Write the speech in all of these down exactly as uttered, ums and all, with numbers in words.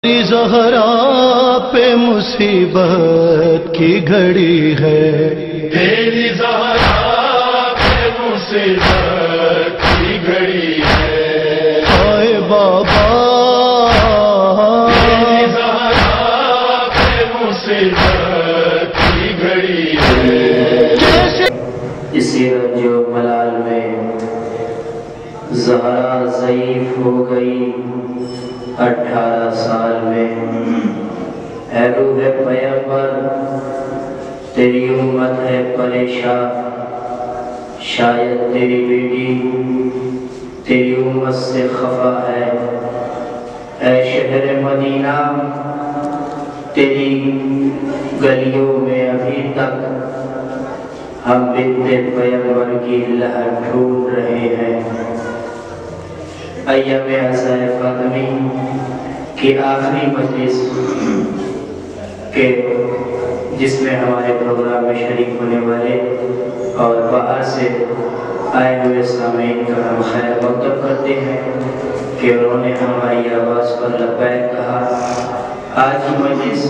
زہرا پہ مصیبت کی گھڑی ہے، تیری زہرا پہ مصیبت کی گھڑی ہے، آئے بابا تیری زہرا پہ مصیبت کی گھڑی ہے۔ اسی رنج و ملال میں زہرا ضعیف ہو گئی اٹھارہ سال میں۔ اے روح پیغمبر تیری امت ہے پریشان، شاید تیری بیٹی تیری امت سے خفا ہے۔ اے شہر مدینہ تیری گلیوں میں ابھی تک ہم بنت پیغمبر کی لہر ڈھونڈ رہے ہیں۔ ایام عزائے فاطمی کی آخری مجلس کے جس میں ہمارے پروگرام میں شریک ہونے والے اور باہر سے آئے ہوئے سامعین کا ہم خیر مقدم کرتے ہیں کہ انہوں نے ہماری آواز پر لبیک کہا۔ آج کی مجلس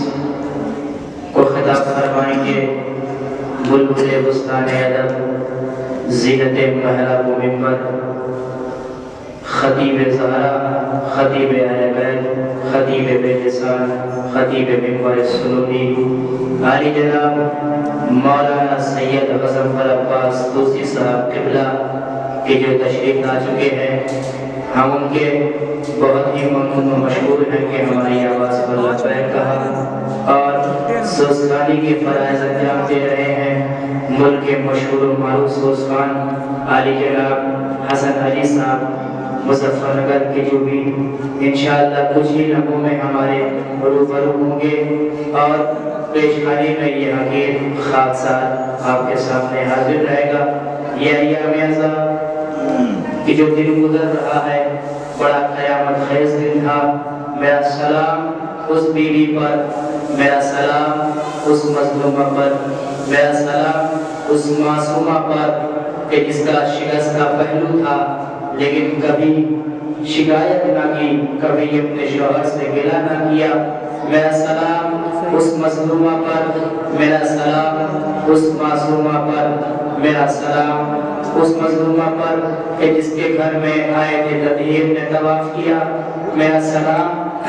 کو خطاب فرمائیں گے بلبل بستان ادب، زینت محراب و منبر، خطیب زہرا، خطیب اہل بیت، خطیب بے لسان، خطیب منبر سنونی، عالی جناب مولانا سید غضنفر عباس توسی صاحب قبلہ کے جو تشریف لا چکے ہیں۔ ہم ان کے بہت ہی ممنون و مشہور ہیں کہ ہماری آواز پر لبیک کہا اور سوزخانی کے فرائض انجام دے رہے ہیں۔ ملک کے مشہور و معروف سوزخان عالی جناب حسن علی صاحب مظفر نگر کے جو بھی انشاءاللہ کچھ ہی لمحوں میں ہمارے روبرو ہوں گے اور پیشخانی میں یہ حقیر خاکسار آپ کے سامنے حاضر رہے گا۔ یہ ایام عزا کی جو دن گزر رہا ہے بڑا قیامت خیز دن تھا۔ میرا سلام اس بیوی پر، میرا سلام اس مظلومہ پر، میرا سلام اس معصومہ پر کہ جس کا شکست کا پہلو تھا لیکن کبھی شکایت نہ کی، کبھی اپنے شوہر سے گلہ نہ کیا۔ میرا سلام اس مظلومہ پر، میرا سلام اس معصومہ پر، میرا سلام اس مظلومہ پر کہ جس کے گھر میں آئے تھے تطہیر نے طواف کیا۔ میرا سلام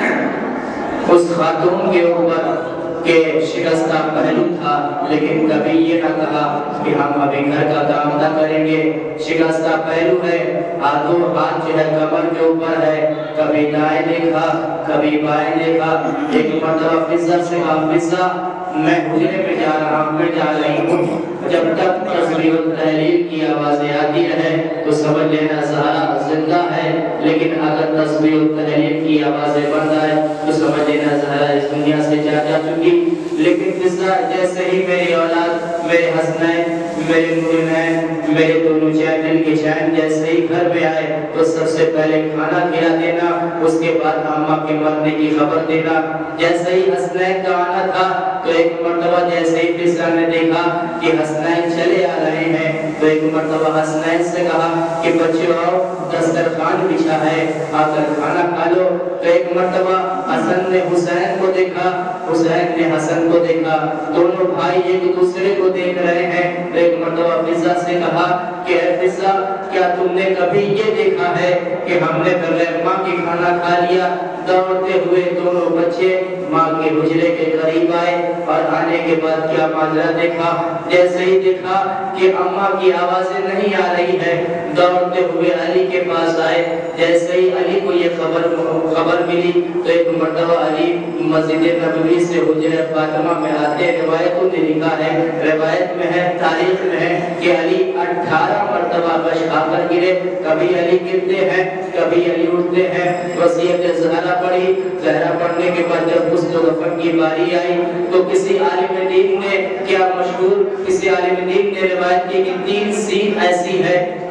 اس خاتون کے اوپر کہ شکستہ پہلو تھا لیکن کبھی یہ نہ کہا کہ ہم ابھی گھر کا کام نہ کریں گے۔ شکستہ پہلو ہے، ہاتھوں ہاتھ جو ہے کمر کے اوپر ہے، کبھی دائیں دیکھا کبھی بائیں دیکھا۔ ایک مرتبہ فضہ سے کہا فضہ میں حجرے میں جا رہا ہوں، میں جا رہی ہوں، جب تک تسبیح و تحلیل کی آوازیں آتی رہے تو سمجھ لینا زہرا زندہ ہے، لیکن اگر تسبیح و تحلیل کی آوازیں بند آئے تو سمجھ لینا زہرا اس دنیا سے جا جا چکی۔ لیکن فضہ جیسے ہی میری اولاد، میرے حسنین، میرے نورین، میرے دونوں چین دل کے چین جیسے ہی گھر میں آئے تو سب سے پہلے کھانا کھلا دینا، اس کے بعد اماں کے مرنے کی خبر دینا۔ جیسے ہی حسنین کا آنا تھا تو ایک مرتبہ جیسے ہی فضہ نے دیکھا کہ حسنین چلے آ رہے ہیں تو ایک مرتبہ حسنین سے کہا کہ بچے آؤ دسترخوان بچھا ہے آ کر کھانا کھا لو۔ تو ایک مرتبہ حسن نے حسین کو دیکھا، حسین نے حسن کو دیکھا، دونوں بھائی ایک دوسرے کو دیکھ رہے ہیں۔ تو ایک مرتبہ فضہ سے کہا کہ اے فضہ کیا تم نے کبھی یہ دیکھا ہے کہ ہم نے بغیر ماں کے کھانا کھا لیا؟ دوڑتے ہوئے دونوں بچے ماں کے حجرے کے قریب آئے اور آنے کے بعد کیا ماجرا دیکھا؟ جیسے ہی دیکھا کہ اماں کی آوازیں نہیں آ رہی ہے، دوڑتے ہوئے علی کے پاس آئے۔ جیسے ہی علی کو یہ خبر خبر ملی تو ایک مرتبہ علی مسجد نبوی سے حجرہ فاطمہ میں آتے، روایتوں نے لکھا ہے، روایت میں ہے، تاریخ میں ہے کہ علی اٹھارہ مرتبہ بش کھا کر گرے۔ کبھی علی گرتے ہیں کبھی علی اٹھتے ہیں۔ وصیت زہرا پڑھی، زہرا پڑھنے کے بعد جب اس دفن کی باری آئی تو کسی عالم دین نے کیا مشہور کسی عالم دین نے روایت کی کہ تین سین ایسی ہے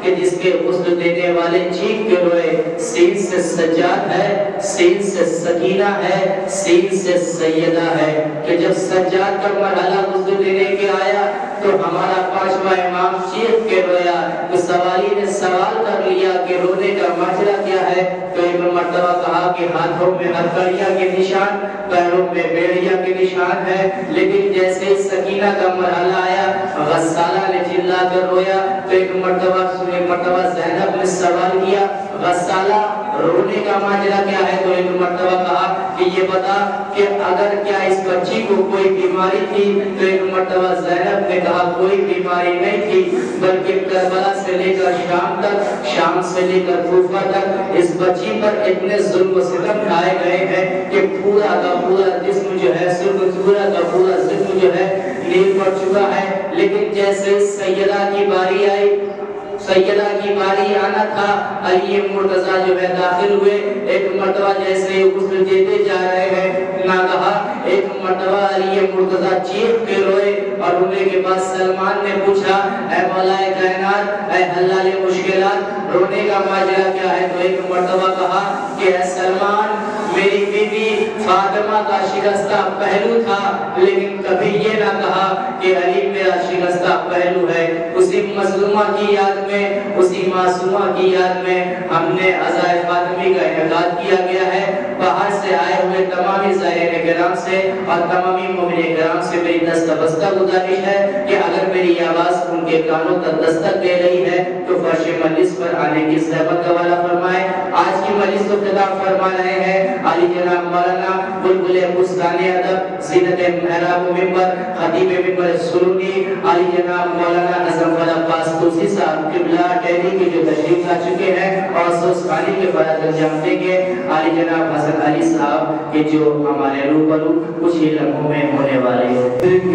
کہ جس کے غسل دینے والے چیخ کے روئے، سین سے سجاد ہے، سین سے سکینہ ہے، سین سے سیدہ ہے، کہ جب سجاد کا مرحلہ غسل دینے کے آیا تو ہمارا پانچواں امام چیخ کے رویا، تو سوالی نے سوال کر لیا کہ رونے کا ماجرا کیا ہے؟ تو ایک مرتبہ کہا کہ ہاتھوں میں ہتھکڑیاں کے نشان، پیروں میں بیڑیاں کے نشان ہے، لیکن جیسے ہی سکینہ کا مرحلہ آیا غسالہ نے چلا کر رویا۔ تو ایک مرتبہ ایک مرتبہ زینب نے سوال کیا غسالہ رونے کا ماجرا کیا ہے؟ تو ایک مرتبہ کہا کہ یہ بتا کہ اگر کیا اس بچی کو کوئی بیماری تھی؟ تو ایک مرتبہ زینب نے کہا کوئی بیماری نہیں تھی، بلکہ کربلا سے لے کر شام تک، شام سے لے کر کوفہ تک اس بچی پر اتنے ظلم و ستم ڈھائے گئے ہیں کہ پورا کا پورا جسم جو ہے پورا کا پورا جسم جو ہے نیل پڑ چکا ہے۔ لیکن جیسے سیدہ کی باری آئی، سیدہ کی باری آنا تھا، علی مرتضیٰ جو ہے داخل ہوئے، ایک مرتبہ جیسے غسل دیتے جا رہے ہیں نہ کہا ایک مرتبہ علی مرتضیٰ چیخ کے روئے، اور رونے کے بعد سلمان نے پوچھا اے مولا کائنات، اے حلال مشکلات، رونے کا ماجرا کیا ہے؟ تو ایک مرتبہ کہا کہ اے سلمان، میری بیوی فاطمہ کا شکستہ پہلو تھا، لیکن کبھی یہ نہ کہا کہ علی میرا شکستہ پہلو ہے۔ اسی مظلومہ کی یاد میں، اسی معصومہ کی یاد میں ہم نے عزائے فاطمی کا انعقاد کیا گیا ہے۔ باہر سے آئے ہوئے تمامی زائرین کرام سے اور تمامی مومنین کرام سے میری دست بستہ گزارش ہے کہ اگر میری آواز ان کے کانوں تک دستک دے رہی ہے تو فرش مجلس پر آنے کی زحمت کا والا فرمائے۔ آج کی مجلس کو خطاب فرما رہے ہیں علی جناب مولانا بلبل بستان ادب، زینت محراب و ممبر، خطیب ممبر سرونی، علی جناب مولانا اعظم عباس توسی صاحب قبلہ ٹہری کے جو تشریف لا چکے ہیں اور سوسخانی کے فرائض انجام دیں گے، علی جناب حسن علی صاحب کے جو ہمارے روبرو کچھ ہی لمحوں میں ہونے والے ہیں۔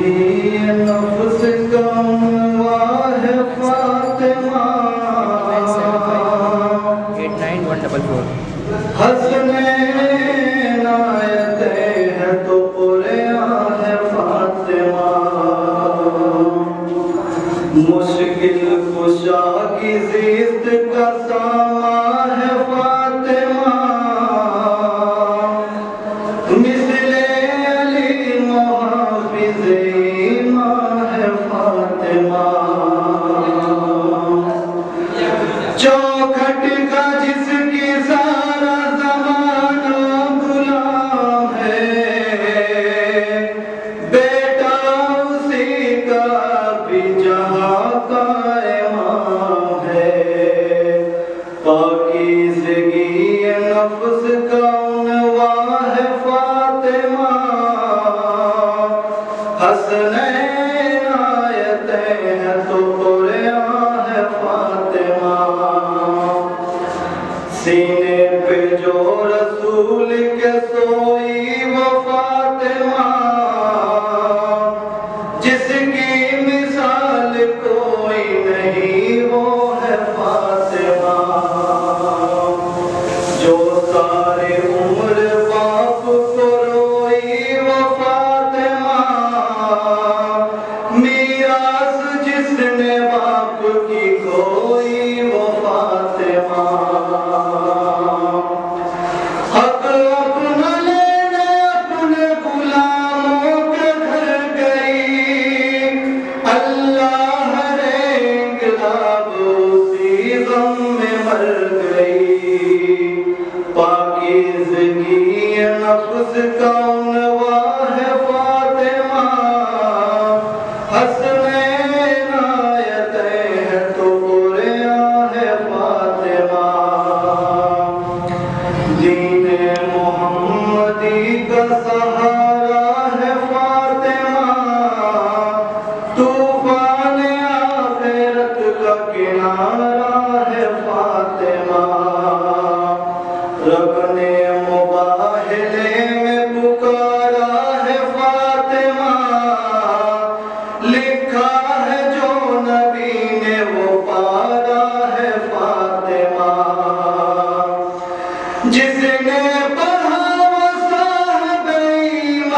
نفس کا واہ Fatima eight nine one double four Hasnain آیتے ہیں تو قرآن ہے فاطمہ، مشکل کشا کی زیست کا سامان ہے فاطمہ، مثل علی محافظ ایمان ہے فاطمہ، چوکھٹ کا جس کی سارا زمانہ غلام ہے، بیٹا اسی کا بھی جہاں کا امام ہے، پاکیزگی نفس کا عنوان ہے فاطمہ، حسنین آیتیں ہیں تو قرآن ہے فاطمہ، سینے پہ جو رسول کے سوئی وہ فاطمہ، جس کی مثال کوئی نہیں وہ ہے فاطمہ، جو سارے عمر باپ کو روئی وہ فاطمہ، میراث جس نے باپ کی کھوئی وہ فاطمہ، حق اپنا لینے اپنے غلاموں کے گھر گئی، اللہ ہر انقلاب اسی غم میں مر گئی، پاکیزگی نفس کا عنوان ہے فاطمہ، حسنین آیتیں ہیں تو قرآن ہے فاطمہ، دین محمدی کا سہارا ہے فاطمہ، طوفان آخرت کا کنارہ ہے فاطمہ، رب نے مباہلے میں پکارا ہے فاطمہ، لکھا ہے جو نبی نے وہ پارا ہے فاطمہ، جس نے پڑھا وہ صاحب ایمان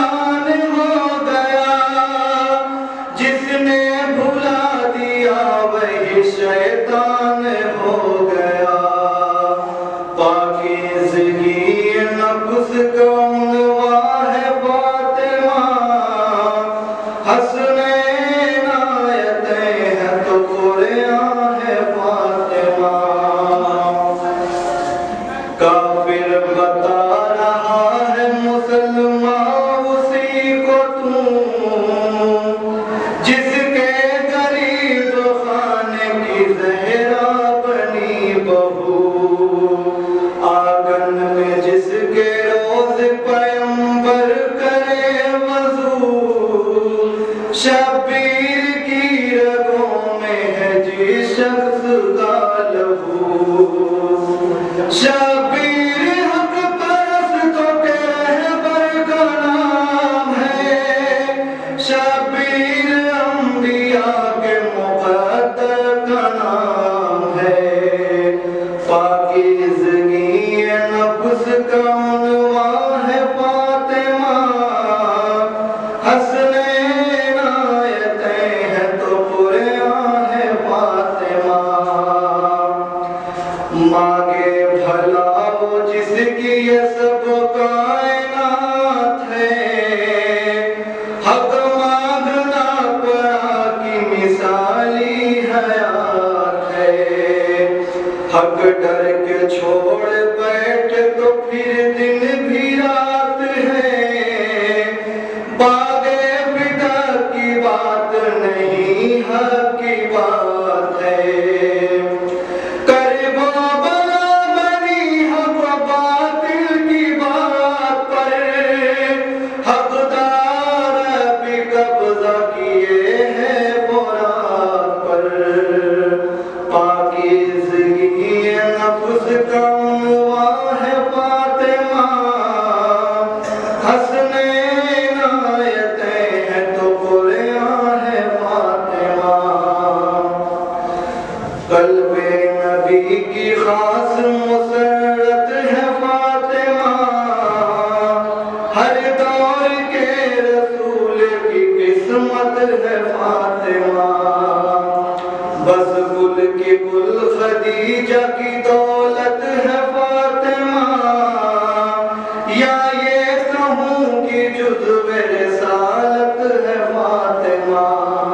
دور کے رسول کی قسمت ہے فاطمہ، بس گل کی گل خدیجہ کی دولت ہے فاطمہ، یا یہ کہوں کہ جزو رسالت ہے فاطمہ،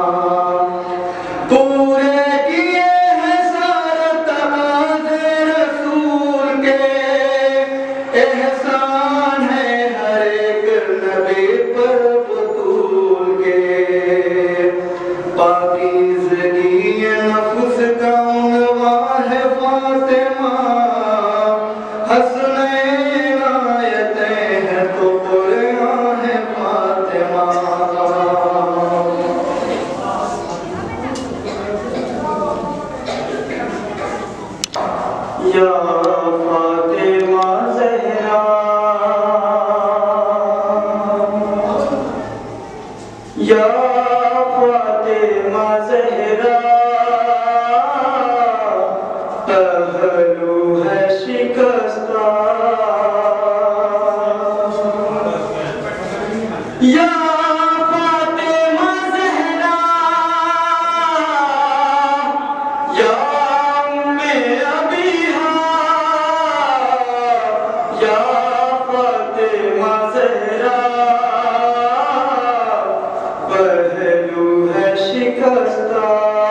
پورے کیے ہیں سارے تقاضے رسول کے، احسان ہے ہر ایک نبی پر بطول کے، پاکیزگی نفس کا عنوان ہے فاطمہ، حسنین آیتیں ہیں تو قرآن ہے فاطمہ۔ یا فاطمہ زہرا، یا فاطمہ زہرا، پہلو ہے شکستہ، یا فاطمہ زہرا، یا ام ابیہا، یا فاطمہ زہرا، پہلو ہے شکستہ،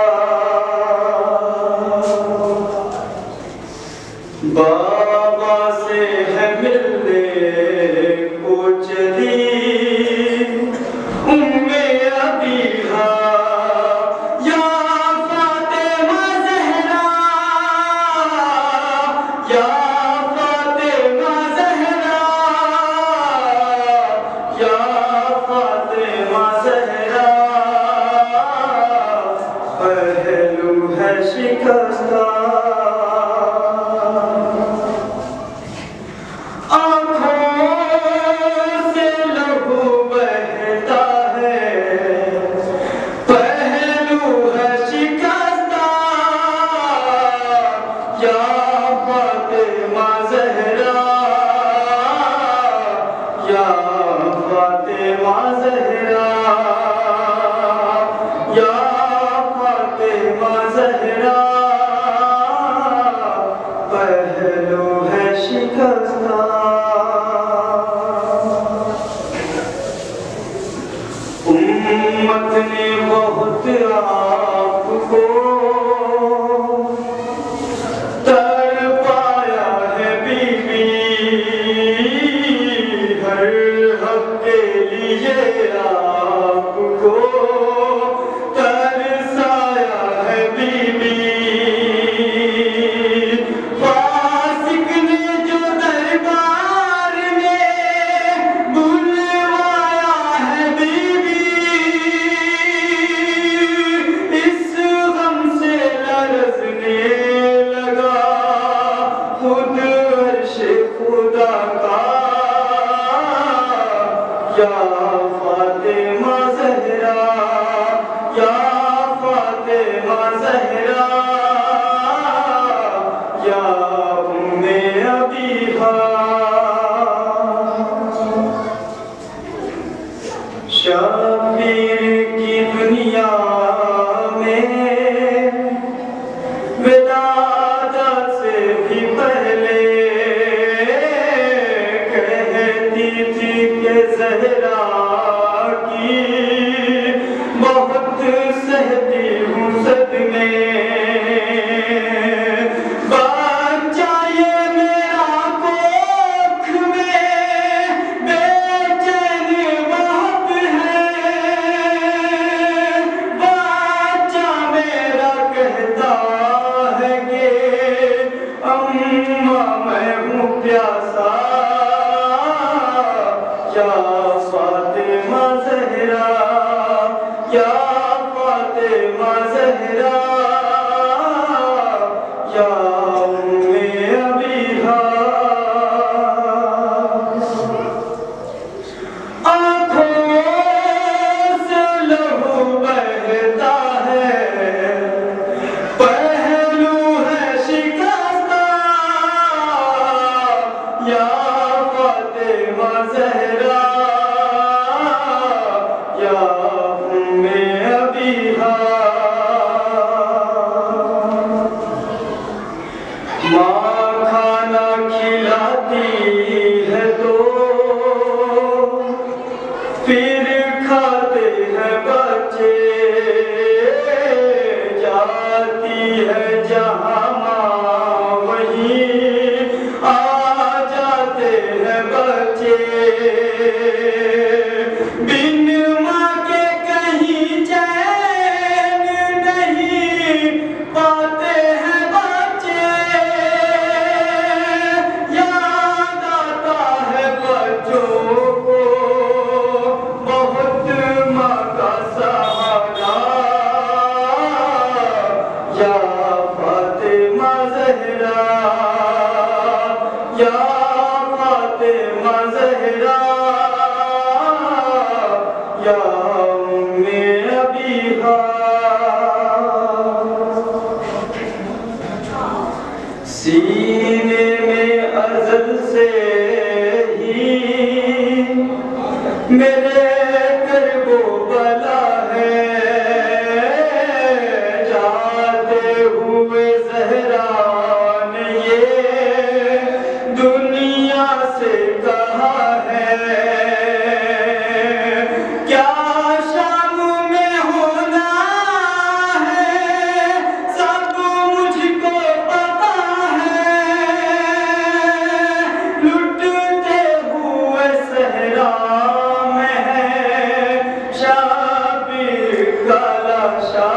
بابا سے ہے ملنے کو چلی ام ابیہا، یا فاطمہ زہرا، یا فاطمہ زہرا، یا فاطمہ زہرا، پہلو ہے شکستہ، امت نے بہت آپ کو تڑپایا ہے بی بی، ہر حق کے لیے آپ کو ترسایا ہے بی بی، فاسق نے جو دربار میں بلوایا ہے بی بی، اس غم سے لرزنے لگا خود عرش خدا کا، یا فاطمہ زہرا، یا فاطمہ زہرا، یا ام ابیہا، شبیر کی دنیا میں ولادت سے بھی پہلے کہتی تھی کہ زہرا کی بہت سہتی ہوں صدمے، بچہ یہ میرا کوکھ میں بے چین بہت ہے، بچہ میرا کہتا ہے کہ اماں میں ہوں پیاسا، یا فاطمہ زہرا، یا فاطمہ زہرا، یا ام ابیہا، آنکھوں سے لہو بہتا ہے، پہلو ہے شکستہ، یا فاطمہ زہرا، बिन माँ के कहीं चैन नहीं पाते हैं बच्चे। याद आता है बच्चों को बहुत माँ का सहारा। या फातिमा ज़हरा, या फातिमा ज़हरा, या उम्मे अबीहा। सीने में अज़ल से ही मेरे करबो बला है। जाते हुए ज़हरा ने ये दुनिया से कहा है। क्या शाम में होना है सब मुझको पता है। लुटते हुए सहरा में है शाबीर का लाशा।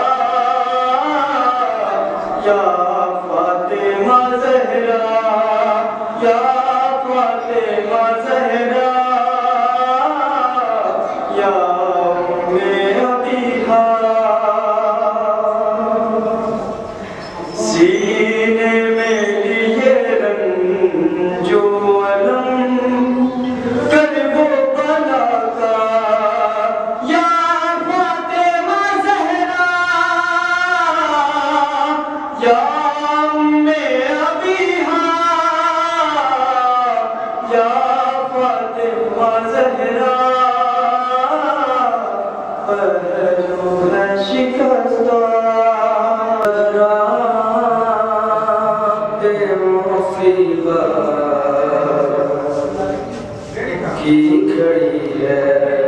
या फातिमा ज़हरा, या फातिमा ज़हरा, या उम्मे अबीहा। सीने में लिए रंजो अलम करबो बला का। या फातिमा ज़हरा, या उम्मे अबीहा, या फातिमा ज़हरा। पहलू है शिकस्ता रात मुसीबत की घड़ी है।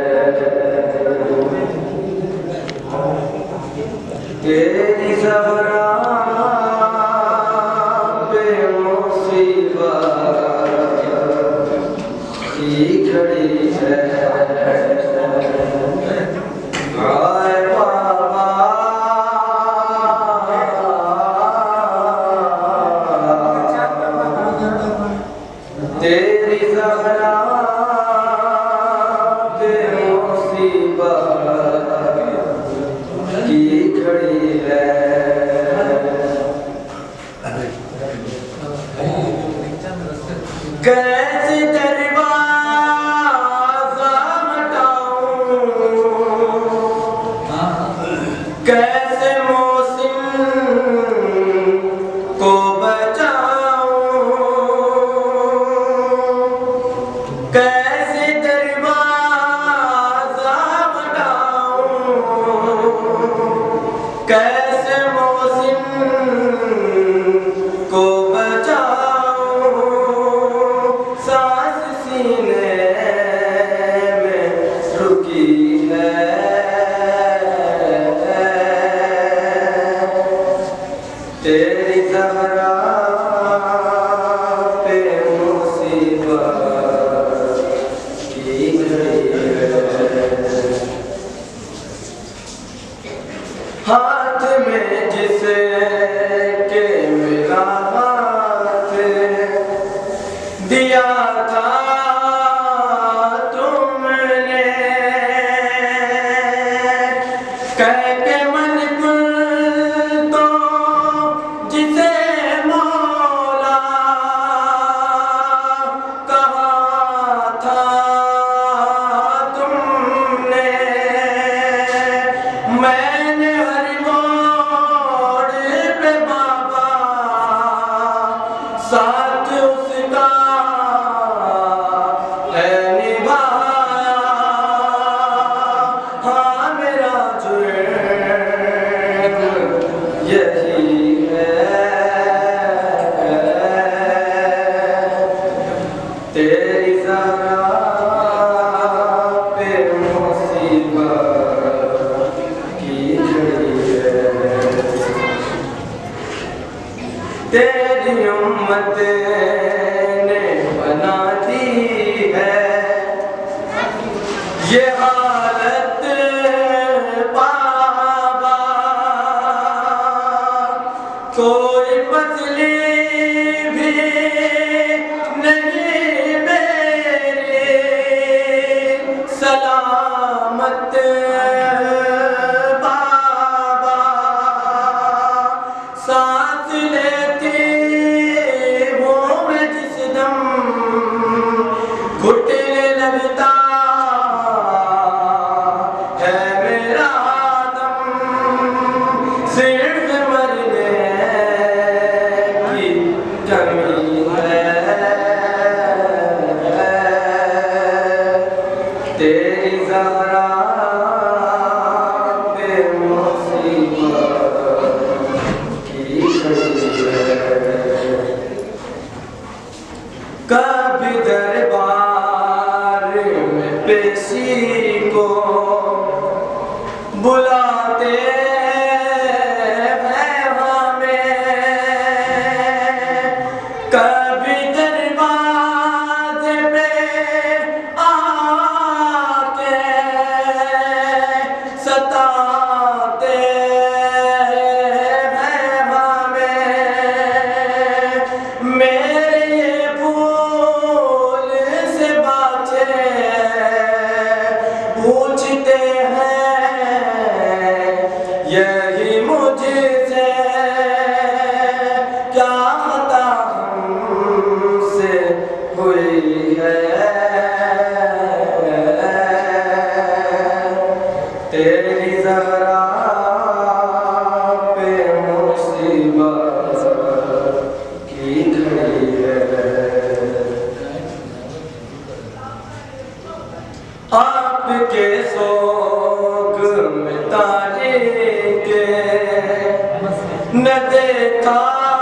तेरी ज़हरा पे मुसीबत की घड़ी है। आए बाबा तेरी ज़हरा पे मुसीबत की घड़ी है। कैसे दरवाज़ा हटाऊं, कैसे मौसम को बचाऊं। कैसे दरवाज़ा हटाऊं, कैसे मौसम को बचाऊं। सांस सीने में रुकी है। तेरी ज़हरा पे मुसीबत की घड़ी है। हाथ में जिसे के मेरा हाथ दिया था तुमने। कह के मन कुल तो जिसे मौला कहा था तुमने। मैंने हर मोड़ पे बाबा साथ उसका है निभाया। हाँ मेरा जुर्म یہ حالت بابا کوئی پتلی بھی نہیں میری سلامت بابا ساتھ لیتی ہوں میں جس دم گھٹنے لگتا ہے میرا دم صرف مرنے کی کمی ہے تیری زہرا بے مصیبت کی گھڑی ہے کبھی دربار میں پیشی کو بلاتے ہیں ہمیں کبھی دروازے پہ آ کے ستاتے ہیں ہمیں میرے یہ پھول سے باچے پوچھتے ہیں یہی مجھ سے کیا خطا ہم سے ہوئی ہے تیری زہرا پہ مصیبت کی گھڑی ہے آپ کے سوگ میں تاریخ نہ دیکھا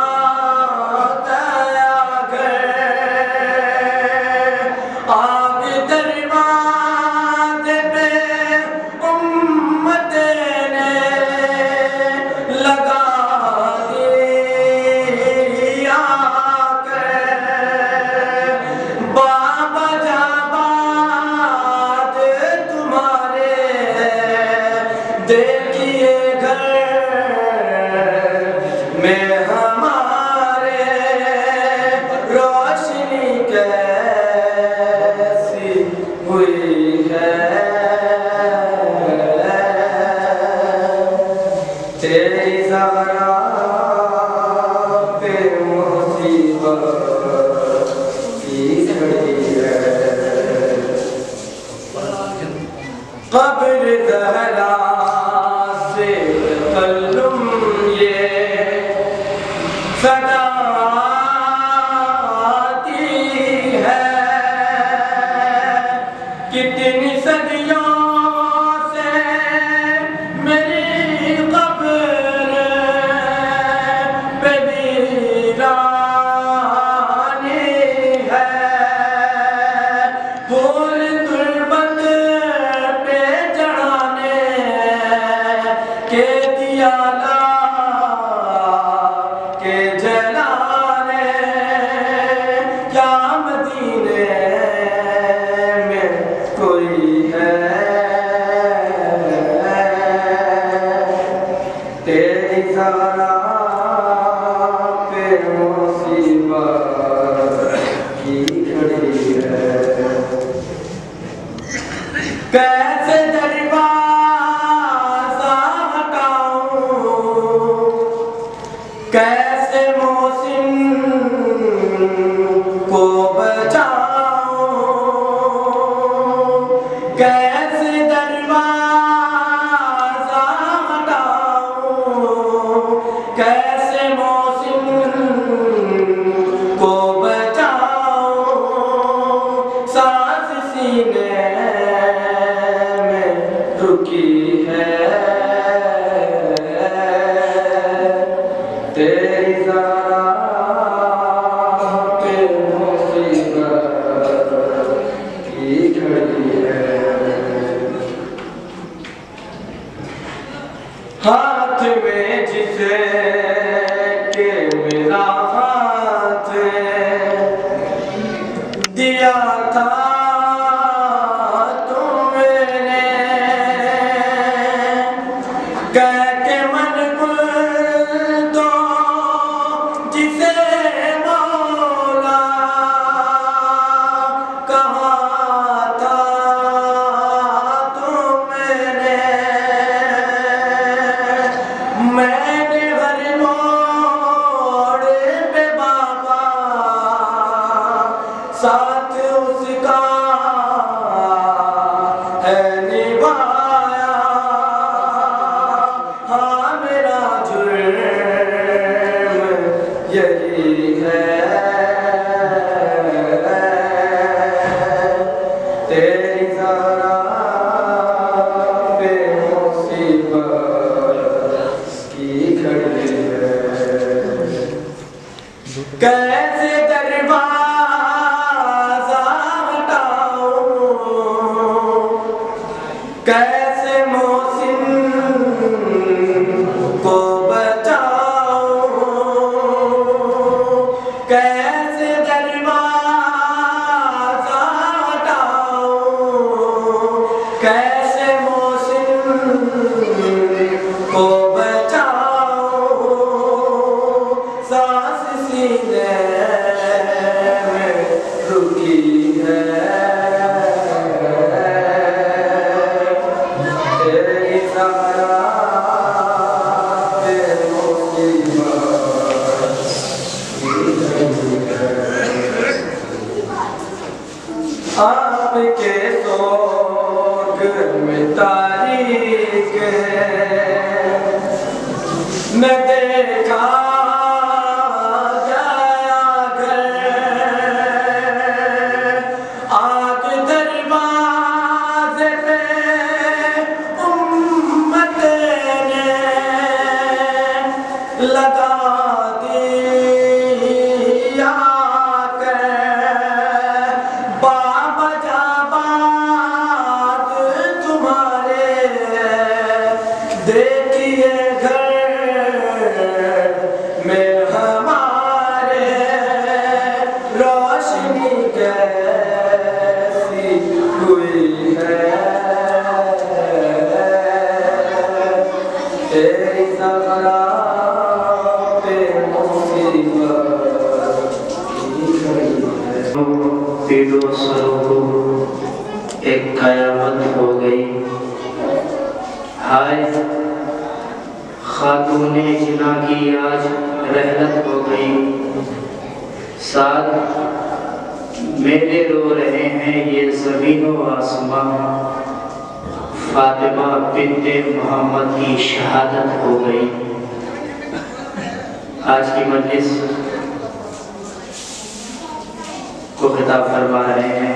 گیا گھر آپ دروازے پہ امت نے لگا دیا کر بابا جاباد تمہارے دیکھیے گھر میں ہمارے روشنی کیسی ہوئی ہے تیری زہرا پہ مصیبت کی گھڑی ہے قبر زہرا سے تکلم یہ صدا آتی ہے کتنی صدیوں سے میری قبر پہ ویرانی ہے پھول تربت پہ چڑھانے کے دیا لا کے جلانے کیا مدینے میں کوئی ہے تیری زہرا پہ مصیبت کی گھڑی ہے کیسے دروازہ ہٹاؤں کیسے محسن کو بچاؤں کیسے دروازہ ہٹاؤں کیسے محسن کو بچاؤں سانس سینے میں رکی ہے تیری زہرا پہ مصیبت کی گھڑی ہے ہاتھ میں جسے کہ میرا ہاتھ دیا تھا تمہیں زہرا بے مصیبت کی گھڑی ہے کیسے دروازہ ہٹاؤں کیسے محسن کو بچاؤں کیسے دروازہ ہٹاؤں کیسے محسن کو بچاؤں سانس سینے میں رکی ہے تیری زہرا بے مصیبت کی گھڑی ہے آپ کے سوگ میں تاریک ہے میں دیکھا گیا گھر آج دروازے پہ امت نے لگا دیا کر بابا جابات تمہارے دیکھیے گھر میں ہمارے روشنی کیسی ہوئی ہے تیری زہرا بے مصیبت کی گھڑی ہے پیڑوں سروں کو ایک قیامت ہو گئی ہائے خاتون جنا کی آج رحلت ہو گئی ساتھ میرے رو رہے ہیں یہ زمین و آسمان فاطمہ بنت محمد کی شہادت ہو گئی آج کی مجلس کو خطاب فرما رہے ہیں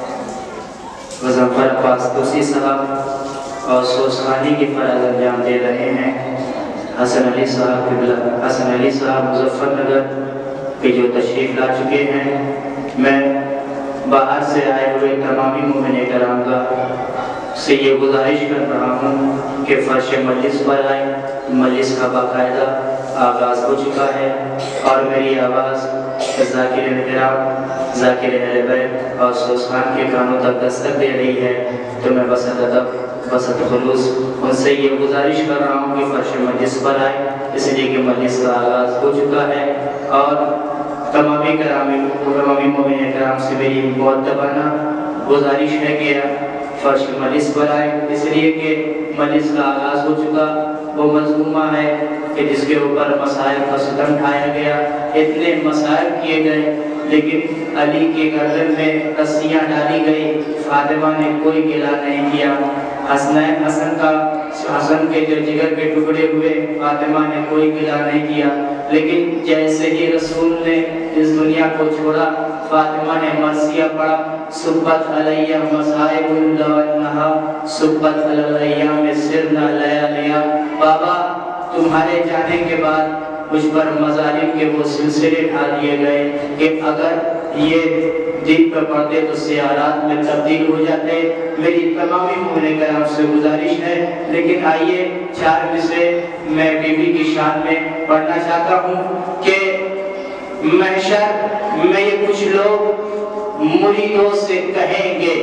مظفر عباس توسی صاحب اور سوسخانی کی فرض انجام دے رہے ہیں حسن علی صاحب قبلہ حسن علی صاحب مظفر نگر کے جو تشریف لا چکے ہیں میں باہر سے آئے ہوئے تمامی مومن کرام کا سے یہ گزارش کر رہا ہوں کہ فرش مجلس پر آئے مجلس کا باقاعدہ آغاز ہو چکا ہے اور میری آواز ذاکر کرام ذاکر اہل بیت اور سوسخان کے کانوں تک دستک دے رہی ہے تو میں بسط ادب بسط خلوص ان سے یہ گزارش کر رہا ہوں کہ فرش مجلس پر آئے اس لیے کہ مجلس کا آغاز ہو چکا ہے اور تمامی کرامی تمامی مومن کرام سے میری مؤدبانہ گزارش ہے کہ فرش مجلس پر آئے اس لیے کہ مجلس کا آغاز ہو چکا وہ منظومہ ہے کہ جس کے اوپر مسائل کا ستم ڈھایا گیا اتنے مسائل کیے گئے لیکن علی کے گردن میں رسیاں ڈالی گئی فاطمہ نے کوئی گلہ نہیں کیا حسنین حسن کا حسن کے جو جگر کے ٹکڑے ہوئے فاطمہ نے کوئی گلہ نہیں کیا لیکن جیسے ہی رسول نے اس دنیا کو چھوڑا فاطمہ نے مرثیہ پڑھا سبت علیہ مصائب اللہ انہا سبت علیہ میں سر نہ لیا لیا بابا تمہارے جانے کے بعد مجھ پر مظالم کے وہ سلسلے ڈھا دیے گئے کہ اگر یہ دن پر پڑھتے تو سیارات میں تبدیل ہو جاتے میری تمامی مومن کرام سے گزارش ہے لیکن آئیے چار مصرے میں بی بی کی شان میں پڑھنا چاہتا ہوں کہ محشر میں یہ کچھ لوگ مریدوں سے کہیں گے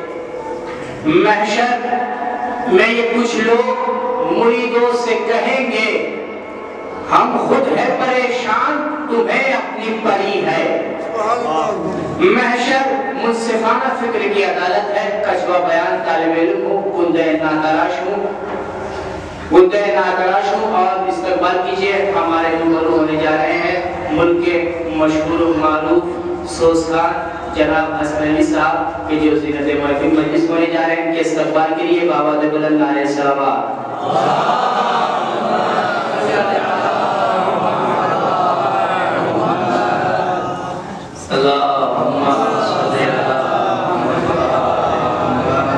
محشر میں یہ کچھ لوگ مریدوں سے کہیں گے ہم خود ہے پریشان تمہیں اپنی پری ہے محشر منصفانہ فکر کی عدالت ہے کچھوا بیان طالب علم ہوں گندے ناتراش ہوں گندے ناتراش ہوں اور استقبال کیجئے ہمارے روبرو ہونے جا رہے ہیں ملک کے مشہور و معروف سوسخان جناب حسن علی صاحب کے جو زینت محفل مجلس ہونے جا رہے ہیں ان کے استقبال کے لیے بابا دے بلند نعرہ صلوات اللہم صلی اللہ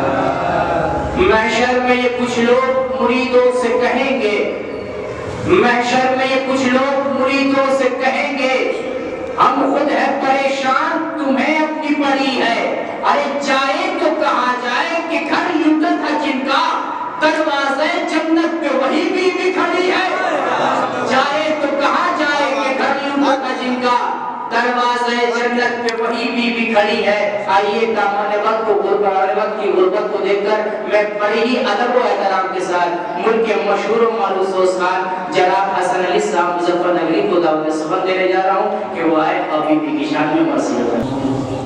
میں یہ کچھ لوگ مریدوں سے کہیں گے، محشر میں یہ کچھ لوگ مریدوں سے کہیں گے ہم خود ہے پریشان تمہیں اپنی پڑی ہے. ارے جائے تو کہا جائے کہ گھر لوٹا تھا جن کا دروازے جنت پہ وہی بی بی کھڑی ہے. جائے تو کہا جائے کہ گھر لوٹا تھا جن کا دروازے جنت پہ وہی بی بی کھڑی ہے. آئیے دامن وقت کو غربت وقت کی غربت کو دیکھ کر میں بڑی ہی ادب و احترام کے ساتھ ملک کے مشہور و معروف استاد جناب حسن علی صاحب مظفر نگری کو دعوت سبق دینے جا رہا ہوں کہ وہ آئے اور بی بی کی شان میں مرثیہ کریں.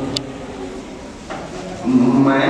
میں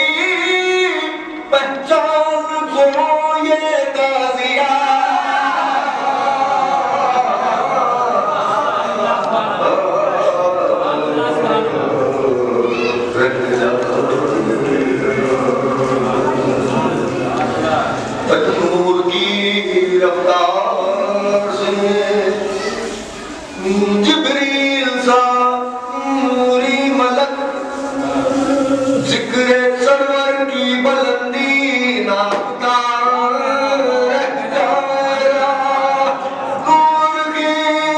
پہچان کو یہ تازیہ رفتار سے جبریل سا نوری ملک ذکر سرور کی بلندی ناپتا رہ جایا نور کی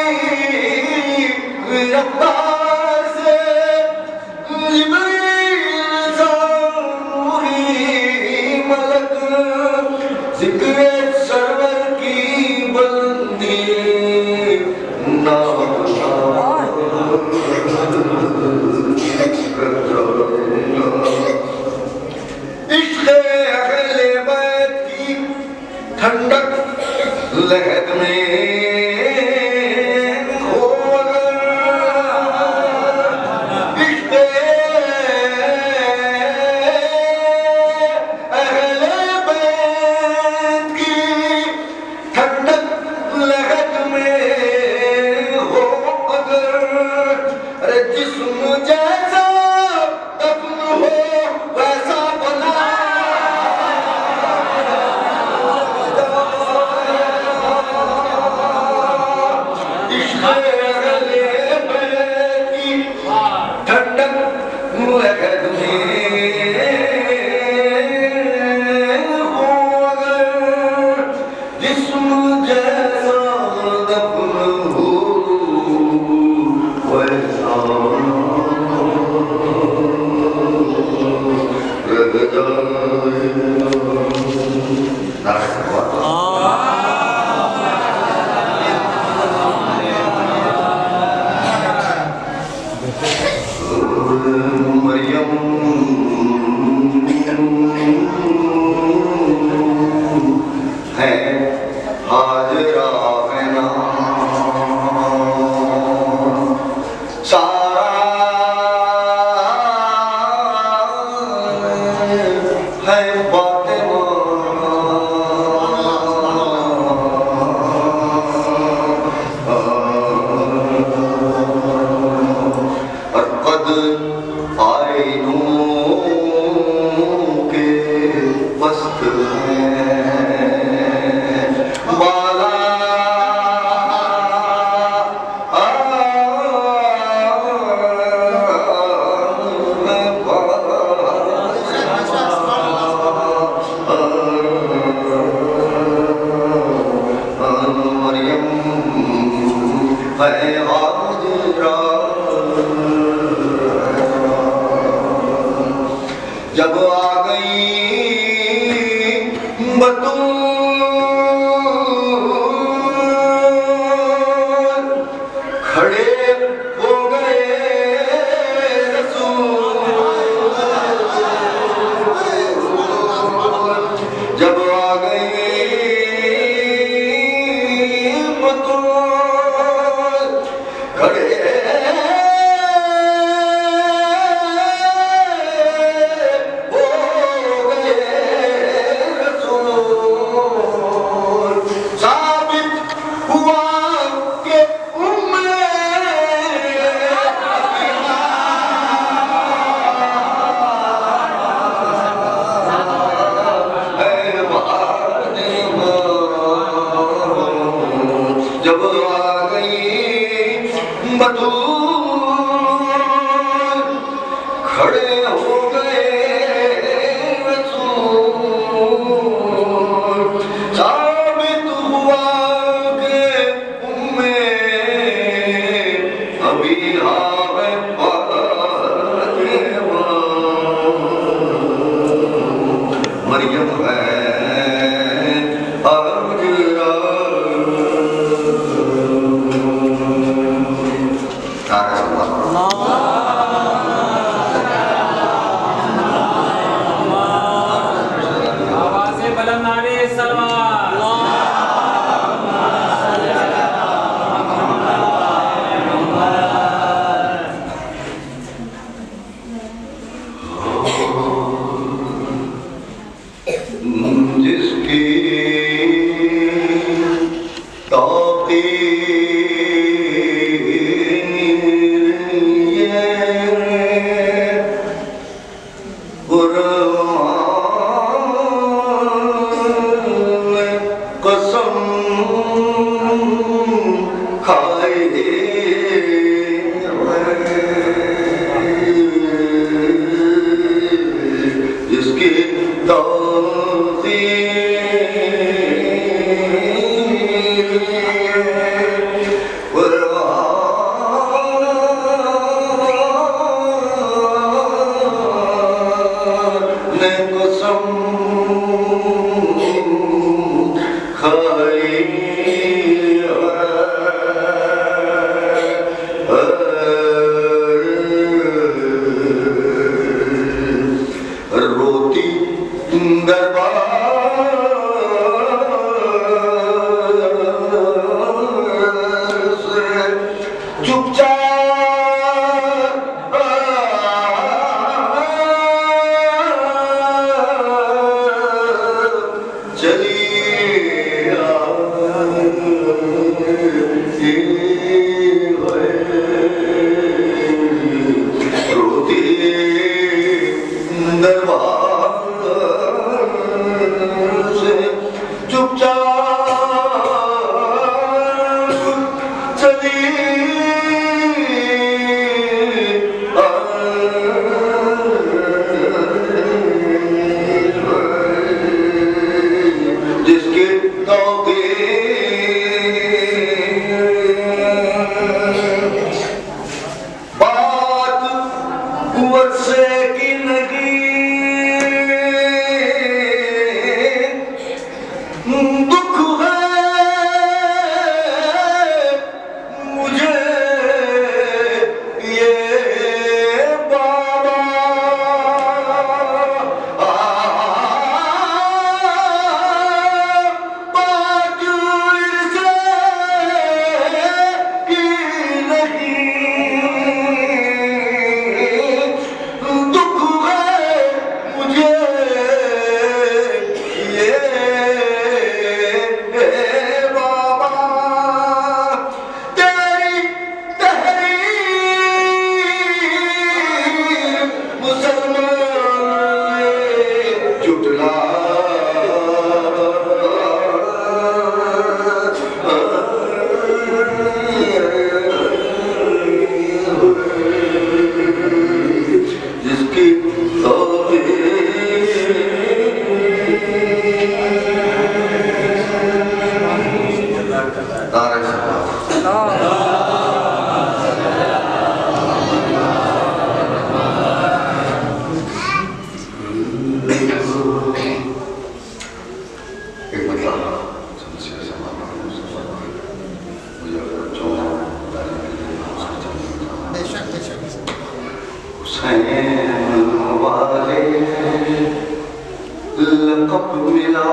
رفتار سے جبریل سا نوری ملک ذکر سرور کی بلندی ناپتا عشق اہل بیت کی ٹھنڈک لہد میں ہو اگر عشق اہل بیت کی ٹھنڈک لہد میں ہو اگر ارے جسم جیسا دفن ہو ویسا بنا عشق اہل بیت کی ٹھنڈک لہد میں ہو اگر جسم جیسا دفن ہو ویسا رہ جائے مریم ہے حاجرہ ہے نا سارا ہے فاطمہ اور قد آئینوں کے وسط ہیں بالا مریم ہے حاجرہ جب آ گئی بطول کھڑے ہو گئے رسول جب آ گئی بطول کھڑے جب آ گئی بطول کھڑے ہو گئے رسول ثابت ہوا کہ ام ابیہا ہے فاطمہ مریم ہے حاجرہ جس کی توقیر نے قسم کھائی روتی دربار سے چپ چاپ چلی روتی دربار سے چپ چاپ چلی جس کی بات قوت سے کی نہیں دکھ ہے مجھے یہ بابا بات سے کی نہیں دکھ ہے مجھے یہ بابا تیری تحریر مسلمان جھٹلا جس کی ایک مطلب سمسیا سماپن مجھے بچوں حسین والے لقب ملا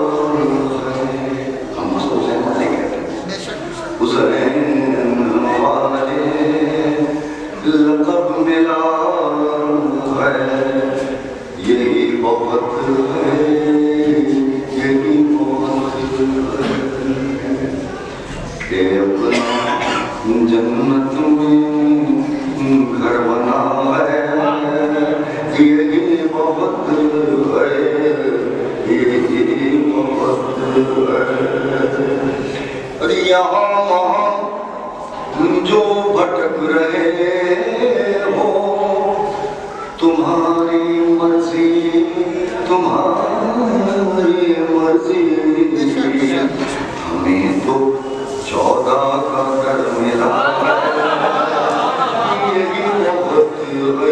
ہم اس کو حسین والے کہتے ہیں حسین والے لقب ملا ہے یہی بہت ہے یہی بہت ہے کہ اپنا جنت میں گھر بنا ہے یہی بہت ہے یہی بہت ہے اور یہاں وہاں جو بھٹک رہے ہو تمہاری مرضی تمہاری مرضی ہمیں تو چودہ کا گھر ملا یہی بہت ہے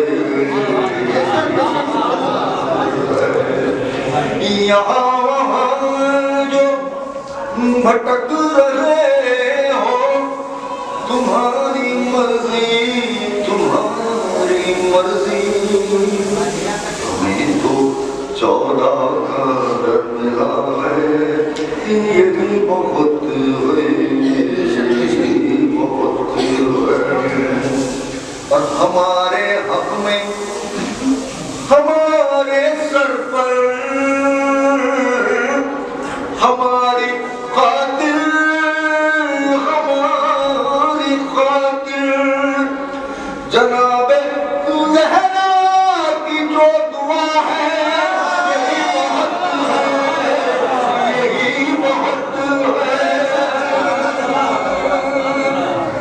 یہاں وہاں جو بھٹک رہے ہو تمہاری مرضی تمہاری مرضی ہمیں تو چودہ کا گھر ملا ہے یہی بہت ہے یہی بہت ہے اور ہمارے حق میں ہمارے سر پر ہماری خاطر ہماری خاطر جناب زہرا کی جو دعا ہے یہی بہت ہے یہی بہت ہے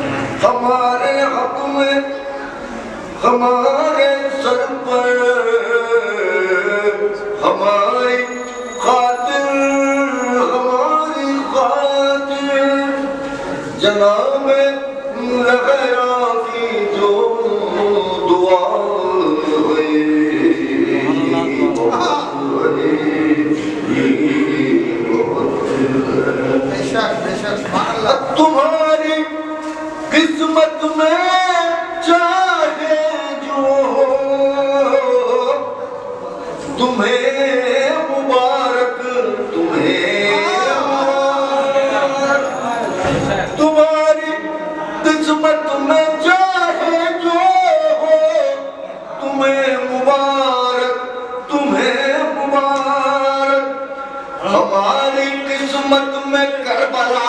جناب لغیرہ کی جو دعا ہوئی تمہاری قسمت میں چاہے جو تمہیں مبارک تمہیں تمہاری قسمت میں چاہے جو تمہیں مبارک تمہیں مبارک ہماری قسمت میں کربلا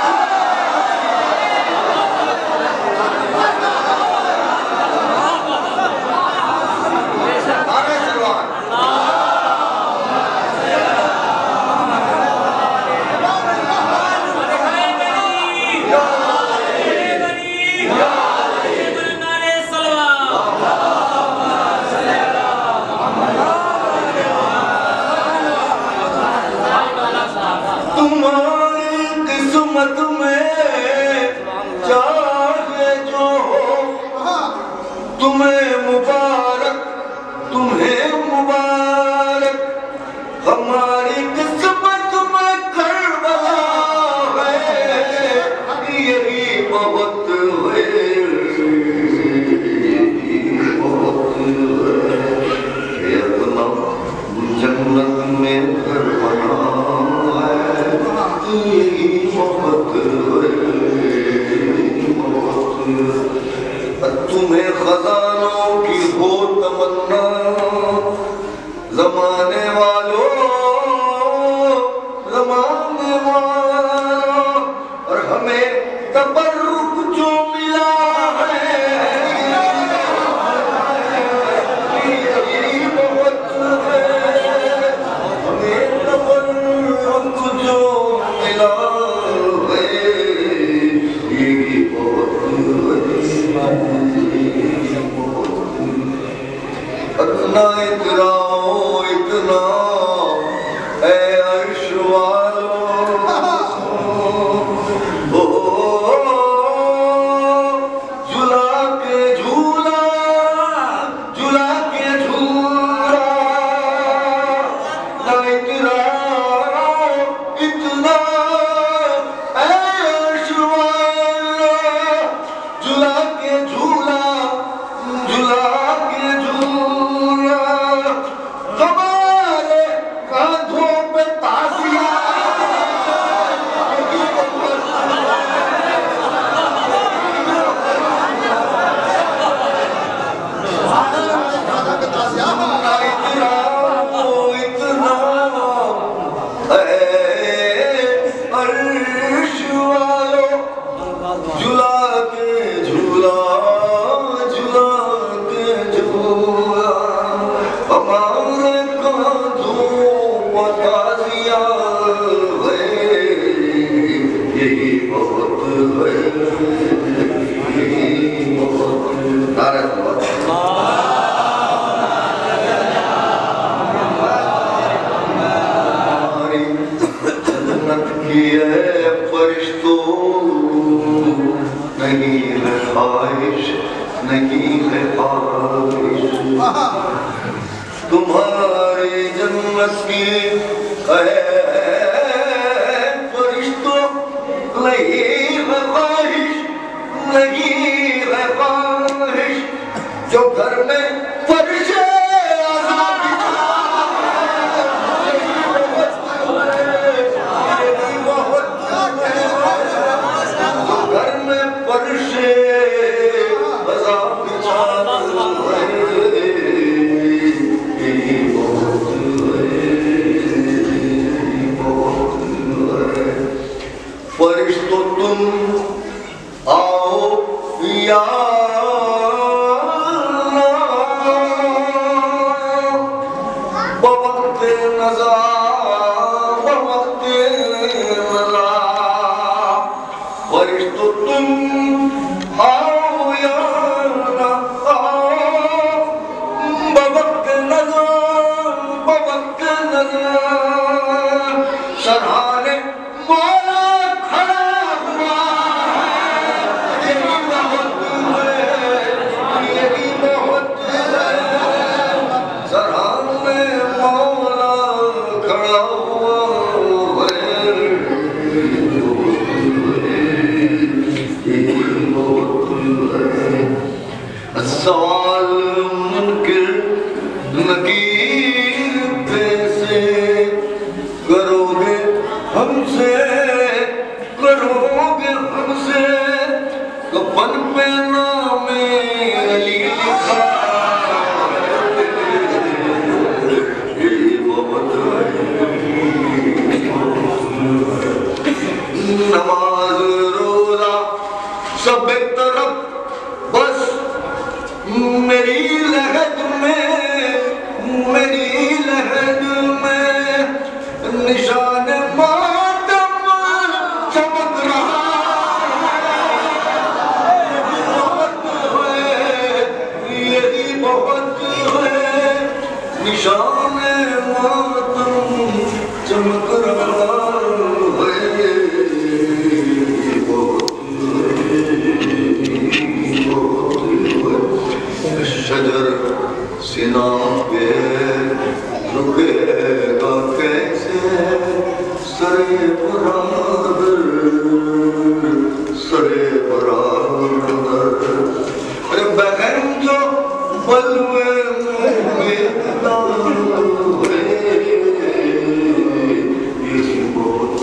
تمہاری قسمت میں چاہے جو تمہیں مبارک تمہیں مبارک ہماری قسمت میں کربلا ہے یہی بہت ہے یہی بہت ہے اپنا جنت میں گھر بنا یہی بہت ہے تمہیں خزانوں کی ہو تمنا زمانے والوں زمانے والوں اور ہمیں تبرک جو ملا ہے یہی بہت ہے ہمیں تبرک جو ملا ہے یہی بہت اتنا اتراؤ اتنا اے عرش والوں جھلا کے جھولا جھلا کے جھولا نہ اتراؤ اتنا اے عرش والوں جھلا کے جھولا جھلا کے جھولا ہمارے کاندھوں پہ تازیہ اتنا اے عرش والوں جھلا کے جھولا جھلا کے جھولا ہمارے کاندھوں پر تازیہ ہے یہی بہت ہے یہی بہت نعرہ تکبیر ہماری جنت کی ہے فرشتوں نہیں ہے خواہش نہیں ہے خواہش تمہاری جنت کی ہے فرشتوں نہیں ہے خواہش نہیں ہے خواہش جو گھر میں فرش عذاب گھر میں فرش عذاب فرشتوں تم آؤ یا بوقت نزا بوقت نزا فرشتوں تم آؤ یا بوقت نزا بوقت نزا شرحان مولا کھڑا ہوا کرو گے ہم سے کفن پہ نام علی لکھا یہ بہت نماز روزہ سب ایک طرف بس میری لہج میں میری لہج میں نشان ماتم چمک رہا ہے یہی بہت ہے نشان ماتم چمک رہا ہے شجر سنا پہ رکے گا کیسے سرے برادر سرے برادر ارے بہن جو بلوے میں ہوئے یہ بہت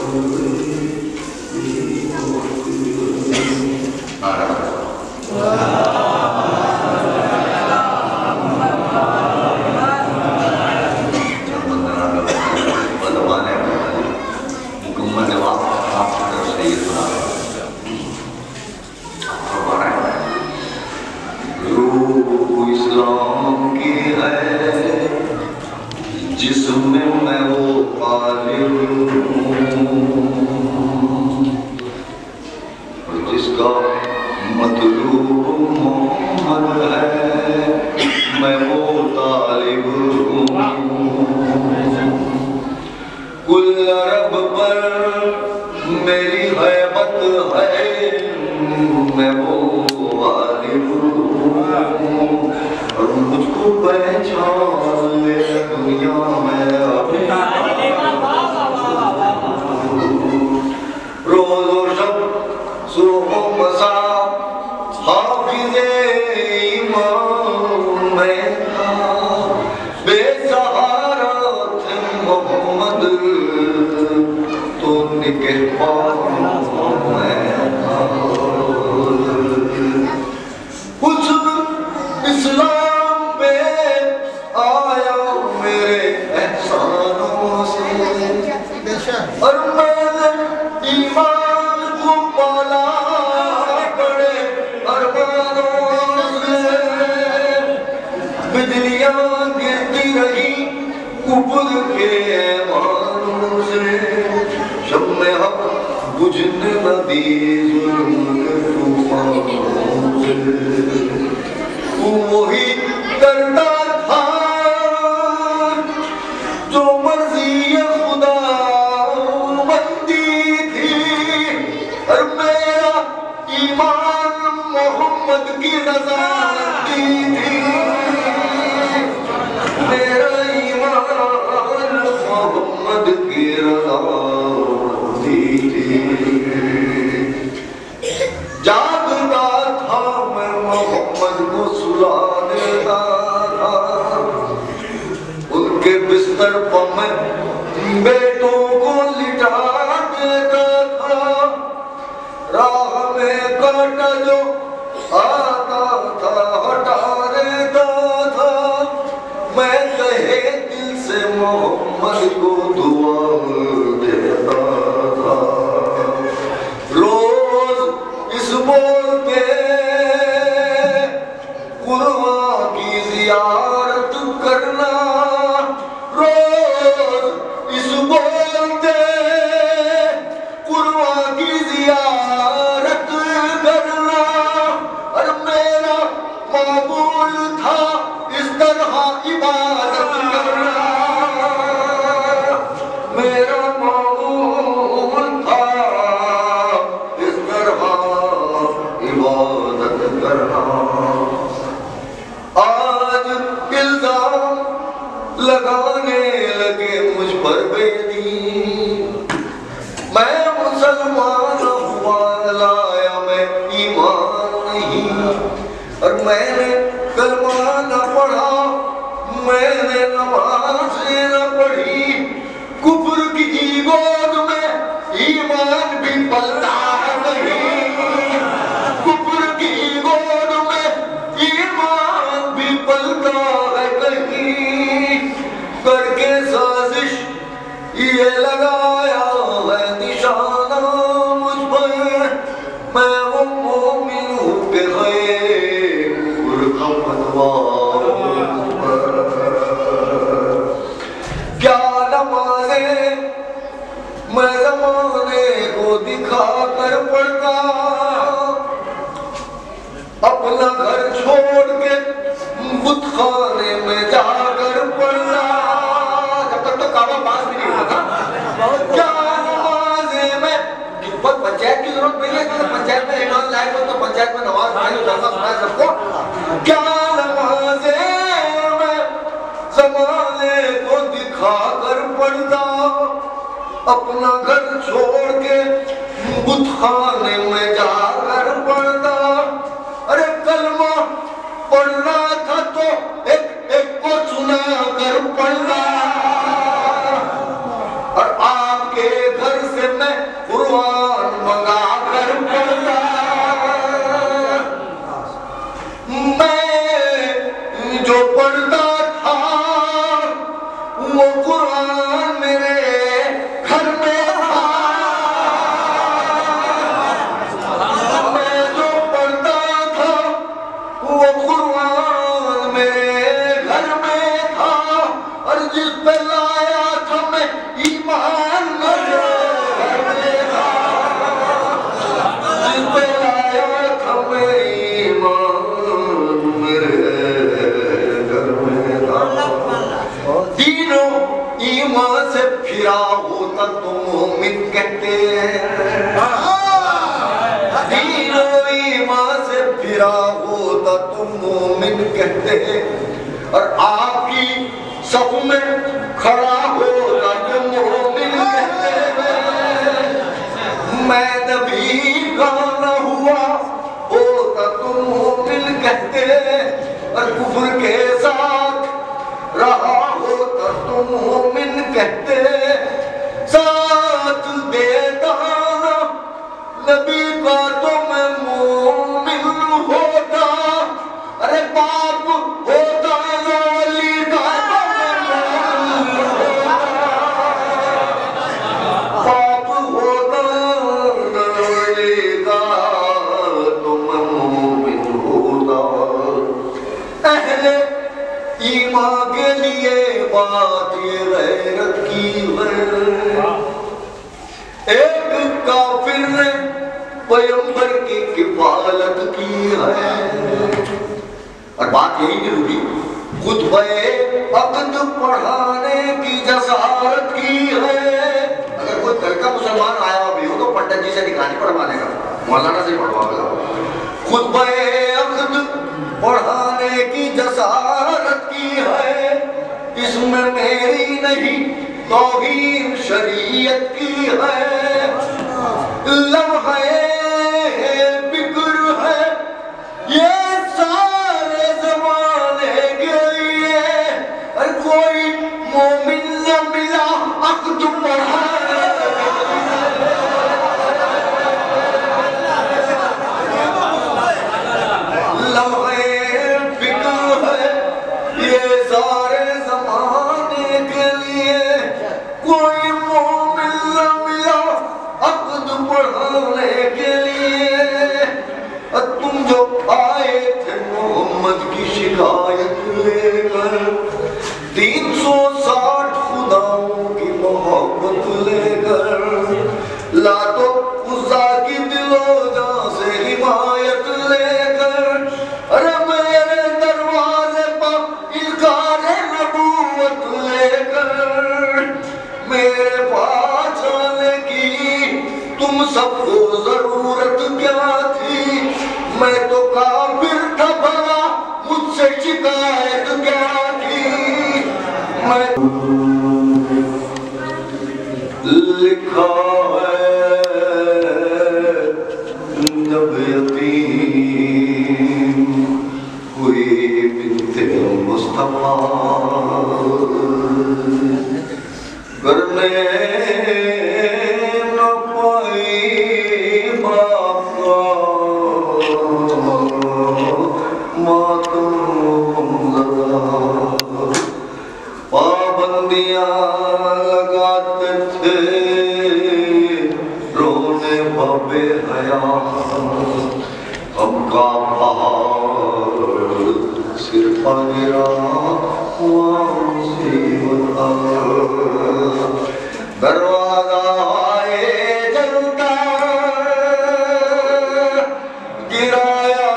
اسلام کی ہے جس میں میں وہ عالم ہوں جس کا مطلوب محمد ہے میں وہ طالب ہوں کل عرب پر میری حیبت ہے میں وہ عالم ہوں اور مجھ کو پہچان لے دنیا میں روز و شب صبح و مساء حافظ ایمان میں تھا بے سہارا تھے محمد تو نگہبان میں تھا کچھ اسلام پہ آیا میرے احسانوں سے اور میں نے ایمان کو پالا بڑے ارمانوں سے بجلیاں گرتی رہی کفر کے ایمانوں سے شمع حق بجھنے نہ دی ظلم کے طوفانوں سے وہی کرتا تھا جو مرضی خدا بندی تھی اور میرا ایمان محمد کی رضا دی تھی میرا ایمان محمد کی رضا دی تھی جاگتا تھا میں محمد کو سلا دیتا تھا ان کے بستر پر میں بیٹوں کو لٹا دیتا تھا راہ میں کاٹا جو آتا تھا ہٹا دیتا تھا میں کہے دل سے محمد کو دعا دیتا تھا روز اس بول پہ قرباں کی زیارت کرنا روز اس بول پہ قرباں کی زیارت کرنا اور میرا معمول تھا اس طرح عبادت کرنا میرا معمول تھا اس طرح عبادت کرنا آج الزام لگانے لگے مجھ پر بے دین میں مسلمان ہوا لایا میں ایمان نہیں اور میں نے کلمہ نہ پڑھا میں نے نماز نہ پڑھی کفر کی گود میں ایمان بھی پلتا ہے کہیں، کفر کی گود میں ایمان بھی پلتا ہے کہیں، کر کے سازش یہ لگایا ہے نشانہ مجھ پر، میں وہ مومن ہوں کہ غیر کا فتوا مجھ پر، کیا نمازیں میں زمانے کو دکھا کر پڑھتا، اپنا گھر چھوڑ کے بت خانے میں جا کر پڑھتا، جب تک تو کعبہ پاس بھی نہیں ہوتا، کیا نمازیں میں بس پنچایت کی ضرورت نہیں ہے، پنچایت میں ایمان لائے ہو تو پنچایت میں نماز پڑھائی جلسہ سنائے سب کو، کیا نمازیں میں زمانے کو دکھا کر پڑھتا، اپنا گھر چھوڑ کے بت خانے میں جا کر پڑھتا، ارے کلمہ پڑھنا تھا تو ایک ایک کو چنا کر پڑھنا، اور آپ کے گھر سے میں قرآن منگا کر پڑھتا، میں جو پڑھتا تھا وہ قرآن میرے گھر میں تھا، میں جو پڑھتا تھا وہ قرآن میرے گھر میں تھا، اور جس پہ لایا تھا میں ایمان میرے گھر میں تھا، جس پہ لایا تھا میں ایمان میرے گھر میں تھا، دین و ایمان سے پھرا ہوتا تو مومن کہتے ہیں، دین و ایمان سے پھرا ہوتا تو مومن کہتے ہیں، اور آپ کی صف میں کھڑا ہوتا تو مومن کہتے ہیں، میں نبی کا نہ ہوا ہوتا تو مومن کہتے ہیں، اور کفر کے ساتھ رہا ہوتا تو مومن کہتے، ساتھ دیتا نبی کا تو میں مومن ہوتا، ارے باپ ہوتا علی کا تو میں مومن ہوتا، باپ ہوتا علی کا تو میں مومن ہوتا، اہل ایمان کے لیے بات یہ غیرت کی ہے، ایک کافر نے پیغمبر کی کفالت کی ہے، اور بات یہی نہیں ہوگی، خطبہ عقد پڑھانے کی جسارت کی ہے، اگر کوئی کل کا مسلمان آیا بھی ہو تو پنڈت جی سے نکاح نہیں پڑھوانے کا، مولانا سے پڑھوا گا، خطبہ عقد پڑھانے کی جسارت کی ہے، اس میں میری نہیں توہین شریعت کی ہے، لمحے بکر ہے یہ سارے زمانے کے لیے، اور کوئی مومن نہ ملا عقد پڑھانے، لمحے بکر ہے یہ سارے زمانے کے لیے، کوئی مومن نہ ملا عقد پڑھانے کے لیے، تم جو آئے تھے محمد کی شکایت لے کر، تین سو ساٹھ خداؤں کی محبت لے کر، لاتو عزا کی دل و جاں سے حمایت لے کر، ارے میرے دروازے پر انکار نبوت لے کر، میرے پاس آنے کی تم سب کو ضرورت کیا تھی، میں تو کافر تھا بھلا مجھ سے شکایت کیا تھی، میں لکھا ہے جب یتیم ہوئی بنت مصطفیٰ، کرنے نہ پائی बे हया हमका पहाड़ सिर पर गिरा हुआ मुसीबत दरवाजा आए जलता गिराया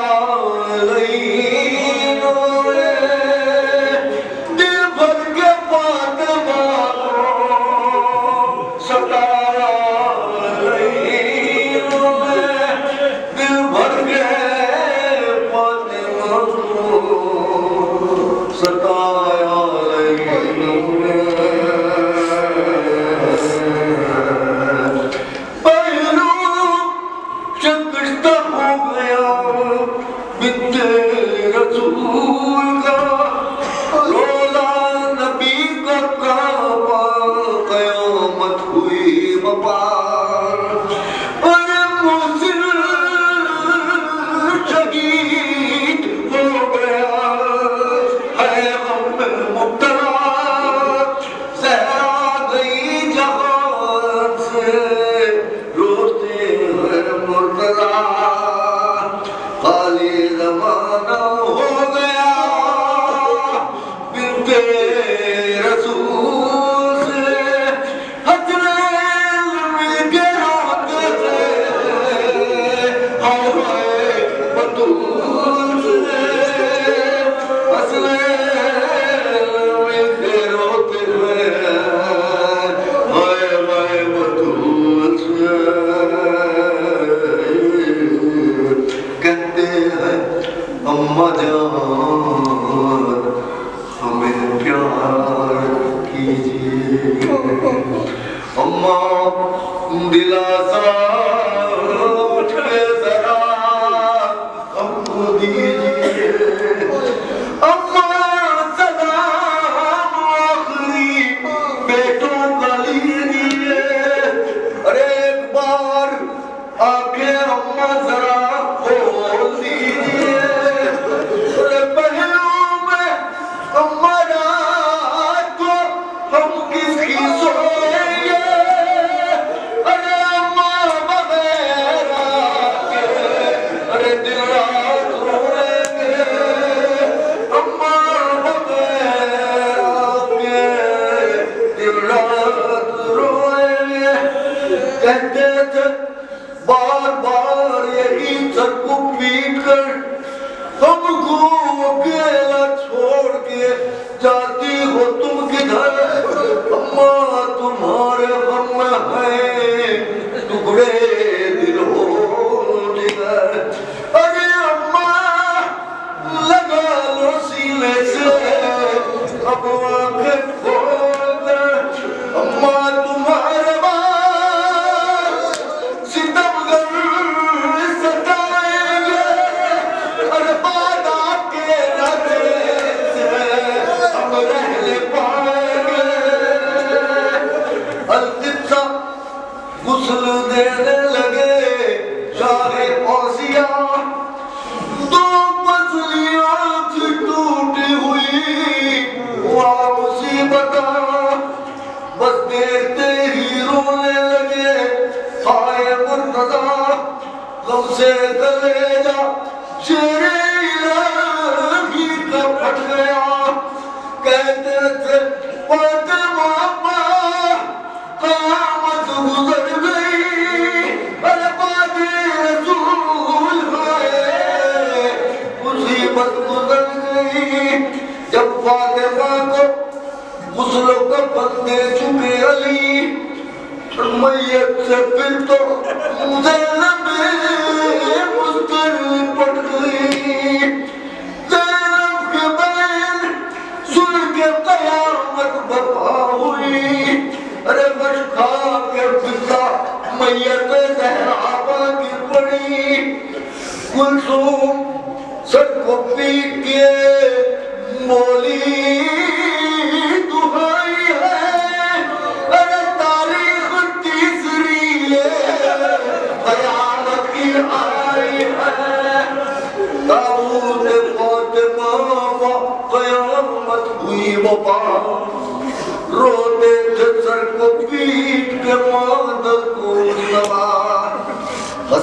लईनों ने दिल भर के बात सताया लईनों ने दिल भर के बात सताया लईनों ने रोते थे सर को पीट के मादल को सवार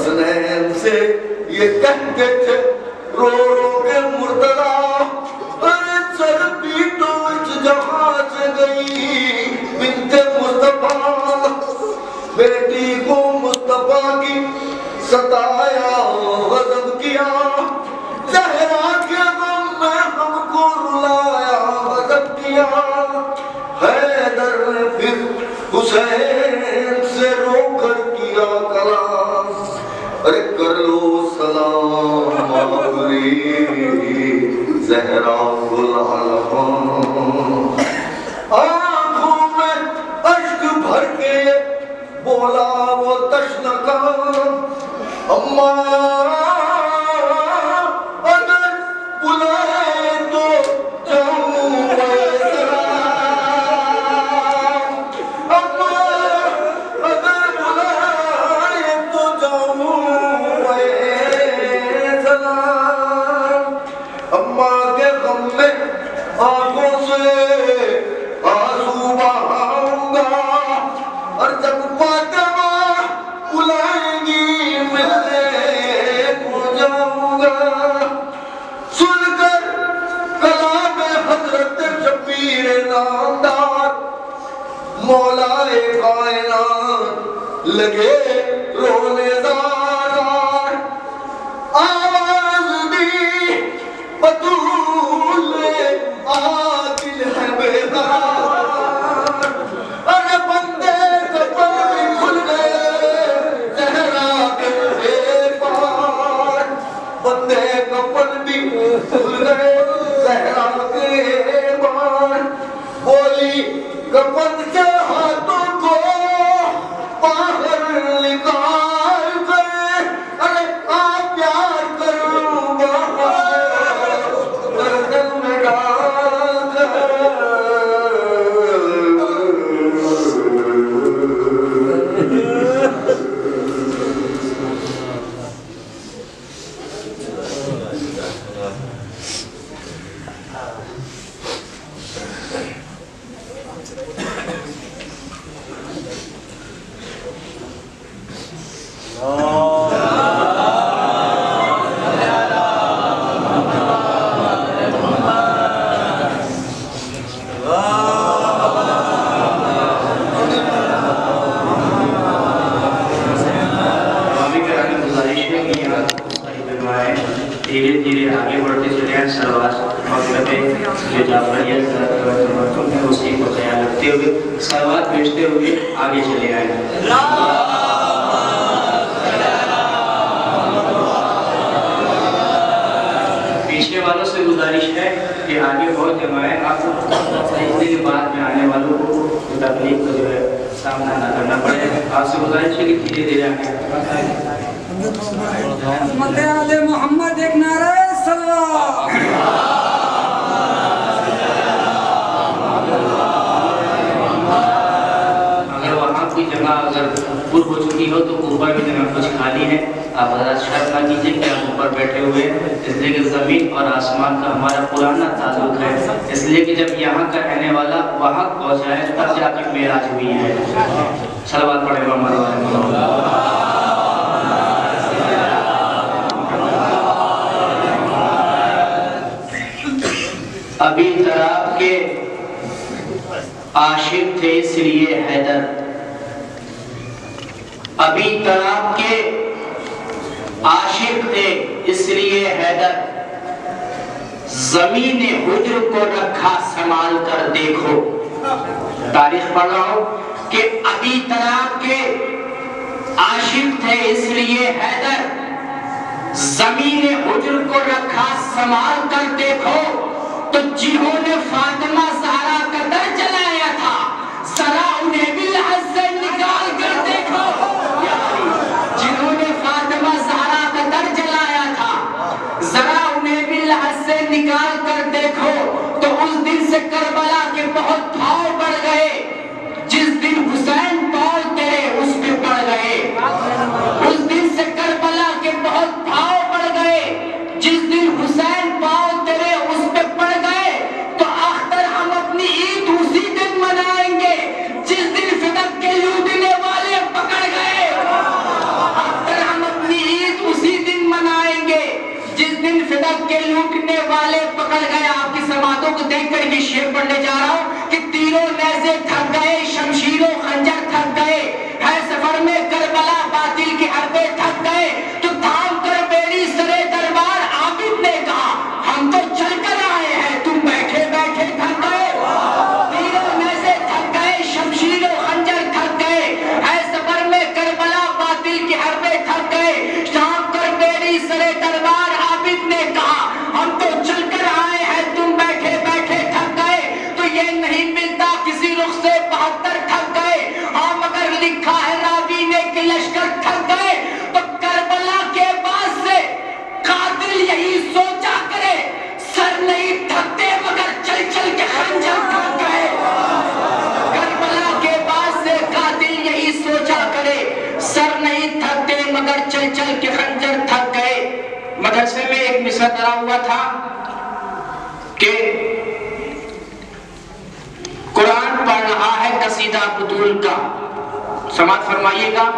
حسنین سے یہ کہتے تھے رو رو کے مرتضی ارے چربی تو اس جہاں سے گئی بنت مصطفیٰ بیٹی کو مصطفیٰ کی ستایا غضب کیا زہرا کے غم میں ہم کو رلایا غضب کیا حیدر نے پھر حسین سے رو کر کیا کلام ارے کر لو سلام آخری زہرا العالم آنکھوں میں اشک بھر کے بولا وہ تشنکا اماں اگر بلائے تو جاؤں میں سلام اماں اگر بلائے تو جاؤں میں سلام اماں کے غم میں آنکھوں سے آنسو بہاؤں گا اور جب فاطمہ بلائیں گی ملنے کو جاؤں گا سن کر کلام حضرت شبیر نامدار مولا کائنات لگے رونے زار آواز دی بطول عاقل ہے بیدار ارے بندے کفن بھی کھل گئے زہرا کے پار بندے کفن بھی کھل گئے زہرا کے پار بولی کفن سے ہاتھوں کو باہر نکال کر ارے آپ پیار کروں گردن میں ڈال کر دھیرے دھیرے آگے بڑھتے چلے ہیں سلوات مغرب جو جعفریت ہے اسی کو خیال رکھتے ہوئے سلوات بھیجتے ہوئے آگے چلے آئے پیچھے والوں سے گزارش ہے کہ آگے بہت جمع ہے آپ سجدے کے بعد میں آنے والوں کو تکلیف کا جو ہے سامنا نہ کرنا پڑے آپ سے گزارش ہے کہ دھیرے دھیرے آگے محمد آل محمد ایک نعرہ صلوات اگر وہاں کوئی جگہ اگر پر ہو چکی ہو تو اوپر بھی جگہ کچھ خالی ہے آپ حضرات شرط نہ کیجئے کہ آپ اوپر بیٹھے ہوئے ہیں اس لیے کہ زمین اور آسمان کا ہمارا پرانا تعلق ہے اس لیے کہ جب یہاں کا رہنے والا وہاں پہنچا ہے تب جا کر معراج ہوئی ہے صلوات پڑھے محمد ابھی طرح کے عاشق تھے اس لیے حیدر ابھی طرح کے عاشق تھے اس لیے حیدر زمین حجر کو رکھا سنبھال کر دیکھو تاریخ پڑھ رہا ہوں کہ ابھی طرح کے عاشق تھے اس لیے حیدر زمین حجر کو رکھا سنبھال کر دیکھو تو جنہوں نے فاطمہ زہرا کا در جلایا تھا ذرا انہیں بھی لحظ سے نکال کر دیکھو جنہوں نے فاطمہ زہرا کا در جلایا تھا ذرا انہیں بھی لحظ سے نکال کر دیکھو تو اس دن سے کربلا کے بہت بھاؤ بڑھ گئے جس دن حسین پاؤں تیرے اس پہ پڑ گئے اس دن سے کربلا کے بہت بھاؤ بڑھ گئے جس دن حسین پاؤں تیرے اس پہ پڑ گئے تو اختر ہم اپنی عید اسی دن منائیں گے جس دن فدق کے لوٹنے والے پکڑ گئے اختر ہم اپنی یہ شعر پڑھنے جا رہا ہوں کہ تیروں نیزے تھک گئے، شمشیر و خنجر تھک گئے، ہے سفر میں کربلا باطل کے حربے تھک گئے، تو تھام کر بیڑی سرے دربار عابد نے کہا ہم تو چل کر آئے ہیں، تم بیٹھے بیٹھے تھک گئے۔ تیروں نیزے تھک گئے، شمشیر و خنجر تھک گئے، ہے سفر میں کربلا باطل کے حربے تھک گئے، شام کر بیڑی سرے دربار عابد نے کہا ہم تو چل کر آئے ہیں، تم بیٹھے بیٹھے تھک گئے۔ تو یہ نہیں ملتا کسی رخ سے بہتر تھک گئے، ہاں مگر لکھا ہے راوی نے کہ لشکر تھک گئے۔ تو کربلا کے بعد سے قاتل یہی سوچا کرے سر نہیں تھکتے مگر چل چل کے خنجر تھک گئے۔ کربلا کے بعد سے قاتل یہی سوچا کرے سر نہیں تھکتے مگر چل چل کے خنجر تھک گئے۔ مدرسے میں ایک مصرع ڈرا ہوا تھا کہ قرآن پڑھ رہا ہے قصیدہ بطول کا، سماعت فرمائیے گا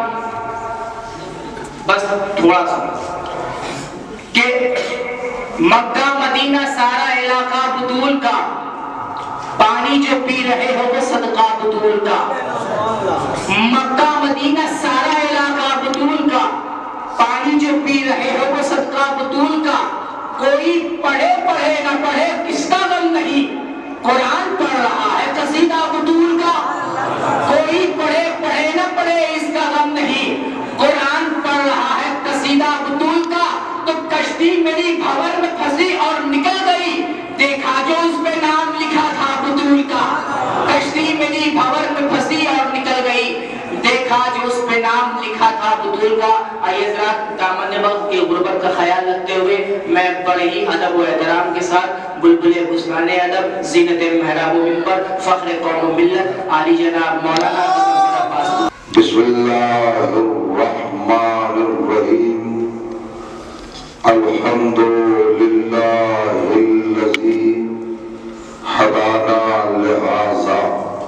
بس تھوڑا سا، کہ مکہ مدینہ سارا علاقہ بطول کا، پانی جو پی رہے ہو وہ صدقہ بطول کا۔ مکہ مدینہ سارا علاقہ بطول کا، پانی جو پی رہے ہو وہ صدقہ بطول کا۔ کوئی پڑھے پڑھے نہ پڑھے کس کا غم نہیں، قرآن پڑھ رہا ہے قصیدہ بطول کا۔ کوئی پڑھے پڑھے نہ پڑھے اس کا غم نہیں، قرآن پڑھ رہا ہے قصیدہ بطول کا۔ تو کشتی میری بھور میں پھنسی اور نکل گئی، دیکھا جو اس پہ نام لکھا تھا بطول کا۔ کشتی میری بھور میں پھنسی اور نکل گئی، دیکھا جو اس پہ نام لکھا تھا بطول کا۔ آئیے حضرات دامن وقت کی غربت کا خیال رکھتے ہوئے میں بڑے ہی ادب و احترام کے ساتھ بلبل بستان ادب، زینت محراب و منبر، فخر قوم و ملت، عالی جناب مولانا بسم اللہ الرحمن الرحیم، الحمد للہ الذی ہدانا لہذا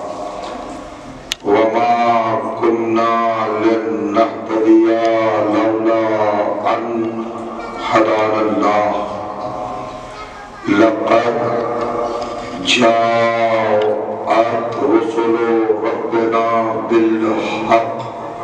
وما كنا لنهتدي لولا أن هدانا الله لقد جاءت رسل ربنا بالحق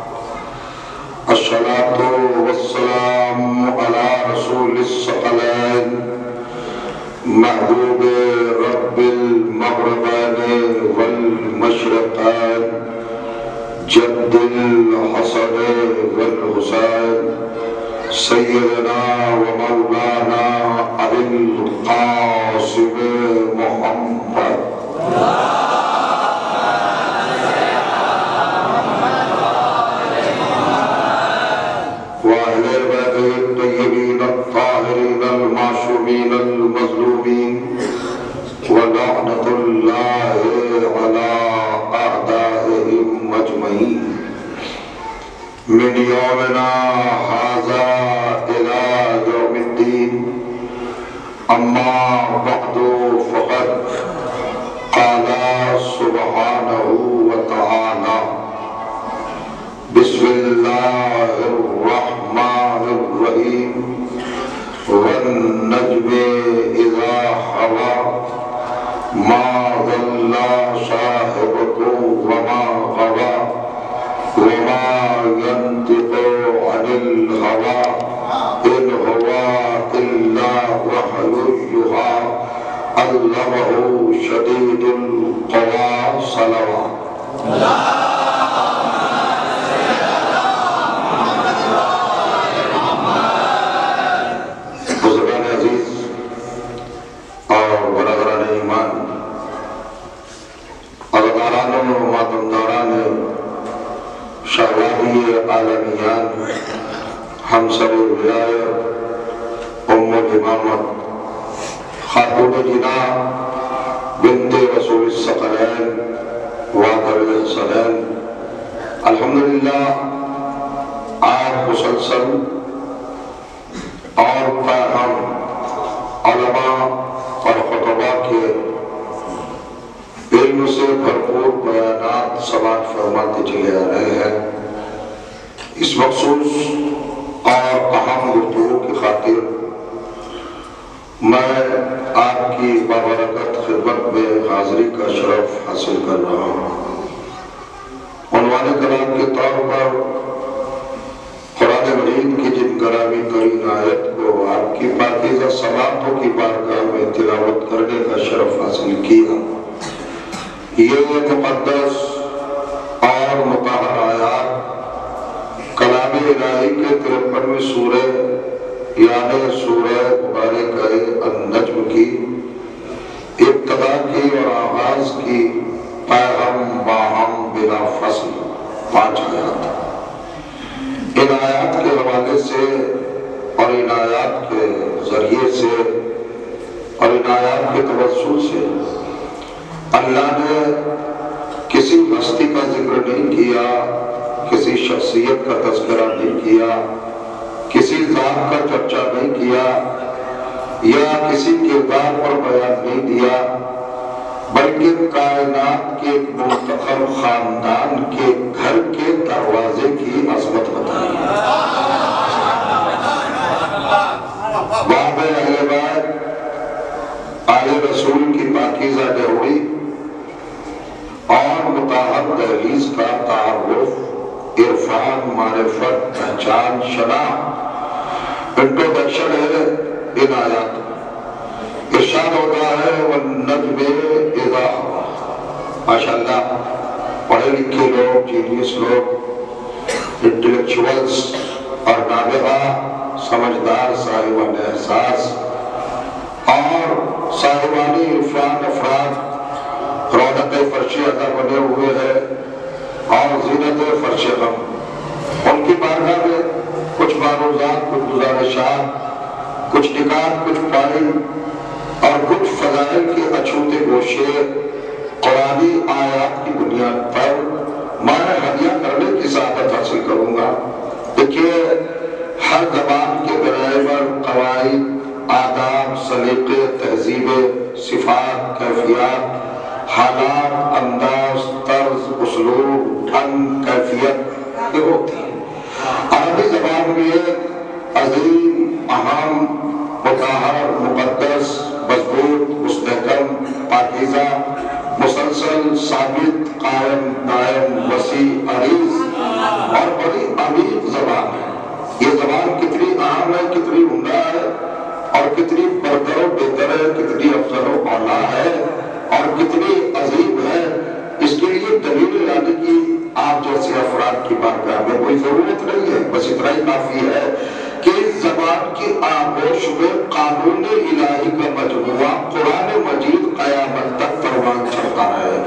الصلاة والسلام على رسول الثقلين محبوب رب المغربين والمشرقين جد الحسن والحسين سيدنا ومولانا أبي القاسم محمد وأهل بيته الطيبين الطاهرين المعصومين المظلومين ولعنة الله على أعدائهم أجمعين من يومنا هذا إلى يوم الدين. أما بعد فقد قال سبحانه وتعالى بسم الله الرحمن الرحيم والنجم إذا هوى ما ضل صاحبكم وما غوى وما ينطق عن الهوى إن هو إلا وحي يوحى علمه شديد القوى صلوات عالمیان ہمسر ولایت ام الامامت خاتون جنا بنت رسول الثقلین وادر الحسنین، الحمدللہ آپ مسلسل اور فاہم علماء اور خطباء کے علم سے بھرپور بیانات سماعت فرماتے چلے آ رہے ہیں۔ اس مخصوص اور اہم گفتگو کی خاطر میں آپ کی بابرکت خدمت میں حاضری کا شرف حاصل کر رہا ہوں۔ عنوان کلام کے طور پر قرآن مجید کی جن گرامی ترین آیت کو آپ کی پاکیزہ سماعتوں کی بارگاہ میں تلاوت کرنے کا شرف حاصل کیا، یہ مقدس اور مطہر آیات کلام الہی کے ترپنویں سورہ یعنی سورہ مبارکہ النجم کی ابتدا کی اور آغاز کی پیغم باہم بلا فصل پانچ آیات۔ ان آیات کے حوالے سے اور ان آیات کے ذریعے سے اور ان آیات کے توسل سے اللہ نے کسی ہستی کا ذکر نہیں کیا، کسی شخصیت کا تذکرہ نہیں کیا، کسی ذات کا چرچا نہیں کیا یا کسی کردار پر بیان نہیں دیا، بلکہ کائنات کے ایک منتخب خاندان کے گھر کے دروازے کی عظمت بتائی۔ باب اہل بیت آل رسول کی پاکیزہ ڈیوڑی اور مطہر دہلیز کا تعارف، عرفان، معرفت، پہچان، شناخت، انٹروڈکشن ہے ان آیات۔ ارشاد ہوتا ہے وَالنَّجْمِ إِذَا هَوَىٰ۔ ماشاءاللہ پڑھے لکھے لوگ، جینیس لوگ، انٹلیکچوئلز اور نابغہ، سمجھدار، صاحبان احساس اور صاحبان عرفان افراد رونق فرش عطا بنے ہوئے ہیں اور زینت فرش غم۔ ان کی بارگاہ میں کچھ معروضات، کچھ گزارشات، کچھ نکات، کچھ پائی اور کچھ فضائل کے اچھوتے گوشے قرآنی آیات کی بنیاد پر میں ہدیہ کرنے کی سعادت حاصل کروں گا۔ دیکھیے ہر زبان کے گرامر، قواعد، آداب، سلیقے، تہذیبیں، صفات، کیفیات، حالات، انداز، طرز، اسلوب، ڈھنگ، کیفیت یہ ہوتی ہے۔ عربی زبان میں عظیم، اہم، مطہر، مقدس، مضبوط، مستحکم، پاکیزہ، مسلسل، ثابت، قائم، دائم، وسیع، عریض اور بڑی عمیق زبان ہے۔ یہ زبان کتنی اہم ہے، کتنی عمدہ ہے اور کتنی برتر و بہتر ہے، کتنی افضل و اعلیٰ ہے اور کتنی عظیم ہے، اس کے لیے دلیل لانے کی آپ جیسے افراد کی بارگاہ میں کوئی ضرورت نہیں ہے، بس اتنا ہی کافی ہے کہ اس زبان کی آغوش میں قانون الہی کا مجموعہ قرآن مجید قیامت تک پروان چڑھتا ہے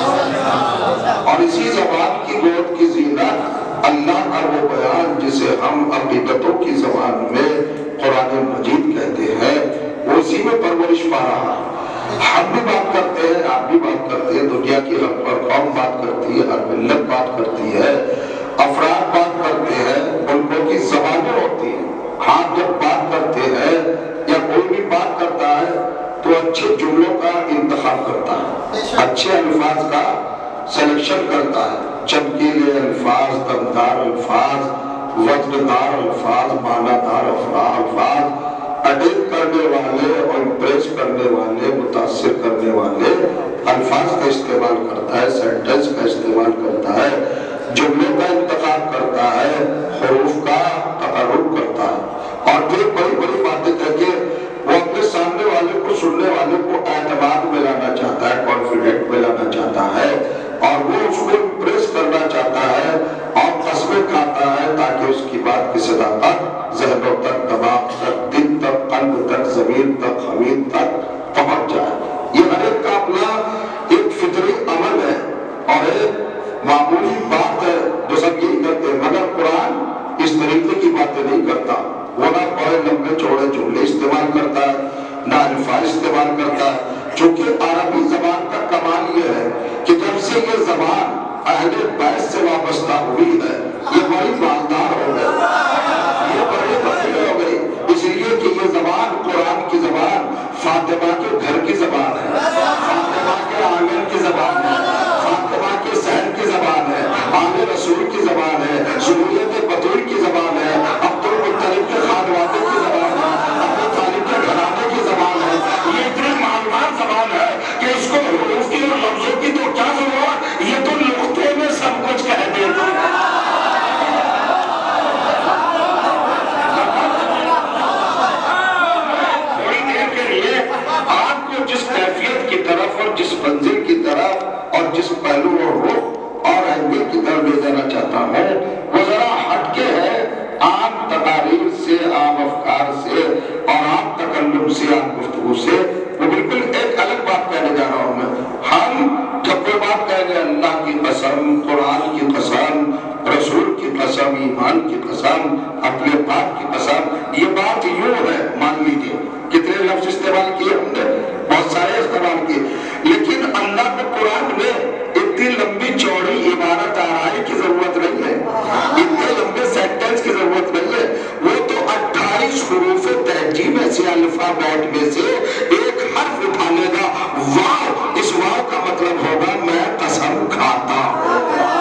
اور اسی زبان کی گود کی زینت اللہ کا وہ بیان جسے ہم عقیدتوں کی زبان میں قرآن مجید کہتے ہیں، وہ اسی میں پرورش پا رہا ہے۔ ہم بھی بات کرتے ہیں، آپ بھی بات کرتے ہیں، دنیا کی ہر قوم بات کرتی ہے، ہر ملت بات کرتی ہے، افراد بات کرتے ہیں، ملکوں کی زبانیں ہوتی ہیں۔ آپ جب بات کرتے ہیں یا کوئی بھی بات کرتا ہے تو اچھے جملوں کا انتخاب کرتا ہے، اچھے الفاظ کا سلیکشن کرتا ہے، چمکیلے الفاظ، دمدار الفاظ، وزندار الفاظ، معنی دار الفاظ، اڈیٹ کرنے والے اور امپریس کرنے والے، متاثر کرنے والے الفاظ کا استعمال کرتا ہے، سینٹنس کا استعمال کرتا ہے، جملوں کا انتخاب کرتا ہے، حروف کا تقرب کرتا ہے اور پھر بڑی بڑی باتیں کہہ کے وہ اپنے سامنے والے کو، سننے والے کو اعتماد میں لانا چاہتا ہے، کانفیڈنٹ میں لانا چاہتا ہے اور وہ اس کو امپریس کرنا چاہتا ہے اور قسمیں کھاتا ہے تاکہ اس کی بات کی صداقت ذہنوں تک، دماغ تک، دل تک، قلب تک، ضمیر تک، خمیر تک پہنچ جائے۔ یہ ہر ایک کا اپنا ایک فطری عمل ہے اور ایک معمولی بات ہے جو سب یہی کرتے ہیں، مگر قرآن اس طریقے کی باتیں نہیں کرتا۔ وہ نہ بڑے لمبے چوڑے جملے استعمال کرتا ہے، نہ الفاظ استعمال کرتا ہے، چونکہ عربی زبان کا کمال یہ ہے کہ جب سے یہ زبان اہل بیت سے وابستہ ہوئی ہے یہ بڑی مالدار ہو گئی، یہ بڑی بڑی ہو گئی، اس لیے کہ یہ زبان قرآن کی زبان فاطمہ کے گھر کی زبان ہے، فاطمہ کے آنگن کی زبان ہے، فاطمہ کے صحن کی زبان ہے، آل رسول کی زبان ہے، ذریت بطول کی زبان ہے، عبد المطلب کے خانوادے کی زبان ہے، ابو طالب کے گھرانے کی زبان ہے۔ یہ اتنی مالدار زبان ہے کہ اس کو حروف बात की कसम, ये बात यूं है, मान लीजिए कितने लफ्ज इस्तेमाल किए हमने, बहुत सारे इस्तेमाल किए, लेकिन अल्लाह को कुरान में इतनी लंबी चौड़ी इबारत आराई की जरूरत नहीं है, इतने लंबे सेंटेंस की जरूरत नहीं है। वो तो अट्ठाईस हुरूफ तहजी में से, अल्फाबेट में से एक हर्फ उठा लेगा, वाव, इस वाव का मतलब होगा मैं कसम खाता हूं।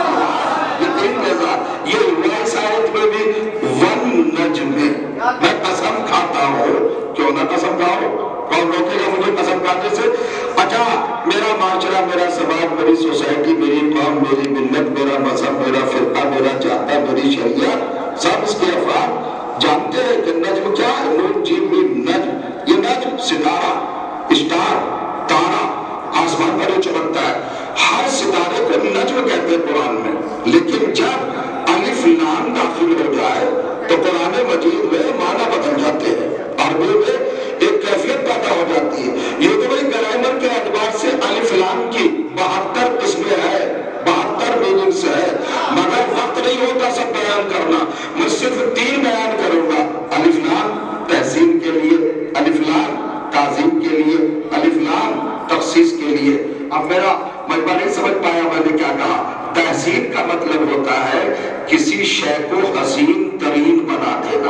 ये रिवायत आयत में भी वन नज्म में मैं कसम खाता हूँ, क्यों ना कसम खाओ, कौन रोकेगा मुझे कसम खाने से? अच्छा, मेरा माशरा, मेरा समाज, मेरी सोसाइटी, मेरी कौम, मेरी मिल्लत, मेरा मजहब, मेरा फिरका, मेरा जाता, मेरी शरीयत, सब इसके अफराद जानते हैं कि नज्म क्या है। नून जीम मीम नज्म, ये नज्म सितारा, स्टार, तारा आसमान पर जो चमकता है, हर सितारे को नज्म कहते हैं कुरान में। लेकिन जब अलिफ लाम दाखिल हो जाए तो कुरान मजीद में माना बदल जाते हैं, अरबी में एक कैफियत पैदा हो जाती है। ये तो भाई ग्रामर के एतबार से अलिफ लाम की बहत्तर किस्में है, बहत्तर मीनिंग्स है, मगर वक्त नहीं होता सब बयान करना, मैं सिर्फ तीन बयान करूंगा। अलिफ लाम तहसीन के लिए, अलिफ लाम ताज़ीम के लिए, अलिफ लाम तखसीस के लिए। अब मेरा मजबा नहीं समझ पाया मैंने क्या कहा। तहसीन का मतलब होता है किसी शय को हसीन तरीन बना देना,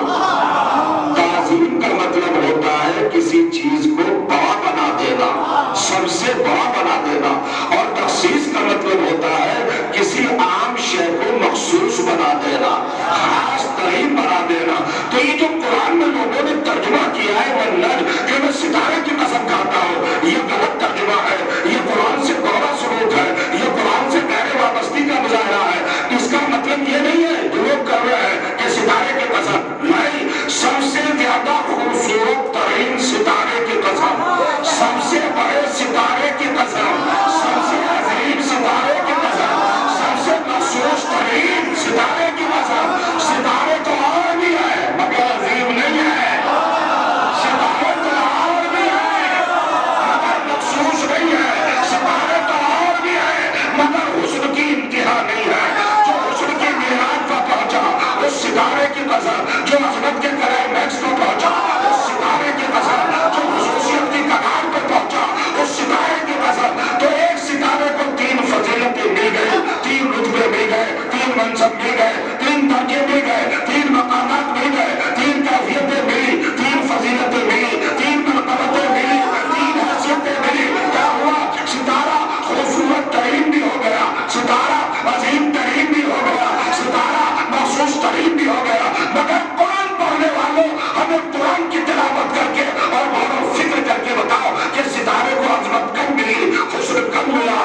ताज़ीम का मतलब होता है किसी चीज को बड़ा बना देना, सबसे बड़ा बना देना, और तखसीस का मतलब होता है किसी आम शय को मखसूस बना देना, खास तरीन बना देना। तो ये जो कुरान में लोगों ने तर्जुमा किया है वल्लज कि मैं सितारे की कसम खाता हूँ, ये गलत तर्जुमा है, ये कुरान से गौरा सबूत है, ये कुरान से गैर वाबस्ती का मुजाहरा है। इसका मतलब ये नहीं है जो लोग कर रहे हैं कि सितारे की कसम, नहीं, सबसे ज्यादा खूबसूरत तरीन सितारे की कसम, सबसे बड़े सितारे की कसम, सबसे अजीम सितारे की कसम, सबसे मखसूस तरीन सितारे की कसम। सितारे तो और भी है मगर अजीम नहीं है, सितारे तो और भी है मगर मखसूस नहीं है, सितारे तो और भी है मगर हुस्न की इंतहा नहीं है। जो हुस्न की मिराज पर पहुंचा उस सितारे की कसम, जो अजमत के क्लाइमैक्स पर पहुंचा उस सितारे की कसम, जो खुसूसियत की कगार पर पहुंचा उस सितारे की कसम। तो एक सितारे को तीन फजीलतें मिल गई, तीन रुतबे मिल गए, तीन मनसब मिल गए, तीन दर्जे मिल गए, तीन मकामात मिल गए, तीन कैफियतें मिली, तीन फजीलतें मिली, तीन मरतबतें मिली, तीन हैसियतें मिली। क्या हुआ? सितारा खूबसूरत तरीन भी हो गया, सितारा अजीम तरीन भी हो गया, सितारा महसूस तरीन भी हो गया। मगर कुरान पढ़ने वालों, हमें कुरान की तिलावत करके और गौर फिक्र करके बताओ कि सितारे को अजमत कब मिली, हुस्न कब मिला?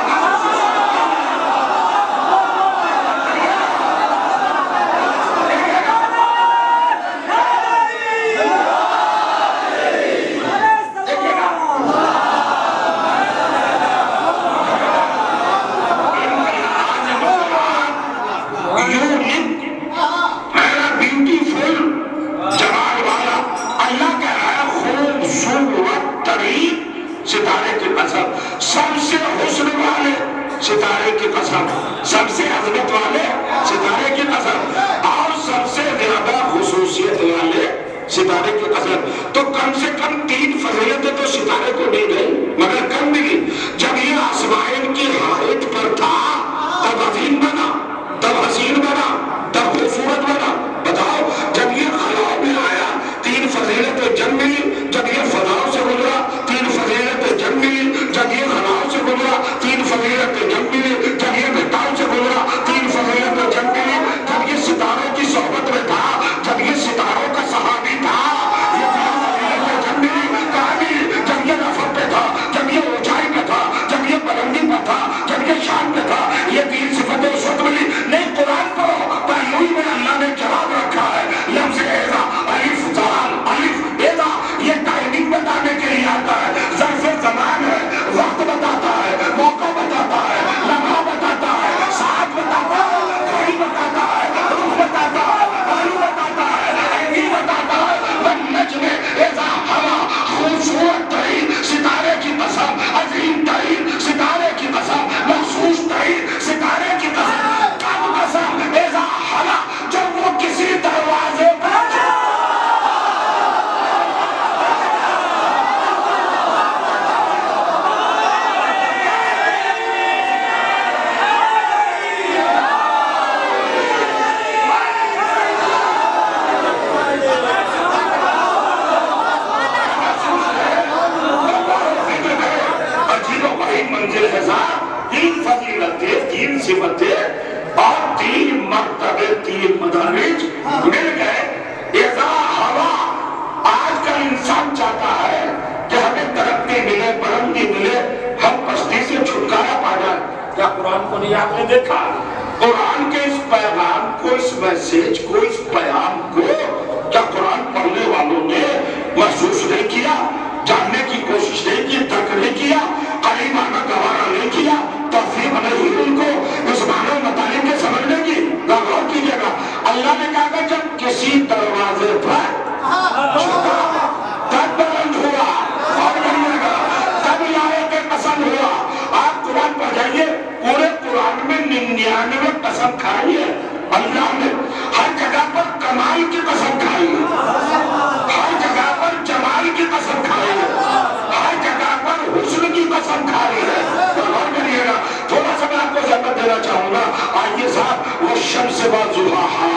सितारे की कसम, सबसे हुस्न वाले सितारे की कसम, सबसे अजमत वाले सितारे की कसम, और सबसे ज्यादा खुसूसियत वाले सितारे की कसम। तो कम से कम तीन फजीलतें तो सितारे को मिल गई, मगर कब मिली? जब ये आसमान की हाइट पर था तब अजीम बना, तब हसीन बना, तब खूबसूरत बना। बताओ, जब ये खलाओ में आया तीन फजीलतें जब मिली, जब ये फजाओं से गुजरा तीन फजीलतें जब मिली, जब ये खलाओं से गुजरा तीन फजीलतें जब मिली, जब ये घटाओं से गुजरा तीन फजीलतें जब मिली, जब ये सितारों की सोहबत में था, जब ये सितारों का सहाबी था, ये तीन फजीलतें जब मिली, कहाँ मिली? जब ये नफर पे था, को नहीं आपने देखा? कुरान के इस पैगाम को, इस मैसेज को, इस पैगाम को क्या कुरान पढ़ने वालों ने महसूस नहीं किया, जानने की कोशिश नहीं की, तर्क नहीं किया, करीब आना गवारा नहीं किया, तौफीक नहीं उनको इस मानव मतालिब के समझने की? गौर कीजिएगा, अल्लाह ने कहा कि जब किसी दरवाजे पर तब बुलंद हुआ और करिएगा तब लाए के कसम हुआ। आप कुरान पढ़ जाइए, पूरे कुरान में निन्यानवे कसम खाई है अल्लाह ने। हर जगह पर कमाल की कसम खाई है, हर जगह पर जमाल की कसम खाई है, हर जगह पर हुस्न की कसम खाई है। गौर करिएगा, थोड़ा सा मैं आपको जवाब देना चाहूंगा। आइए साहब, वो शम्स व ज़ुहाहा,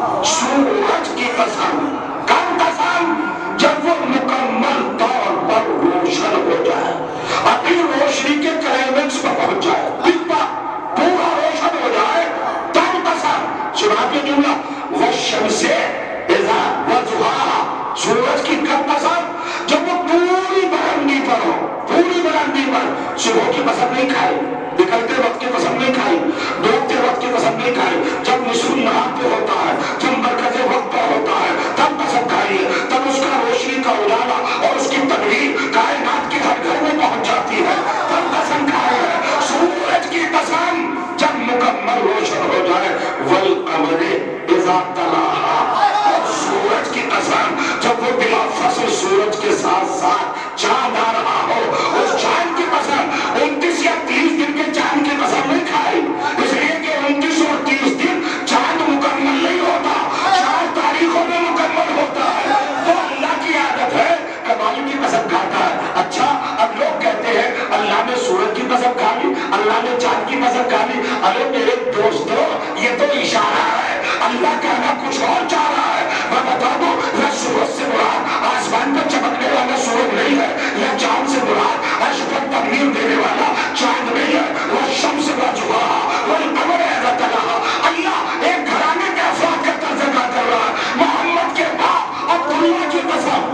सूरज की कसम। कब कसम? जब वो मुकम्मल तौर पर रोशन हो जाए, अपनी रोशनी के क्लाइमेक्स पर पहुंच जाए, बिल्कुल पूरा रोशन हो जाए, तब कसम। सुना के जुमला, वो शम्से इज़ा व ज़ुहाहा, सूरज की कब कसम? जब वो पूरी बुलंदी पर हो, पूरी बुलंदी पर। सुबह की कसम नहीं खाई, निकलते वक्त की कसम नहीं खाई, डूबते वक्त की कसम नहीं खाई, जब निस्फ़ुन नहार पे होता है, जब मरकज़े वक्त पर होता है, तब कसम खाई है। तब उसका रोशनी का उजाला और उसकी तकलीफ कायनात के हर घर में पहुंच जाती है, तब कसम खाई है। सूरज की कसम जब मुकम्मल रोशन हो जाए, वल कमरे इज़ा तलाहा, और सूरज की कसम जब वो बिला फसल सूरज के साथ साथ चांद आ रहा हो, उस चांद की कसम। उनतीस या तीस दिन के चांद की कसम नहीं खाई, इसलिए कि उनतीस और तीस दिन चांद मुकम्मल नहीं होता, चार तारीखों में मुकम्मल होता है। तो अल्लाह की आदत है कमाल की कसम खाता है। अच्छा, अब लोग कहते हैं अल्लाह ने सूरज की कसम खा ली, अल्लाह ने चांद की कसम खा ली। अरे मेरे दोस्तों, ये तो इशारा है, अल्लाह कहना कुछ और चाह रहा है। मैं बता दूं, यह सूरज से मुराद आसमान पर चमकने वाला सूरज नहीं है, यह चांद से मुराद अर्श पर तकमीर देने वाला चांद नहीं है। वह शम्स व ज़ुहाहा वल कमर इज़ा तलाहा। अल्लाह एक घराने के अफराद का तर्जुमा कर रहा है। मोहम्मद के बाप अब्दुल्लाह की कसम,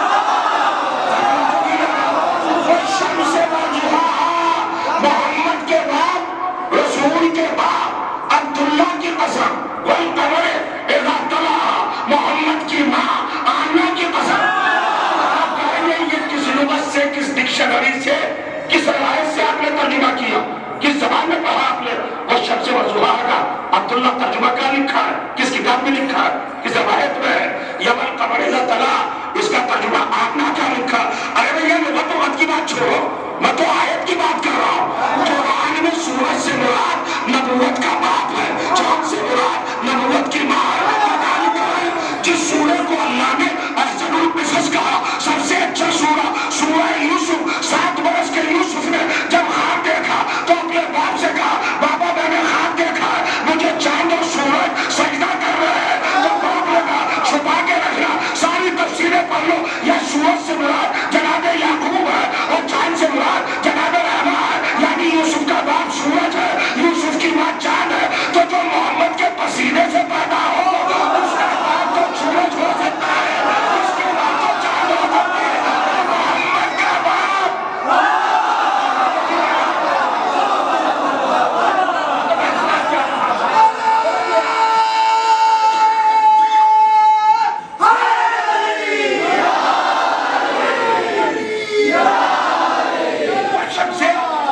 मोहम्मद के बाप रसूल के बाप अब्दुल्लाह की कसम, वल कमर इज़ा तलाहा, मोहम्मद की माँ आमिना की कसम। आप कहेंगे ये किस लुगत से, किस डिक्शनरी से, किस रवायत से आपने तर्जुमा किया, किस जबान में पढ़ा आपने? वो शम्स व ज़ुहाहा का अब्दुल्लाह तर्जुमा क्या लिखा है, किस किताब में लिखा है, किस रवायत में है? या वल कमर इज़ा तलाहा, इसका तर्जुमा आमिना क्या लिखा? अरे भैया लुगत वगत की बात छोड़ो, मैं तो आयत की बात कर रहा हूँ। कुरान में सूरज से मुराद नबूवत का बाप है, चांद से मुराद नबूवत की माँ है। जिस सूरह को अल्लाह ने अहसनुल क़िसस कहा, सबसे अच्छा सूरह, सूरह यूसुफ। सात बरस के यूसुफ ने जब ख्वाब देखा तो अपने बाप से कहा, बाबा मैंने ख्वाब देखा है, मुझे चांद और सूरज सजदा कर रहे हैं। तो बाप ने कहा छुपा के रखना, सारी तफसीरें पढ़ लो। यह सूरज से मुराद जनाब याकूब है और चांद से मुराद जनाब रहमा है, यानी यूसुफ का बाप सूरज है, यूसुफ की माँ चांद है। तो जो मोहम्मद के पसीने से पैदा हो, उसका बाप तो सूरज हो सकता है, उसके बाप तो चांद हो सकती है। मोहम्मद का बाप शम्से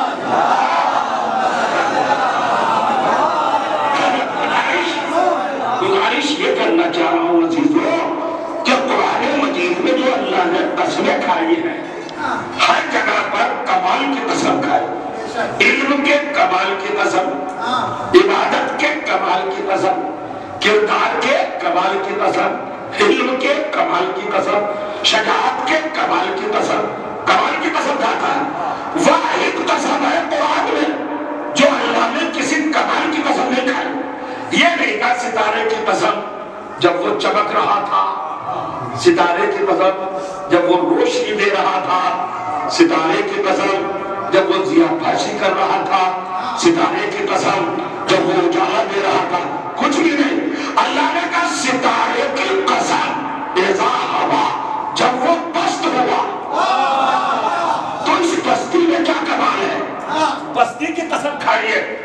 गुजारिश ये करना चाह रहा हूँ अजीजों, कि कुरान मजीद में जो अल्लाह ने कसमें खाई है, हर जगह पर कमाल की कसम खाई। इल्म के कमाल की कसम, इबादत के कमाल की कसम, किरदार के कमाल की कसम, इल्म के कमाल की कसम, शजाअत के कमाल की कसम। कमाल की कसम खाता है, वाहिद कसम है कुरान में जो अल्लाह ने किसी कमाल की कसम नहीं खाई। ये नहीं कहा सितारे की कसम जब वो चमक रहा था, सितारे की कसम जब वो रोशनी दे रहा था, सितारे की कसम जब वो ज़ियाबाशी कर रहा था, सितारे की कसम जब वो उजाला दे रहा था। कुछ भी नहीं, अल्लाह ने कहा सितारे की कसम इज़ा हवा, जब वो पस्त हुआ। तो इस पस्ती में क्या कमाल है? पस्ती की कसम खाइए,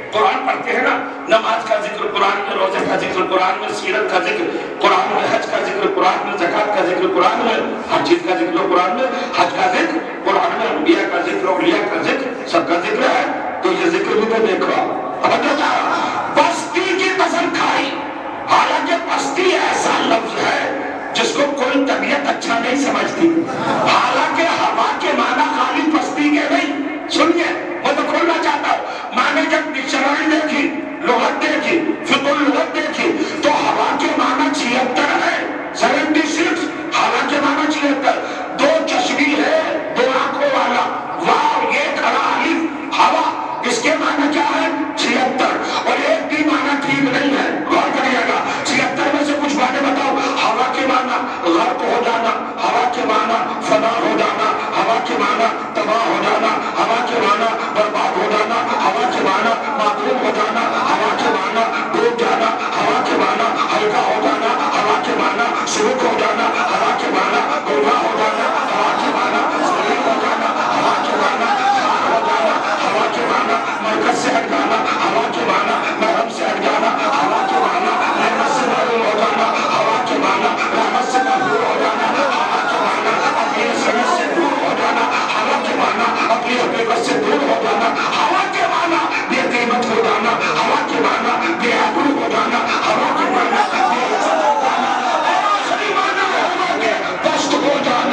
قرآن پڑھتے ہیں نا، نماز کا ذکر قرآن میں، روزے کا ذکر قرآن میں، سیرت کا ذکر قرآن میں، حج کا ذکر قرآن میں، زکوٰۃ کا ذکر قرآن میں، ہر چیز کا ذکر قرآن میں، حج کا ذکر قرآن میں، انبیاء کا ذکر، اولیاء کا ذکر، سب کا ذکر ہے. تو یہ ذکر بھی تو دیکھو. پستی کی قسم کھائی، حالانکہ پستی ایسا لفظ ہے جس کو کوئی طبیعت اچھا نہیں سمجھتی. حالانکہ ہوا کے معنی خالی پستی کے نہیں. سنیے، میں تو کھولنا چاہتا ہوں. میں نے جب ڈکشنری دیکھی، لغت دیکھی، فقہ اللغت دیکھی، تو ہوا کے معنی چھہتر ہے، سیونٹی سکس. ہوا کے معنی چھہتر. دو چشمی ہے، دو آنکھوں والا. واو، یہ کھڑا الف ہوا، اس کے معنی کیا ہے؟ چھہتر. اور ایک بھی معنی ٹھیک نہیں ہے، غور کریے گا. چھہتر میں سے کچھ باتیں بتاؤ. ہوا کے معنی غرق ہو جانا، ہوا کے معنی فنا ہو جانا، ہوا کے معنی تباہ ہو جانا، ہوا کے معنی برباد ہو جانا، ہوا کے معنی معدوم ہو جانا، ہوا کے معنی ڈوب جانا، ہوا کے معنی ہلکا ہو جانا، ہوا کے معنی سبک ہو جانا، ہوا کے معنی گمراہ ہو جانا، ہوا کے معنی ذلیل ہو جانا، ہوا کے معنی خار ہو جانا، ہوا کے معنی مرکز سے ہٹ جانا، ہوا کے معنی محرم سے ہٹ جانا، ہوا کے معنی نعمت سے معلوم ہو جانا، ہوا کے معنی رحمت سے محروم ہو جانا، ہوا کے معنی اپنی سمجھ سے دور ہو جانا، ہوا کے معنی اپنی حقیقت سے دور ہو جانا، ہوا کے معنی بے قیمت ہو جانا، ہوا کے معنی بے آبرو ہو جانا، ہوا کے معنی بے عزت ہو جانا، آخری معنی ہوا کے پست ہو جانا.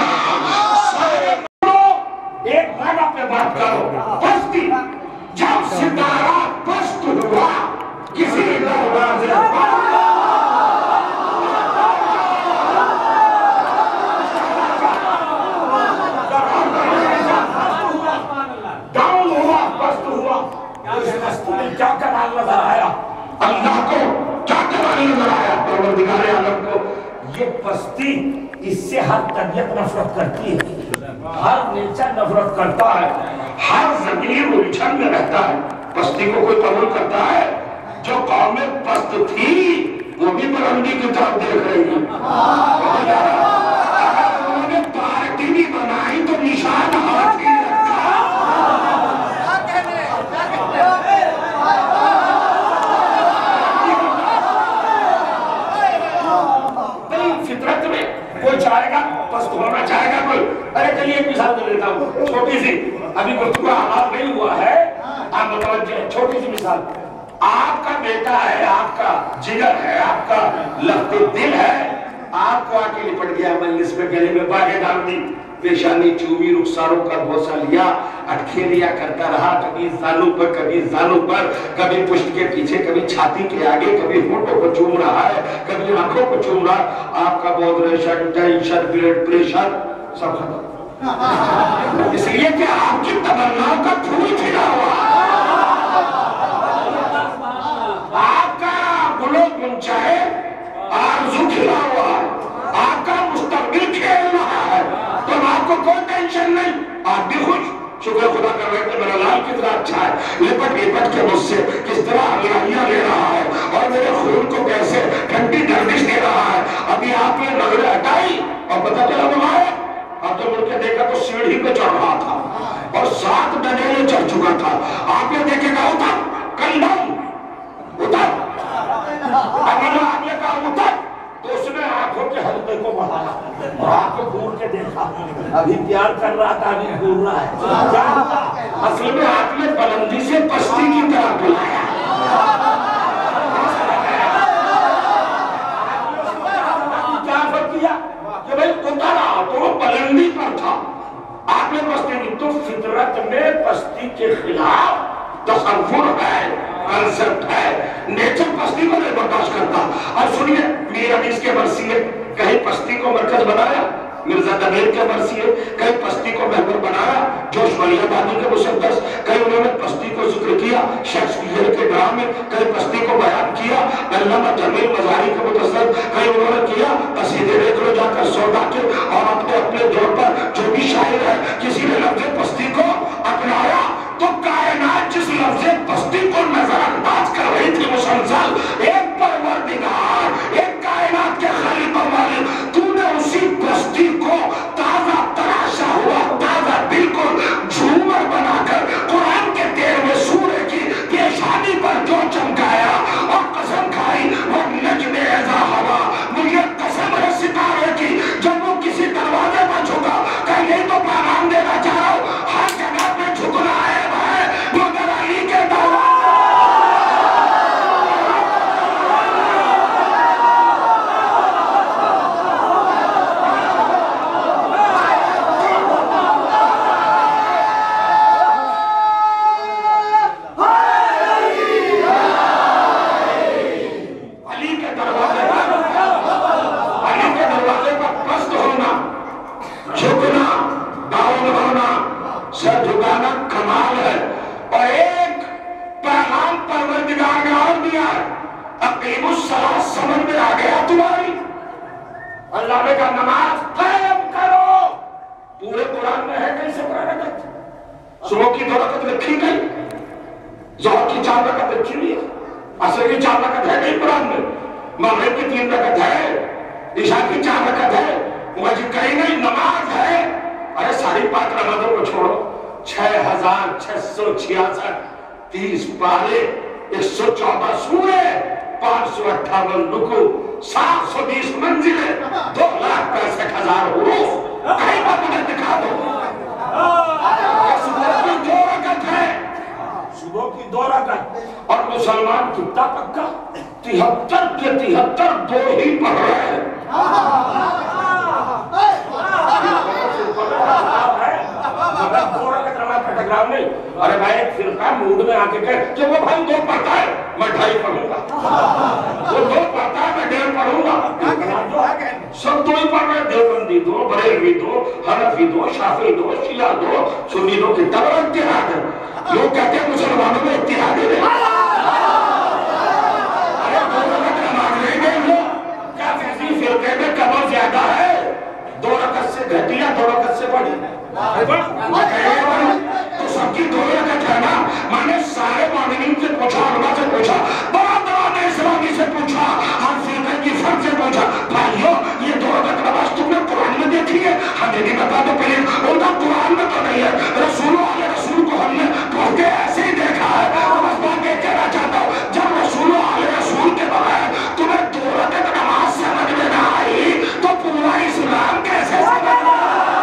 ایک معنی پہ بات کرو. پستی، جب ستارہ پست ہوا کسی دروازے پر، ڈاؤن ہوا، پست ہوا، اس پستی میں کیا کمال نظر آیا؟ اللہ کو کیا کمال نظر آیا؟ پروردگار عالم کو. یہ پستی، اس سے ہر طبیعت نفرت کرتی ہے، ہر نیچر نفرت کرتا ہے، ہر ضمیر الجھن میں رہتا ہے. پستی کو کوئی قبول کرتا ہے؟ جو قومیں پست تھی وہ بھی بلندی کی طرف دیکھ رہی ہیں. اگر انہوں نے پارٹی بھی بنائی تو نشان ہاتھ ہی رکھا. فطرت میں کوئی چاہے گا پست ہونا چاہے گا کوئی. ارے چلیے ایک مثال دے دیتا ہوں چھوٹی سی، ابھی گفتگو آغاز نہیں ہوا ہے، آپ متوجہ. چھوٹی سی مثال، آپ کا بیٹا ہے، آپ کا جگر ہے، آپ کا لفظ دل ہے، آپ کو آ کے لپٹ گیا مجلس میں، گلے میں باہیں ڈال دی، پیشانی چومی، رخساروں کا بوسہ لیا، اٹکے لیا کرتا رہا، کبھی زانوں پر کبھی زانوں پر، کبھی پشت کے پیچھے، کبھی چھاتی کے آگے، کبھی ہونٹوں کو چوم رہا ہے، کبھی آنکھوں کو چوم رہا ہے. آپ کا بودریشن، ٹینشن، بلڈ پریشر سب ختم. اس لیے کہ آپ کی تمناؤں کا پھول کھلا ہوا، آپ کا گلو گنچائے آرزو کھلا ہوا ہے، آپ کا مستقبل کھیل رہا ہے. تو آپ کو کوئی ٹینشن نہیں، آپ بھی خوش. شکر خدا کر رہے کہ میرا لال کتنا اچھا ہے، لپٹ لپٹ کے مجھ سے کس طرح انگڑائیاں لے رہا ہے اور میرے خون کو کیسے ٹھنڈی گردش دے رہا ہے. ابھی آپ نے نظریں ہٹائی اور پتہ چلا بغایا. اب تو مڑ کے دیکھا تو سیڑھی پہ چڑھ رہا تھا اور سات ڈنڈے چڑھ چکا تھا. آپ نے دیکھے گا اتر کنڈم اتر. اب آپ نے کہا اتر تو اس نے آنکھوں کے حلقے کو بڑھایا اور آپ کو گھور کے دیکھا. ابھی پیار کر رہا تھا، ابھی گھور رہا ہے. اصل میں آپ نے بلندی سے پستی کی طرح بلایا. کیا فرق کیا کہ بھائی اترا تو وہ بلندی پر تھا، آپ نے پستی کی. تو فطرت میں پستی کے خلاف تصور ہے، کنسپٹ ہے. نیچر پستی کو نہیں برداشت کرتا. اب سنیے، میر حدیث کے مرثی ہے، کہیں پستی کو مرکز بنایا، مرزا دبیر کے مرثی ہے، کہیں پستی کو محور بنایا، جوش ولی آبادی کے مسدس، کہیں انہوں نے پستی کو ذکر کیا شیکسپیئر کے ڈرامے، کہیں پستی کو بیان کیا علامہ جمیل مظاہری کے متصد، کہیں انہوں نے کیا قصیدے دیکھ لو جا کر سودا کے. اور اپنے اپنے دور پر جو بھی شاعر ہے کسی نے لفظ پستی کو اپنایا تو کائنات جس لفظ پستی کو نظر انداز کر رہی تھی مسلسل، ایک پروردگار، ایک کائنات کے خالق و مالک، تو نے اسی پستی کو تازہ تراشا ہوا، تازہ بالکل جھومر بنا کر قرآن کے تیرہویں سورے کی پیشانی پر चार रकत अच्छी नहीं है, असर की चार रकत है नहीं कुरान में, मगरिब की तीन रकत है, ईशा की चार रकत है, वजह कहीं नहीं नमाज है। अरे सारी पांच नमाजों को छोड़ो, छह हजार छह सौ छियासठ तीस पारे, एक सौ चौदह सूरे, पांच सौ अट्ठावन रुकू, सात सौ बीस मंजिले, दो लाख पैंसठ हजार हुरूफ, कहीं पर मुझे दिखा दो। सुबह की दो रकत है, सुबह की दो रकत, और मुसलमान कितना पक्का तिहत्तर के तिहत्तर दो ही पढ़ रहे हैं। मगर दो रकत नमाज का टकराव नहीं। अरे भाई एक फिरका मूड में आके कहे कि वो भाई दो पढ़ता है, मैं ढाई पढ़ूंगा, वो दो पढ़ता है, मैं डेढ़ पढ़ूंगा। सब दो ही पढ़ रहे, देवबंदी दो, बरेलवी दो, हनफी दो, शाफी दो, शिया दो, सुन्नी दो, कितना बड़ा इत्तेहाद है। लोग कहते हैं मुसलमानों में इत्तेहाद है। अरे दो रकत नमाज नहीं गए वो, क्या किसी फिरके में कमर ज्यादा है? दो रकत से घटिया, दो रकत से बढ़ी, तो सबकी दो रकत है ना। मैंने सारे मामिनीन से पूछा, उलमा से पूछा, बड़ा दवाने इस्लामी से पूछा, हर फिरके की फर्क से पूछा, भाइयों ये दो रकत नमाज तुमने कुरान में देखी है? हमें भी बता दो प्लीज। उनका कुरान में तो नहीं है, रसूलों वाले रसूल को हमने पढ़ के ऐसे ही देखा है। तो बस बात ये कहना चाहता हूँ, जब रसूलों वाले रसूल के बगैर तुम्हें दो रकत नमाज समझ में ना आई तो पूरा इस्लाम कैसे समझ में?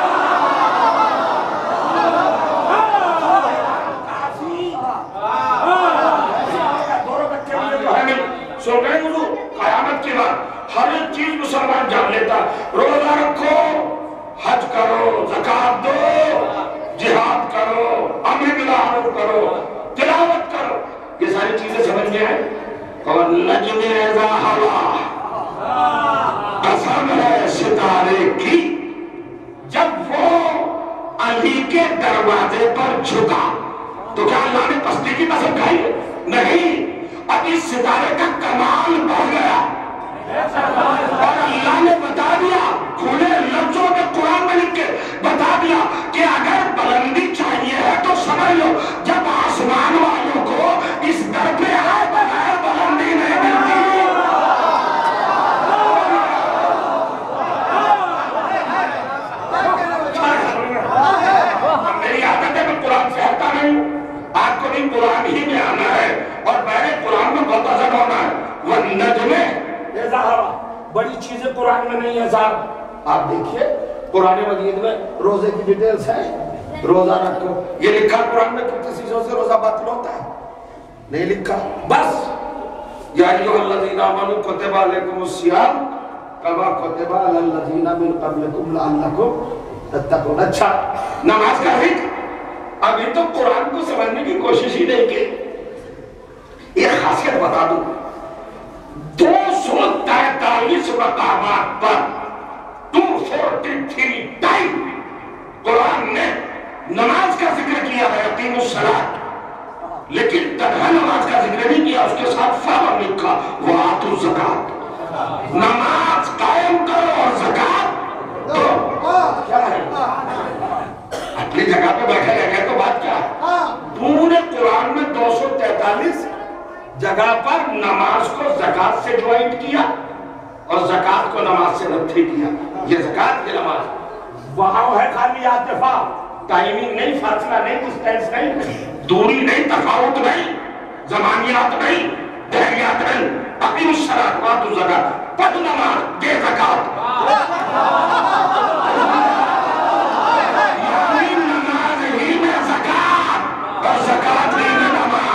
सो गए गुरु, कयामत के बाद हर एक चीज मुसलमान जान लेता। रोजा रखो, हज करो, ज़कात दो, जिहाद करो, अम्र बिल मारूफ करो, तिलावत करो, ये सारी चीजें समझ में आए। और नज्म इज़ा हवा, कसम है सितारे की, जब वो अली के दरवाजे पर झुका तो क्या अल्लाह ने पस्ती की कसम खाई? नहीं, अब इस सितारे का कमाल बढ़ गया और अल्लाह ने बता दिया, खुले लफ्जों में कुरान में लिख के बता दिया कि अगर बुलंदी चाहिए है तो समझ लो, जब आसमान वालों को इस दर पे आए बगैर बुलंदी नहीं मिलती। मेरी आदत है, मैं कुरान से हटता नहीं, आपको भी कुरान ही में आना है और मैंने कुरान में बहुत असर होना है। वह नज्म इज़ा हवा, बड़ी चीजें कुरान में नहीं है साहब। आप देखिए कुरान मजीद में रोजे की डिटेल्स है, रोजा रखो, ये लिखा कुरान में कितनी चीजों से रोजा बातिल होता है? नहीं लिखा। बस या अय्युहल्लज़ीना आमनू कुतिबा अलैकुमुस सियाम कमा कुतिबा अलल लज़ीना मिन क़ब्लिकुम लअल्लकुम तत्तक़ून। अच्छा, नमाज का जिक्र अभी तो कुरान को समझने की कोशिश ही नहीं की। एक खासियत बता दूं, दो सौ तैतालीस मकामात पर दो सौ तैंतालीस टाइम कुरान ने नमाज का जिक्र किया है, अकीमुस्सलात, लेकिन तन्हा नमाज का जिक्र नहीं किया, उसके साथ फर्क लिखा व आतु ज़कात, नमाज कायम करो और ज़कात दो। क्या है? अपनी जगह पे बैठे रह तो बात क्या है? पूरे कुरान में दो सौ तैतालीस जगह पर नमाज को ज़कात से ज्वाइंट किया और ज़कात को नमाज से नफी किया। ये ज़कात की नमाज वहां है खाली आतिफा, टाइमिंग नहीं, फासला नहीं, डिस्टेंस नहीं, दूरी नहीं, तफावत नहीं, ज़मानियात नहीं, दहरियात नहीं, अक़ीमुस्सलात व आतु ज़कात, पढ़ नमाज, दे ज़कात। यानी नमाज ही में ज़कात और ज़कात ही में नमाज।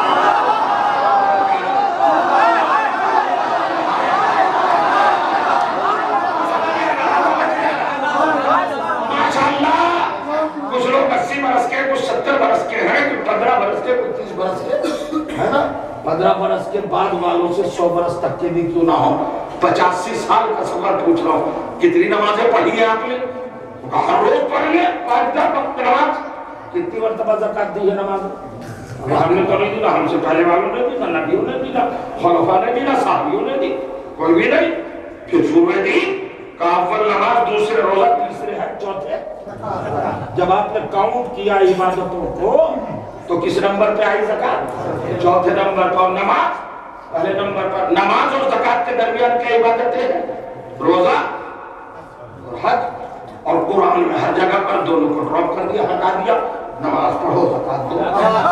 कुछ लोग अस्सी बरस के, कुछ सत्तर बरस के हैं, कुछ पंद्रह बरस के, कुछ तीस बरस के, है ना? पंद्रह बरस के बाद वालों से सौ बरस तक के भी क्यों ना हो, पचासी साल का सवाल पूछ रहा हूँ, कितनी नमाजें पढ़ी है आपने? हर रोज पढ़ लिया पाँच दस वक्त नमाज, कितनी मरतबा ज़कात दी है नमाज? हमने तो नहीं दी, ना हमसे पहले वालों ने दी, ना नबियों ने दी, ना खुलफा ने दी, ना साहबियों ने दी, कोई भी नहीं। फिर शुरू दी काफल नमाज, दूसरे रोजा, तीसरे हज, चौथे। जब आपने काउंट किया इबादतों को تو کس نمبر پہ آئی زکات؟ چوتھے نمبر پر نماز پہلے نمبر پر. نماز اور زکات کے درمیان کیا عبادتیں ہیں؟ روزہ اور حج. اور قرآن میں ہر جگہ پر دونوں کو ڈراپ کر دیا, ہٹا دیا. نماز پڑھو زکات دو.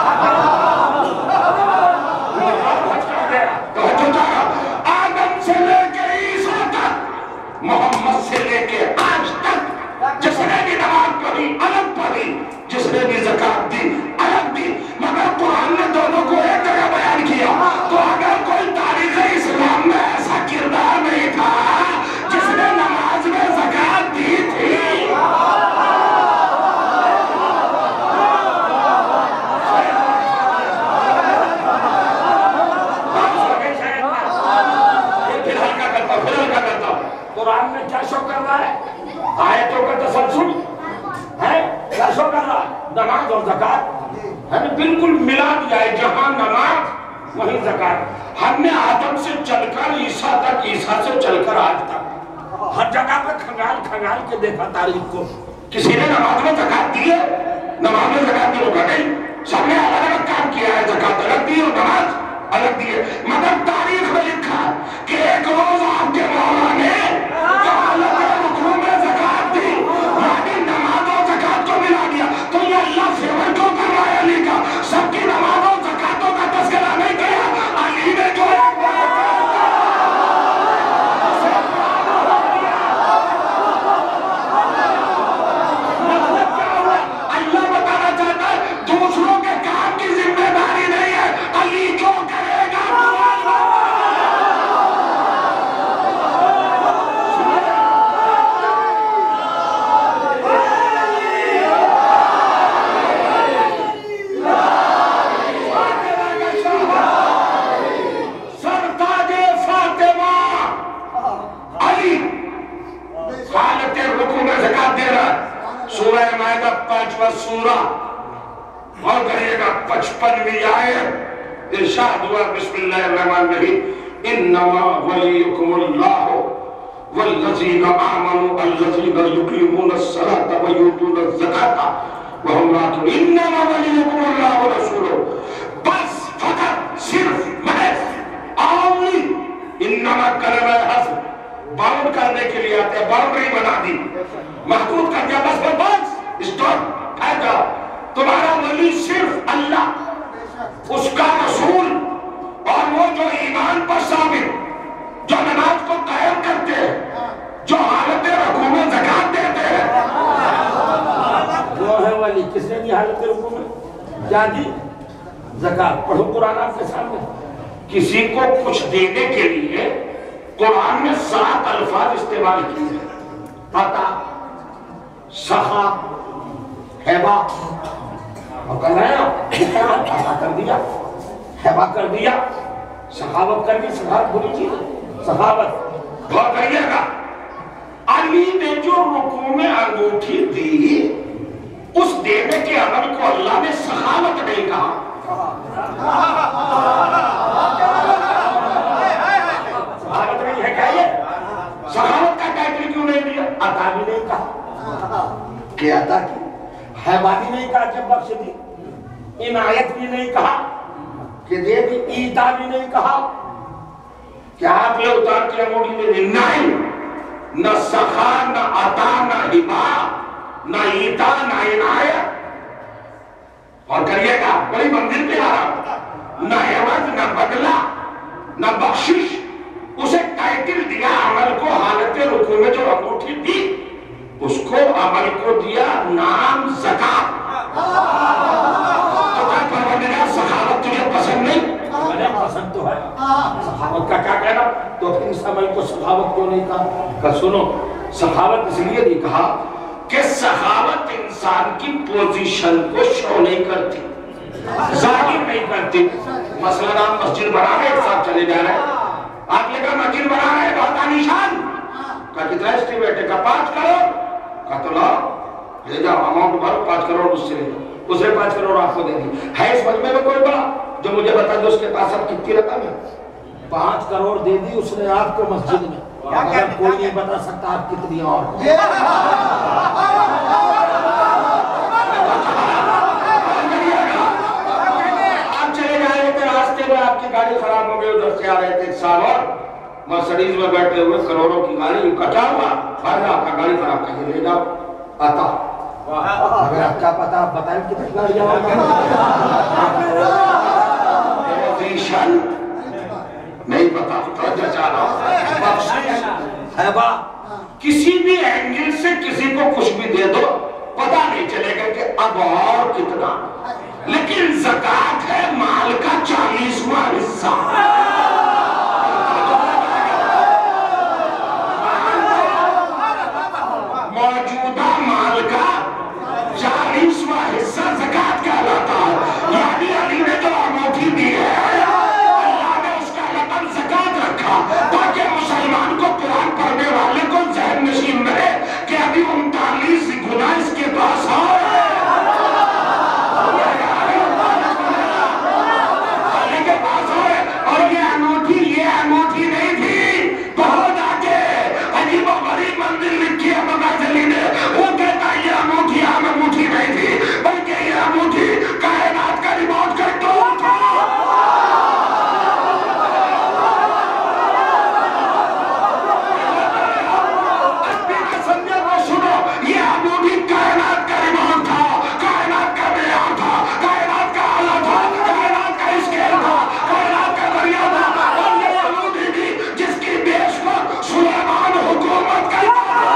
آدم سے لے کے عیسیٰ تک, محمد سے لے کے آج تک جس نے بھی نماز پڑھی الگ پڑھی, جس نے بھی زکات دی الگ دی, مگر قرآن نے دونوں کو ایک جگہ بیان کیا. تو اگر کوئی تاریخ اسلام میں ایسا کردار نہیں تھا جس نے نماز میں زکات دی تھی, قرآن میں کیا شو کر رہا ہے؟ آیتوں کا تسلسل ہے, کیا شو کر رہا ہے؟ نماز اور زکات ہے, بالکل ملا دیا ہے. جہاں نماز وہیں زکات. ہم نے آدم سے چل کر عیسیٰ تک, عیسیٰ سے چل کر آج تک ہر جگہ پہ کھنگال کھنگال کے دیکھا تاریخ کو. کسی نے نماز میں زکات دی ہے؟ نماز میں زکات دی ہوگا نہیں. سب نے الگ الگ کام کیا ہے, زکات الگ دی اور نماز الگ دی ہے. مگر تاریخ میں لکھا کہ ایک روز آپ کے مولا نے رکوع میں زکات دی, یعنی نماز اور زکات کو ملا دیا. تو یہ اللہ فیور کیوں کر رہا ہے علی کا؟ سب کی نماز اور زکاتوں کا تذکرہ نہیں کیا. علی نے جو اللہ بتانا چاہتا ہے دوسروں کے کام کی ذمہ داری نہیں ہے, علی کیوں کرے گا. سورہ مائدہ پانچواں سورہ اور کہیے گا پچپنویں آیت, ارشاد ہوا بسم اللہ الرحمن الرحیم, انما ولیکم اللہ والذین آمنوا الذین یقیمون الصلاة ویؤتون الزکاة وهم راکعون. انما ولیکم اللہ ورسولہ, بس فقط صرف محض آؤنی. انما کلمہ حسن باؤنڈ کرنے کے لیے آتے ہیں, باؤنڈری بنا دی, محدود کر دیا, بس بس اسٹاپ ہے جاؤ. تمہارا ولی صرف اللہ, اس کا رسول, اور وہ جو ایمان پر ثابت, جو نماز کو قائم کرتے ہیں, جو حالت رکوع میں زکات دیتے ہیں, وہ ہے ولی. کس نے دی حالت رکوع میں کیا دی؟ زکات. پڑھو قرآن آپ کے سامنے. کسی کو کچھ دینے کے لیے قرآن میں سات الفاظ استعمال کیے ہیں, عطا, سخا, ہیبا, اور کر رہے ہیں عطا کر دیا, ہیبا کر دیا, سخاوت کر دی. سخاوت بری چیز ہے, سخاوت بہت کریے گا. علی نے جو رکوع میں انگوٹھی دی, اس دینے کے عمل کو اللہ نے سخاوت نہیں کہا. سخاوت نہیں ہے کیا یہ؟ سخاوت کا ٹائٹل کیوں نہیں دیا؟ عطا بھی نہیں کہا کہ عطا کی, ہیبا بھی نہیں کہا جب بخش دی, عنایت بھی نہیں کہا کہ دے دی, ایتا بھی نہیں کہا کہ آپ لے اتار کے انگوٹھی میں دی. نہیں, نہ سخا, نہ عطا, نہ ہبا, نہ ایتا, نہ عنایت. اور کریے گا بڑی منزل پہ آ رہا, نہ عوض, نہ بدلہ, نہ بخشش. اسے ٹائٹل دیا عمل کو, حالت رکوع میں جو انگوٹھی دی اس کو عمل کو دیا نام زکات. تو کیا پروردگار سخاوت تجھے پسند نہیں؟ مجھے پسند تو ہے. سخاوت کا کیا کہنا؟ تو پھر اس عمل کو سخاوت کیوں نہیں کہا؟ کہ سنو, سخاوت اس لیے نہیں کہا کہ سخاوت انسان کی پوزیشن کو شو نہیں کرتی, ظاہر نہیں کرتی. مثلا آپ مسجد بنا رہے ایک ساتھ چلے جا رہے ہیں, آپ لے کر مسجد بنا رہے ہیں, بہت آلیشان. کہا کتنا اسٹیمیٹ ہے؟ کہا پانچ کروڑ. کہا تو لاؤ لے جاؤ, اماؤنٹ بھرو, پانچ کروڑ اس سے لے جاؤ. اسے پانچ کروڑ آپ کو دے دی. ہے اس مجمع میں کوئی بڑا جو مجھے بتا دو اس کے پاس اب کتنی رقم ہے؟ پانچ کروڑ دے دی اس نے آپ کو مسجد میں. اگر کوئی نہیں بتا سکتا آپ کتنی اور. मर्सिडीज में बैठे हुए करोड़ों की गाड़ी कटा हुआ भाई आपका गाड़ी पर आप कहीं ले जाओ आता अगर आपका पता आप बताएं कितनी गाड़ियां नहीं पता है बा किसी भी एंगल से किसी को कुछ भी दे दो पता नहीं चलेगा कि अब और कितना, लेकिन ज़कात है माल का चालीसवां हिस्सा। मौजूदा माल का चालीसवां हिस्सा ज़कात कहलाता है। यानी अली ने जो अनूठी दी है अल्लाह ने उसका रकम ज़कात रखा ताकि मुसलमान को कुरान पढ़ने वाले को ज़हन नशीन रहे कि अभी उनतालीस गुना इसके पास है। और ये अनूठी ये अनूठी नहीं थी, बहुत आगे अजीब और गरीब मंदिर लिखी है मगर जली ने, वो कहता ये अनूठी आम अनूठी नहीं थी बल्कि ये अनूठी कायनात का रिमोट कंट्रोल था। समझो वो सुनो, ये अनूठी कायनात का रिमोट था, कायनात का मेयार था, कायनात का आला था, कायनात का स्केल था, कायनात का दरिया था, और ये अनूठी थी जिसकी बेस पर सुलेमान हुकूमत करता था।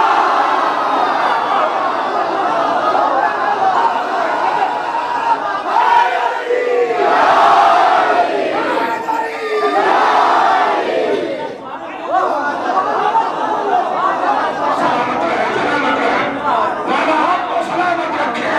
सलामत रहे, सलामत रहे, माला आपको सलामत रखे,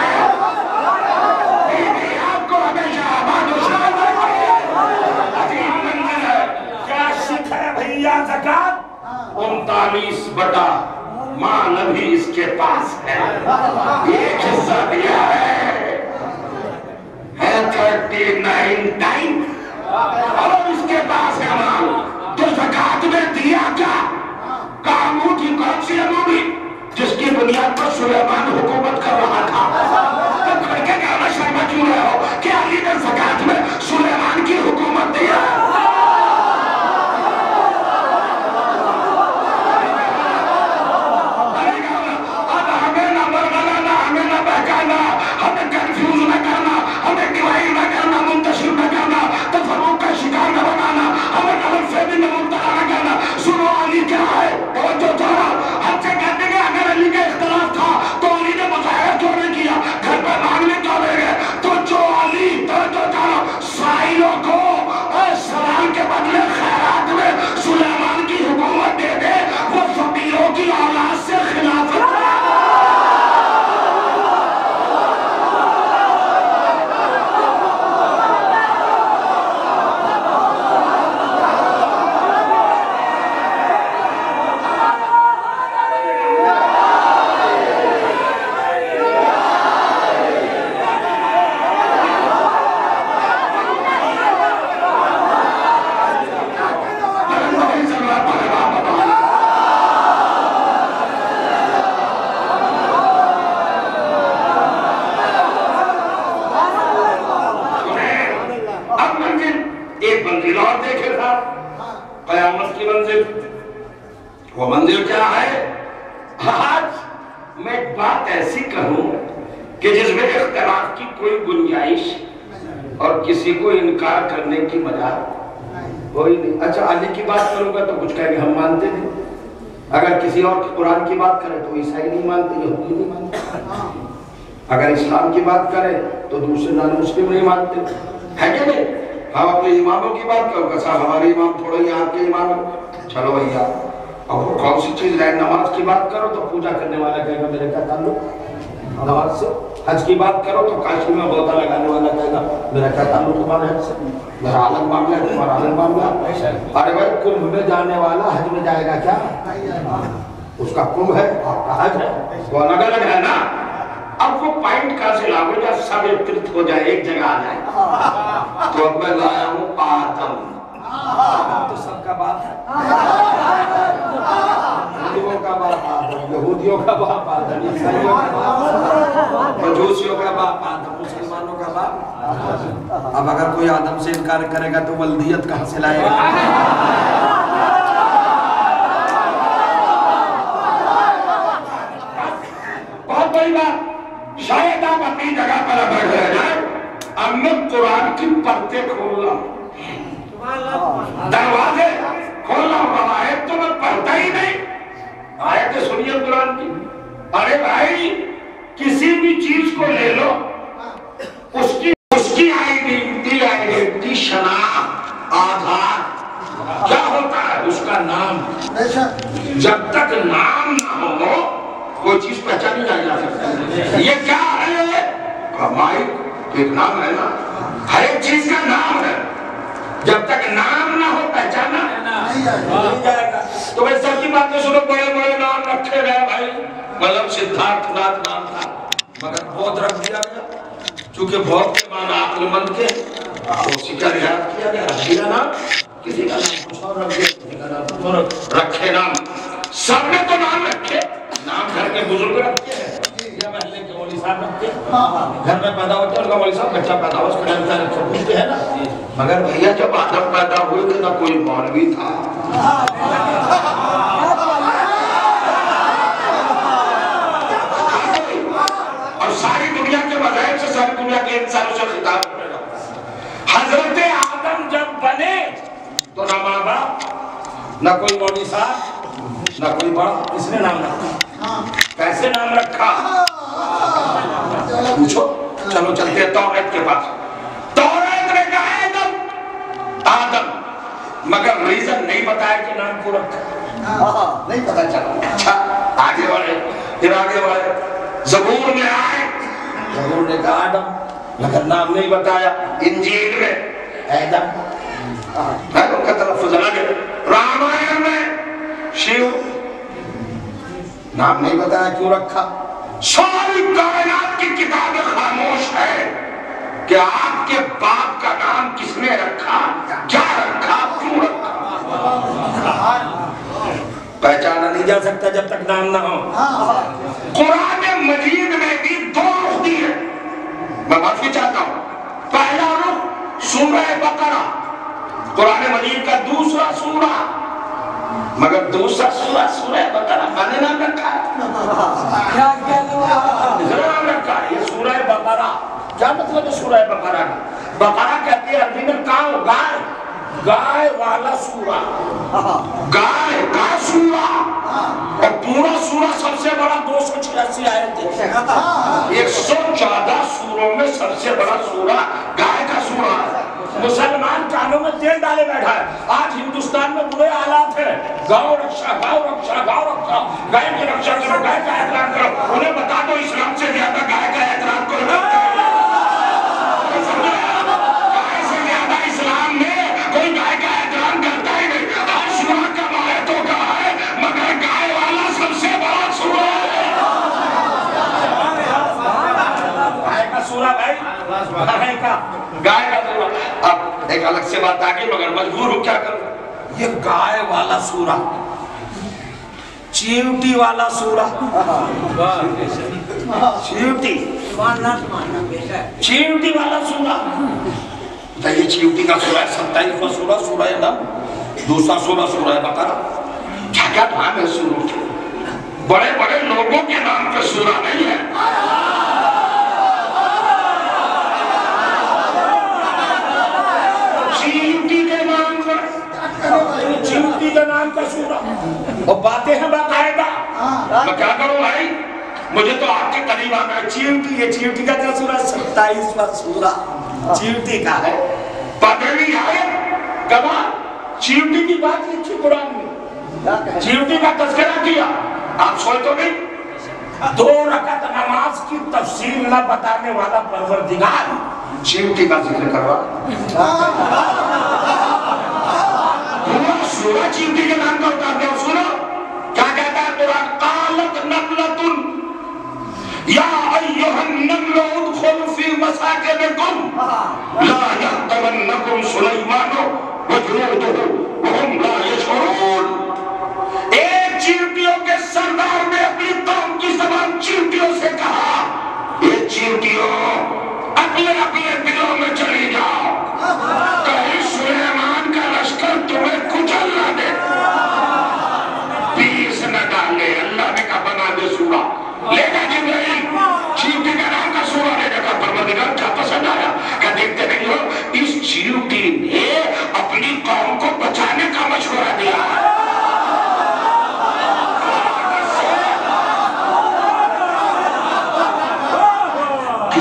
बीवी आपको हमेशा आबाद और सलामत रखे। अजीब मंजिल है, क्या शिक है भैया ज़कात उनतालीस बटा माल अभी इसके पास है, एक हिस्सा दिया है है थर्टी नाइन टाइम और इसके पास है माल। तो ज़कात में दिया क्या का अनूठी कौन सी अनूठी जिसकी बुनियाद पर सुलेमान हुकूमत कर रहा था। तो खड़के गाना शर्मा क्यों रहे हो कि अली ने ज़कात में सुलेमान की हुकूमत दी है। अब हमें ना बरगलाना, हमें ना बहकाना, हमें कंफ्यूज न करना, हमें डिवाइड न करना, मुंतशिर न करना, तफर्रुक का शिकार न बनाना, हमें गलतफहमी में मुब्तला न करना। सुनो अली क्या है और जो जाना हमसे कहते हैं अगर अली का इख्तिलाफ था तो अली ने मुजाहिरा क्यों नहीं किया, घर पर मांगने क्यों ले गए। तो जो अली तो जो जाना साइलों को सलाम के बदले खैरात में सुलेमान की हुकूमत दे दे, वो फकीरों की औलाद से खिलाफत एक मंजिल और देखे था, कयामत की मंजिल। वो मंजिल क्या है? आज मैं एक बात ऐसी कहूं कि जिसमें इख्तिलाफ की कोई गुंजाइश और किसी को इनकार करने की मजाल कोई नहीं। अच्छा अली की बात करूंगा तो कुछ कहेंगे हम मानते नहीं, अगर किसी और की कुरान की बात करें तो ईसाई नहीं मानते, यहूदी नहीं मानते, अगर इस्लाम की बात करें तो दूसरे नॉन मुस्लिम नहीं मानते, है कि नहीं। हम अपने इमामों की बात करो, साहब हमारे इमाम थोड़ा ही आपके इमाम, चलो भैया। अब वो कौन सी चीज है, नमाज की बात करो तो पूजा करने वाला कहेगा मेरे क्या ताल्लुक नमाज से। हज की बात करो तो काशी में गोता लगाने वाला कहेगा मेरा क्या ताल्लुक तुम्हारे हज से, मेरा आलम मामला है तुम्हारा आलम मामला। अरे भाई कुंभ में जाने वाला हज में जाएगा क्या, उसका कुंभ है आपका हज है, वो अलग अलग है ना। अब वो पॉइंट कहां से लागू या सब एकत्रित हो जाए एक जगह आ जाए। तो अब मैं लाया हूं आदम, तो सबका बाप है, हिंदुओं का बाप आदम, यहूदियों का बाप आदम, ईसाइयों का बाप, मजूसियों का बाप आदम, मुसलमानों का बाप। अब अगर कोई आदम से इनकार करेगा तो वल्दियत कहां से लाएगा। कोई बात, शायद आप अपनी जगह पर अगर रह जाए। अब मैं कुरान की परते खोल रहा हूं, दरवाजे खोल रहा हूं, आयत तो मैं पढ़ता ही नहीं। आयत सुनिए कुरान की। अरे भाई किसी भी चीज को ले लो, उसकी उसकी आइडेंटिटी आइडेंटिटी शनाख्त आधार क्या होता है, उसका नाम। जब तक नाम ना हो कोई चीज पहचानी नहीं जा सकती। ये क्या है, कमाई एक नाम है ना, हर एक चीज का नाम है। जब तक नाम ना हो पहचाना नहीं जाएगा। तो भाई सबकी बातें सुनो, बड़े बड़े नाम रखे गए भाई, मतलब सिद्धार्थ नाथ नाम था मगर बौद्ध रख दिया गया, चूंकि बौद्ध के माना अक्लमंद के, तो उसी का रियायत किया गया, रख दिया नाम। किसी का नाम कुछ और रख दिया, किसी का नाम कुछ और रखे। नाम सबने तो नाम रखे, नाम घर के बुजुर्ग रखते हैं या महल्ले के मौलवी साहब रखते हैं, घर में पैदा होते हैं उनका मौलवी साहब बच्चा पैदा हो उसका नाम क्या पूछते हैं ना। मगर भैया जब आदम पैदा हुए थे ना कोई मौलवी था, और सारी दुनिया के मज़ाहिब से सारी दुनिया के इंसानों से खिताब करेगा। हजरत आदम जब बने तो ना माँ बाप, ना कोई मौलवी साहब, ना कोई बड़ा, किसने नाम रखा, कैसे नाम रखा पूछो। चलो चलते हैं तौरात के पास। तौरात ने कहा आदम आदम, मगर रीजन नहीं बताया कि नाम को रखा, नहीं पता चला। अच्छा आगे वाले, फिर आगे वाले ज़बूर में आए, ज़बूर ने कहा आदम, मगर नाम नहीं बताया। इंजील में आदम, है उनका तलफ़्फ़ुज़ अलग है। रामायण में शिव, नाम नहीं बताया क्यों रखा। सारी कायनात की किताबें खामोश है कि आपके बाप का नाम किसने रखा, क्या रखा, क्यों रखा। पहचाना नहीं जा सकता जब तक नाम ना हो। कुरान मजीद में भी दो रुख दिए, मैं माफी चाहता हूँ। पहला रुख सूरह बकरा, कुरान मजीद का दूसरा सूरा, मगर दूसरा सूरा सूरह बकरा मैंने नाम रखा है, नाम रखा है ये सूरह बकरा। क्या मतलब है सूरह बकरा? बकरा कहते हैं अरबी में काऊ, गाय, गाय वाला सूरा, गाय का सूरा। और पूरा सूरा सबसे बड़ा दो सौ छियासी आयत, एक सौ चौदह सूरों में सबसे बड़ा सूरा गाय का सूरा है। मुसलमान कानों में तेल डाले बैठा है। आज हिंदुस्तान में बुरे हालात है, गाँव रक्षा, गाँव रक्षा, गाँव रक्षा, गाय की रक्षा करो, गाय का एहतराम करो। उन्हें बता दो इस्लाम से ज्यादा गाय का एहतराम करो। गाय से ज्यादा इस्लाम में कोई गाय का एहतराम करता ही नहीं। आज सूरा का मायतों का है, मगर गाय वाला सबसे बड़ा सूरा है। गाय का सूरा भाई, गाय का गाय का सूरा। अब एक अलग से बात आ गई, मगर मजबूर हूं क्या करूं। ये गाय वाला सूरा, चींटी वाला सूरा, चींटी चींटी वाला सूरा, ये चींटी का सूरा है। सत्ताईसवां सूरा सूरा है नाम, दूसरा सूरा सूरा है बकरा। क्या क्या नाम है सूरों के, बड़े बड़े लोगों के नाम पे सूरा नहीं है। चिमटी के नाम का सूरा और बातें हैं बाकायदा। मैं क्या करूं भाई, मुझे तो आपके करीब आना है। चिमटी, ये चिमटी का क्या सूरा? सत्ताईसवां सूरा चिमटी का है। पदवी है कमा, चिमटी की बात लिखी कुरान में, चिमटी का तज़किरा किया। आप सोच तो नहीं, दो रकात नमाज की तफसील न बताने वाला परवरदिगार चिमटी का जिक्र करवा। सूरा चिमटी के नाम का उतारते हो। सुनो क्या कहता है कुरान, कालत नमलतुन या अय्युहन नमलु उदखुलू फी मसाकिनिकुम ला यहतमन्नकुम सुलैमानु व जुनूदुहु व हुम ला यशऊरून। एक चिमटियों के सरदार ने अपनी कौम की ज़बान चिमटियों से कहा, ये चिमटियों अपने अपने दिलों में चली जाओ, कहीं सुलेमान का लश्कर तुम्हें कुचल ना दे, पीस न डाले। अल्लाह ने कहा बना दे सूरा। लेगा जिब्राइल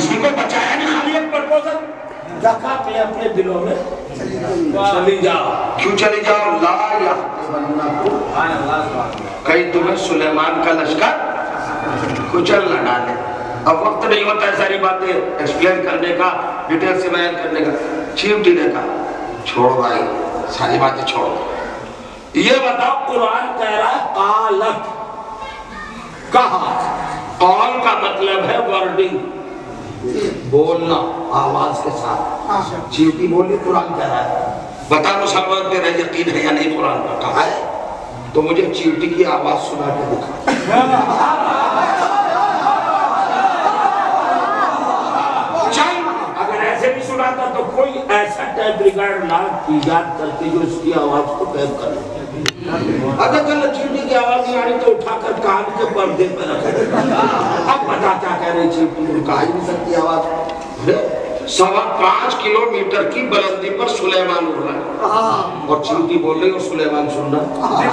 किसी को बचाया नहीं, खाली एक प्रपोजल रखा अपने अपने दिलों में, चली जाओ। क्यों चली जाओ? ला यहतमन्नकुम, कहीं तुम्हें सुलेमान का लश्कर कुचल न डाले। अब वक्त नहीं होता है सारी बातें एक्सप्लेन करने का, डिटेल से बयान करने का। चीमटी ने कहा छोड़ो भाई, सारी बातें छोड़ो, ये बताओ कुरान कह रहा है कालत, कहा? कौल का मतलब है वर्डिंग, बोलना आवाज के साथ। चीमटी बोली, कुरान कह रहा है। बता मुसलमान तेरा यकीन है या नहीं? कुरान का कहा है तो मुझे चीमटी की आवाज सुना के दिखा। चल, अगर ऐसे भी सुनाता तो कोई ऐसा टाइप रिकॉर्ड ला इजाद करके जो इसकी आवाज को कैद कर ले। अगर चल चींटी की आवाज नहीं आ रही तो उठाकर कान के पर्दे पर रख। अब बता क्या कह रही चींटी? कहा ही नहीं सकती आवाज। सवा पांच किलोमीटर की बुलंदी पर सुलेमान उड़ रहा है और चींटी बोल रही और सुलेमान सुन रहा।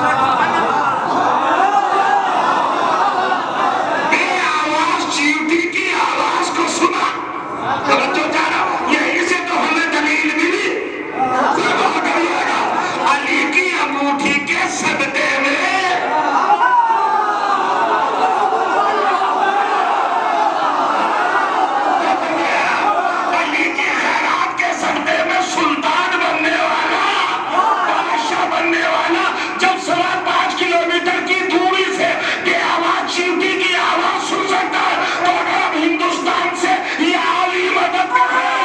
आवाज चींटी की आवाज को सुना, जो जा रहा यही से तो हमें दलील मिली। अली की अंगूठी के सदके में अली की खैरात के सदके में सुल्तान बनने वाला, बादशाह बनने वाला जब सवा पांच किलोमीटर की दूरी से ये आवाज चींटी की आवाज सुन सकता है तो अगर अब हिंदुस्तान से ये आली मदद कर रहे हैं।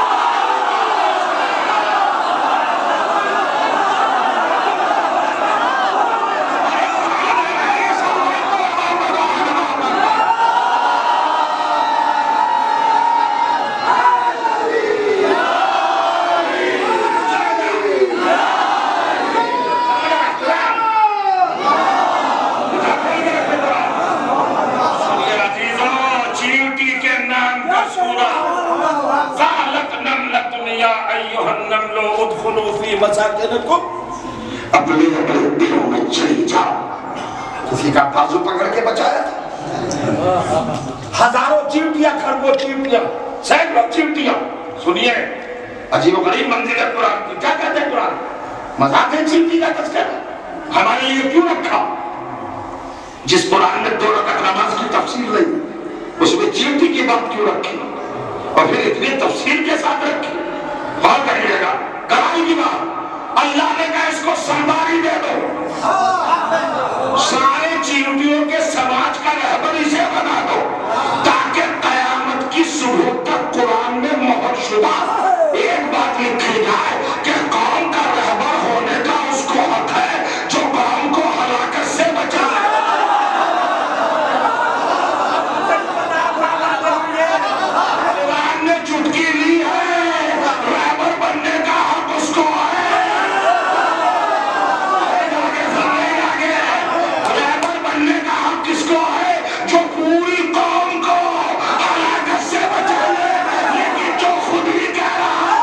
अपने अपने दिलों में चली जाओ। किसी का बाजू पकड़ के बचाया था। हजारों चींटियां, खरबों चींटियां, सैकड़ों चींटियां। सुनिए, अजीबोगरीब मंजिल है कुरान की। क्या कहते हैं कुरान? मजाक है चींटी का तस्करा हमारे लिए क्यों रखा? जिस कुरान में दो रकात नमाज की तफसील ली, उसमें चींटी की बात क्यों रखी और फिर इतनी तफसील के साथ रखी? और कहिएगा कराई की बात। अल्लाह ने कहा इसको सरदारी दे दो, सारे चींटियों के समाज का रहबर इसे बना दो ताकि कयामत की सुबह तक कुरान में मोहर शुदा एक बात लिखी जाए कि कौम का रहबर होने का उसको हक है जो कौम को हलाकत से बचाए। कुरान ने चुटकी ली है, रहबर बनने का हक उसको है। किसको है? जो पूरी कौम को हलाकत से बचाए, लेकिन जो खुद ही कह रहा है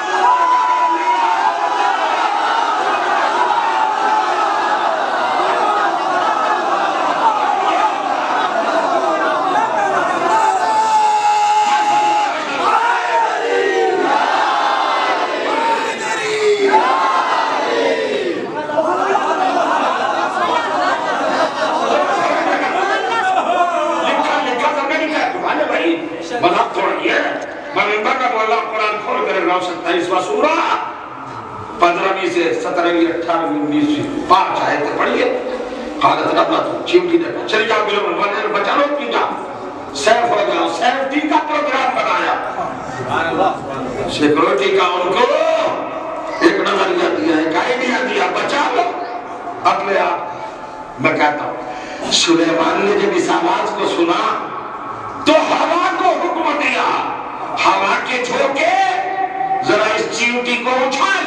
पंद्रहवीं से सत्रहवीं अठारहवीं उन्नीसवीं पांच आयतें पढ़िए। हालत रबना तो चींटी ने चल जाओ, बिलो बचा लो, पी जाओ, सेफ हो जाओ। सेफ्टी का प्रोग्राम बनाया, सिक्योरिटी का उनको एक नजरिया दिया, एक आइडिया दिया, बचा लो अपने आप। मैं कहता हूँ सुलेमान ने जब इस आवाज को सुना तो हवा को हुक्म दिया, हवा के झोंके जरा इस चींटी को उछाल।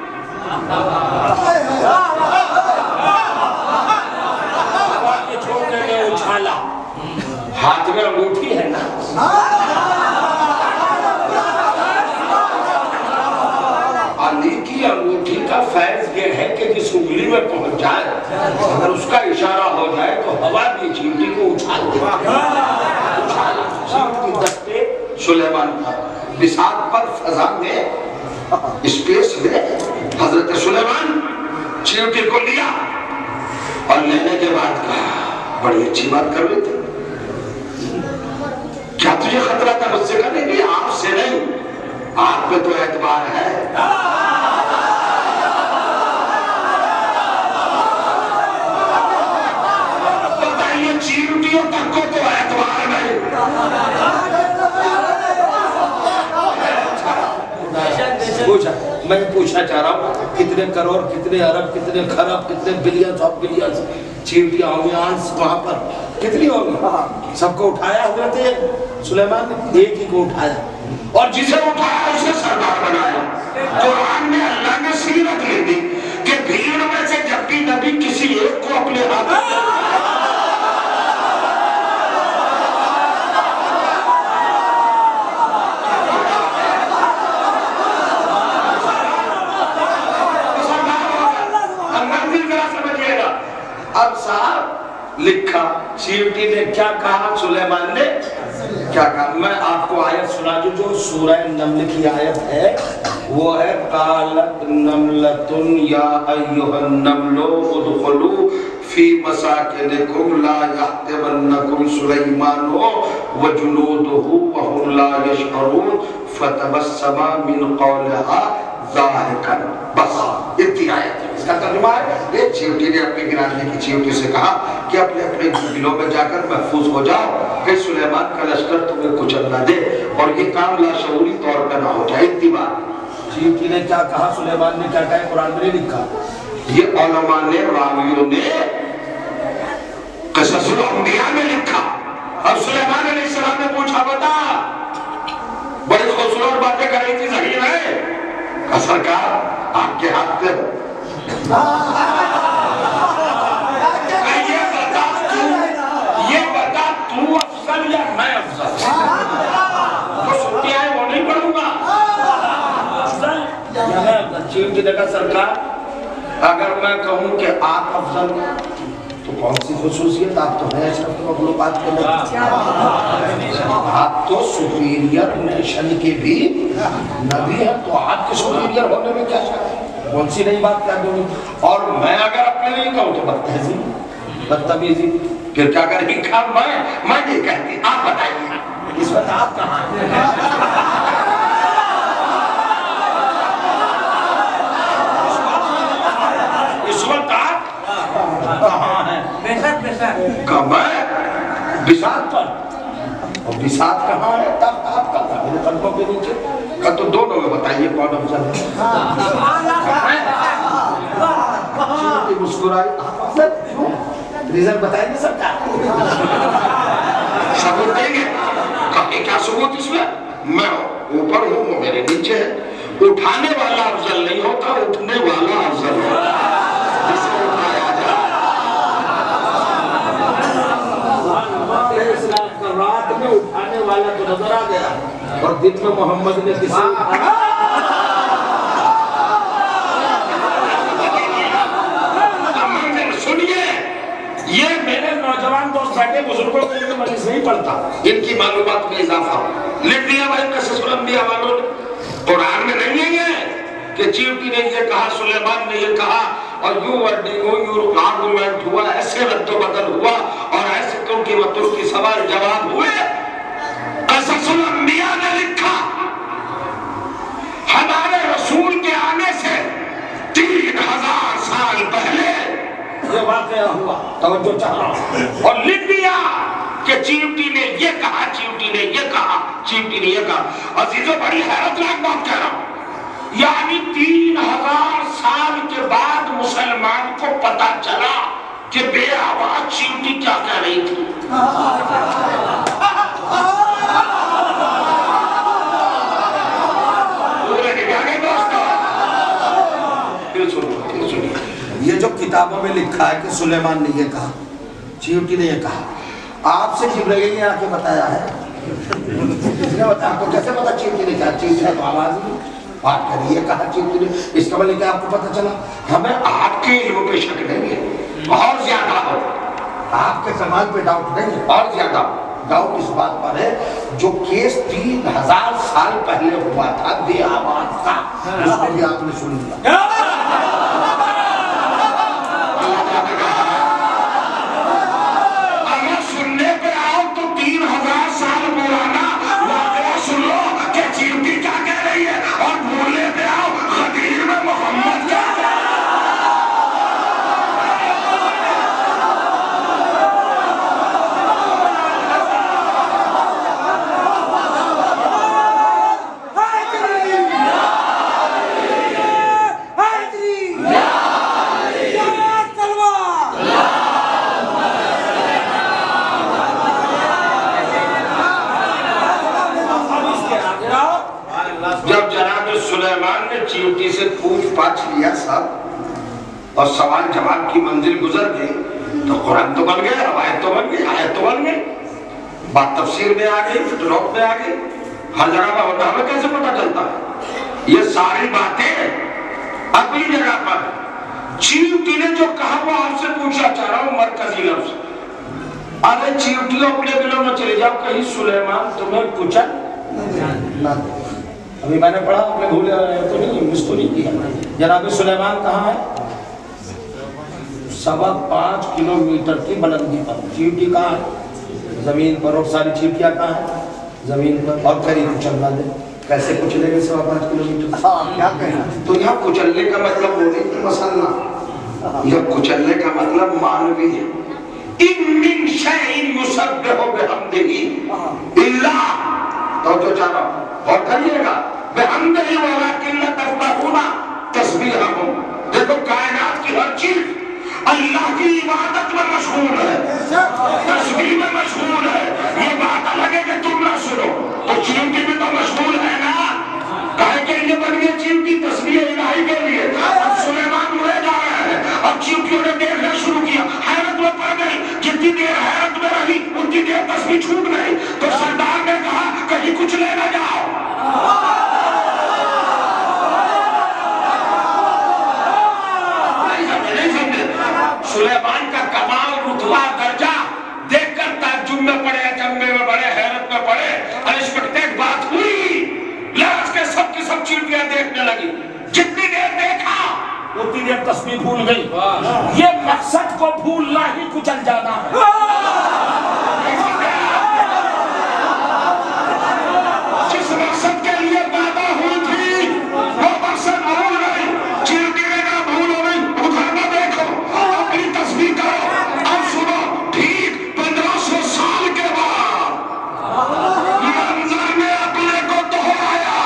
हवा के झोंके ने उछाला, हाथ में अंगूठी है ना, अली की अंगूठी का फैज ये है कि जिस उंगली में पहुंच जाए अगर उसका इशारा हो जाए तो हवा भी चींटी को उछाल दे। उछाला, चींटी दस्ते सुलेमान का बिसात पर फजा में स्पेस में हजरत सुलेमान चींटी को लिया और लेने के बाद कहा बड़ी अच्छी बात कर रहे थे, क्या तुझे खतरा था मुझसे? कहने की आपसे नहीं, आप पे तो एतबार है। बताइए चींटियों तक को तो एतबार नहीं। पूछा, मैं पूछना चाह रहा हूँ कितने करोड़, कितने अरब, कितने खरब, कितने बिलियन ऑफ बिलियंस चींटियां होंगी वहां पर, कितनी होंगी? सबको उठाया हजरत सुलेमान ने, एक ही को उठाया और जिसे उठाया उसे सरदार बनाया। कुरान में अल्लाह ने सीरत ले दी कि भीड़ में से जब भी नबी किसी एक को अपने हाथ अब साहब लिखा, चींटी ने क्या कहा, सुलेमान ने क्या कहा? मैं आपको आयत सुना दूं जो सूरह नमल की आयत है, वो है कालत नमलतुन या अय्युहन नमलो उदखुलू फी मसाकिनिकुम ला यहतिमन्नकुम सुलैमानो व जुनूदुहु व हुम ला यशअरून फतबस्समा मिन कौलिहा ज़ाहिकन। बस इतनी आयत है। इसका तर्जुमा है, एक चींटी ने अपने गिराने की चींटी से कहा कि अपने अपने दिलों में जाकर महफूज हो जाओ कि सुलेमान का लश्कर तुम्हें कुचल ना दे और ये काम लाशऊरी तौर पर ना हो जाए। इतनी बात चींटी ने क्या कहा, सुलेमान ने क्या कहा, कुरान में लिखा। ये उलमा ने, रावियों ने क़ससुल अंबिया में लिखा। अब सुलेमान अलैहिस्सलाम ने पूछा, बता बड़ी खूबसूरत बातें कर रही थी, सही है? सरकार आपके हाथ पे ये बता तू, ये बता तू अफजल या मैं अफजल? तो सुनती है वो नहीं पढ़ूंगा, अफजल या मैं अफजल? चींटी ने कहा सरकार अगर मैं कहूं कि आप अफजल तो कौन सी खुसूसियत, आप तो हैं अशरफ मखलूकात के नबी, आप तो सुपीरियर नेशन के भी नबी हैं, तो आपके सुपीरियर होने में क्या शक? कौन सी नई बात क्या बोलूं? और मैं अगर अपने नहीं कहूं तो बदतमीजी, बदतमीजी फिर क्या करेंगे? मैं मैं नहीं कहती, आप बताइए इस वक्त आप कहाँ हैं? इस वक्त आप कहाँ हैं? बेशक बेशक कहाँ? बिसात पर। और बिसात कहाँ है? तब आप कहाँ? मेरे कदमों के नीचे। का तो दोनों में बताइए कौन अफजल है? मुस्कुराई, रीजन बताएंगे सरकार? सबूत देंगे? कहीं क्या सबूत इसमें? मैं ऊपर हूँ, वो मेरे नीचे है। उठाने वाला अफजल नहीं होता, उठने वाला अफजल होता। रात में उठाने वाला तो नजर आ गया और दिन में मोहम्मद ने किसी सुनिए, ये मेरे नौजवान दोस्त बैठे बुजुर्गों को मजलिस नहीं पढ़ता, इनकी मालूमात में इजाफा लिख दिया भाई क़ससुल अंबिया वालों ने। कुरान में नहीं है ये कि चींटी ने ये कहा, सुलेमान ने ये कहा और यूं वर्डिंग आर्गुमेंट हुआ, ऐसे रद्द बदल हुआ और ऐसे उनकी मतों की सवाल जवाब हुए। क़ससुल अंबिया ने लिखा, हमारे रसूल के आने से तीन हजार साल पहले ये वाक़या हुआ, तवज्जो चाह रहा हूं, और लिख दिया कि चींटी ने ये कहा, चींटी ने ये कहा, चींटी ने ये कहा। अजीजों बड़ी हैरतनाक बात कह रहा हूं, यानी तीन हजार साल के बाद मुसलमान को पता चला कि बेआवाज चींटी क्या कह रही थी। ये जो किताबों में लिखा है कि सुलेमान ने ये कहा, चींटी ने ये कहा, आपसे जिब्राइल ने आके बताया है? इसने बताया, आपको कैसे पता चींटी ने कहा? चींटी ने तो आवाज नहीं बात करिए, कहा चींटी ने, इसका मतलब क्या आपको पता चला? हमें आपके इल्म पे शक नहीं है, और ज्यादा हो, आपके समाज पे डाउट नहीं है, और ज्यादा डाउट इस बात पर है, जो केस तीन हजार साल पहले हुआ था देहाबाद का, उसको भी आपने सुन लिया। अगर सुनने पे आओ तो तीन हजार साल पुराना वाकया सुन लो कि चिमटी क्या कह रही है, और भूलने पे आओ खदीर में मोहम्मद क्या कह रहा है। जब जनाब सुलेमान ने चींटी से पूछ पाछ लिया सब और सवाल जवाब की मंजिल गुजर गई तो कुरान तो बन गया, रवायत तो बन गई, आयत तो बन गई, बात तफसीर में आ गई, फितरौत में आ गई, हर जगह पर होता। हमें कैसे पता चलता है? ये सारी बातें अपनी जगह पर। चींटी ने जो कहा वो आपसे पूछा चाह रहा हूँ मरकजी लफ्ज। अरे चींटियों अपने बिलों में चले जाओ, कहीं सुलेमान तुम्हें कुचल ना। अभी मैंने पढ़ा, आपने भूल तो नहीं, मिस तो नहीं किया। जनाब सुलेमान कहाँ है? सवा पाँच किलोमीटर की बुलंदी पर। चींटी कहाँ है? जमीन पर। और सारी चींटियाँ कहाँ है? जमीन पर। और करीब कुचलना दे, कैसे कुचलेंगे सवा पाँच किलोमीटर? हाँ, क्या कहना? तो यहाँ कुचलने का मतलब वो नहीं कि मसलना, यह कुचलने का मतलब मानवी है। इन मिन शैइन युसब्बिहु बिहम्दिही इल्ला, तो जो चाह रहा और करिएगा बिहम्दिही वलाकिन ला तफ़क़हूना तस्बीहहुम। देखो कायनात की हर चीज अल्लाह की इबादत में मशगूल है, तस्बीह में मशगूल है। ये बात अलग है कि तुम ना सुनो, तो चींटी में तो मशगूल है ना। काहे के लिए बन गई चींटी? तस्बीह इलाही के लिए। अब सुलेमान उड़े जा रहे हैं, अब चींटियों ने देखना शुरू किया, हैरत में पड़ गई। जितनी देर हैरत में रही उतनी देर तस्बीह छूट गई। तो सरदार ने कहा कहीं कुछ ले ना जाओ। सुलेमान का कमाल, रुतबा, दर्जा देखकर ताज्जुब में पड़े, अचंभे में पड़े, हैरत में पड़े। अनएक्सपेक्टेड बात हुई, लाश के सब की सब चींटियां देखने लगी। जितनी देर देखा उतनी देर तस्बीह भूल गई। ये मकसद को भूलना ही कुचल जाना है। जिस मकसद के लिए पैदा हुई थी वो मकसद भूल गई। चींटी ने कहा भूलो नहीं, उधर न देखो, अपनी तस्बीह करो। अब सुनो, ठीक पंद्रह सौ साल के बाद मंजर ने अपने को दोहराया।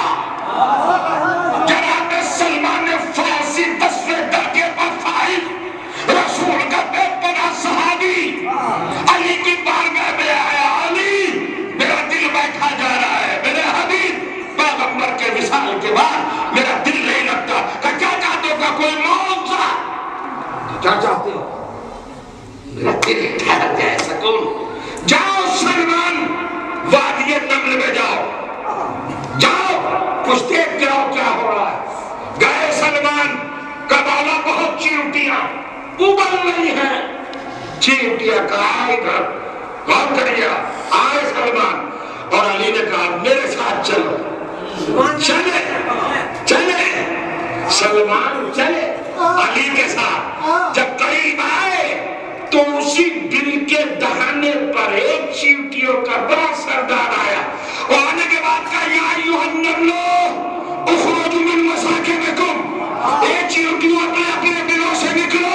जनाब सलमान ने फारसी दसवें दर्जे पर फाइल, रसूल का बेपनाह सहाबी अली की बारगाह में आया। अली, मेरा दिल बैठा जा रहा है, मेरे हबीब पैगंबर के विसाल के बाद मेरा दिल नहीं लगता। क्या चाहते हो? का कोई मौका? क्या चाहते हो? मेरा दिल ठहर जाए, सुकून। जाओ सलमान, वादिये नम्र में जाओ, जाओ कुछ देख के आओ क्या हो रहा है। गए सलमान का बाला, बहुत चींटियां उबल रही हैं। चींटियां कहा इधर गौर करिए। आए सलमान, और अली ने कहा मेरे साथ चलो। चले चले सलमान चले अली के साथ। जब करीब आए तो उसी दिल के दहाने पर एक चींटियों का बड़ा सरदार आया। और आने के बाद कहा या अय्युहन नमलो उखरुजू मिन मसाकिनिकुम, ए चींटियों अपने अपने दिलों से निकलो।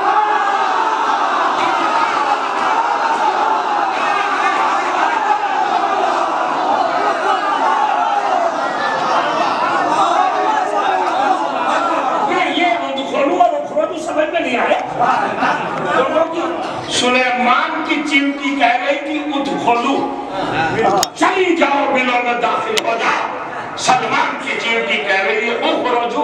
समझ में नहीं आया। सुलेमान की चींटी कह रही थी उदखुलू, चली जाओ, बिलों में दाखिल हो जाओ। सलमान की चींटी कह रही है उखरुजू,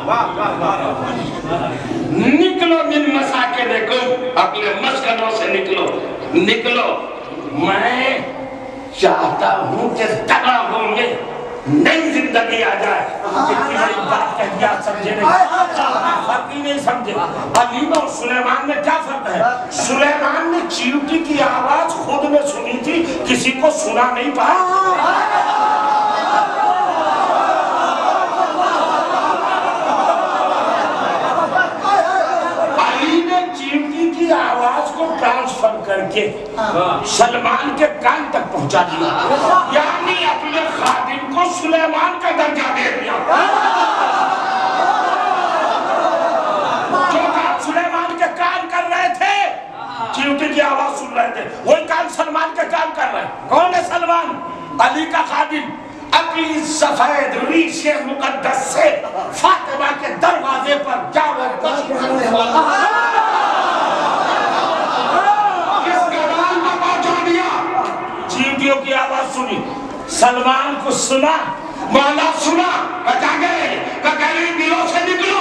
निकलो मिन मसाकिनिकुम, अपने मस्कनों से निकलो निकलो। मैं चाहता हूं कि दगा होंगे نئی زندگی آ جائے. اتنی بڑی بات کہہ دیا سمجھے نہیں, فرق ہی نہیں سمجھے. علی اور سلیمان میں کیا فرق ہے؟ سلیمان نے چیوٹی کی آواز خود نے سنی تھی, کسی کو سنا نہیں پایا. آواز کو ٹرانسفر کر کے سلمان کے کان تک پہنچا دیا, یعنی اپنے خادم کو سلیمان کا درجہ دے دیا. جو کام سلیمان کے کان کر رہے تھے, چیوٹی کی آواز سن رہے تھے, وہی کام سلمان کے کام کر رہے ہیں. کون ہے سلمان؟ علی کا خادم. اپنی سفید ریش مقدس سے فاطمہ کے دروازے پر جاوے کرنے والا چیوٹیوں کی آواز سنی, سلمان کو سنا, مولا سنا, بچا گئے, کہہ رہے دلوں سے نکلو.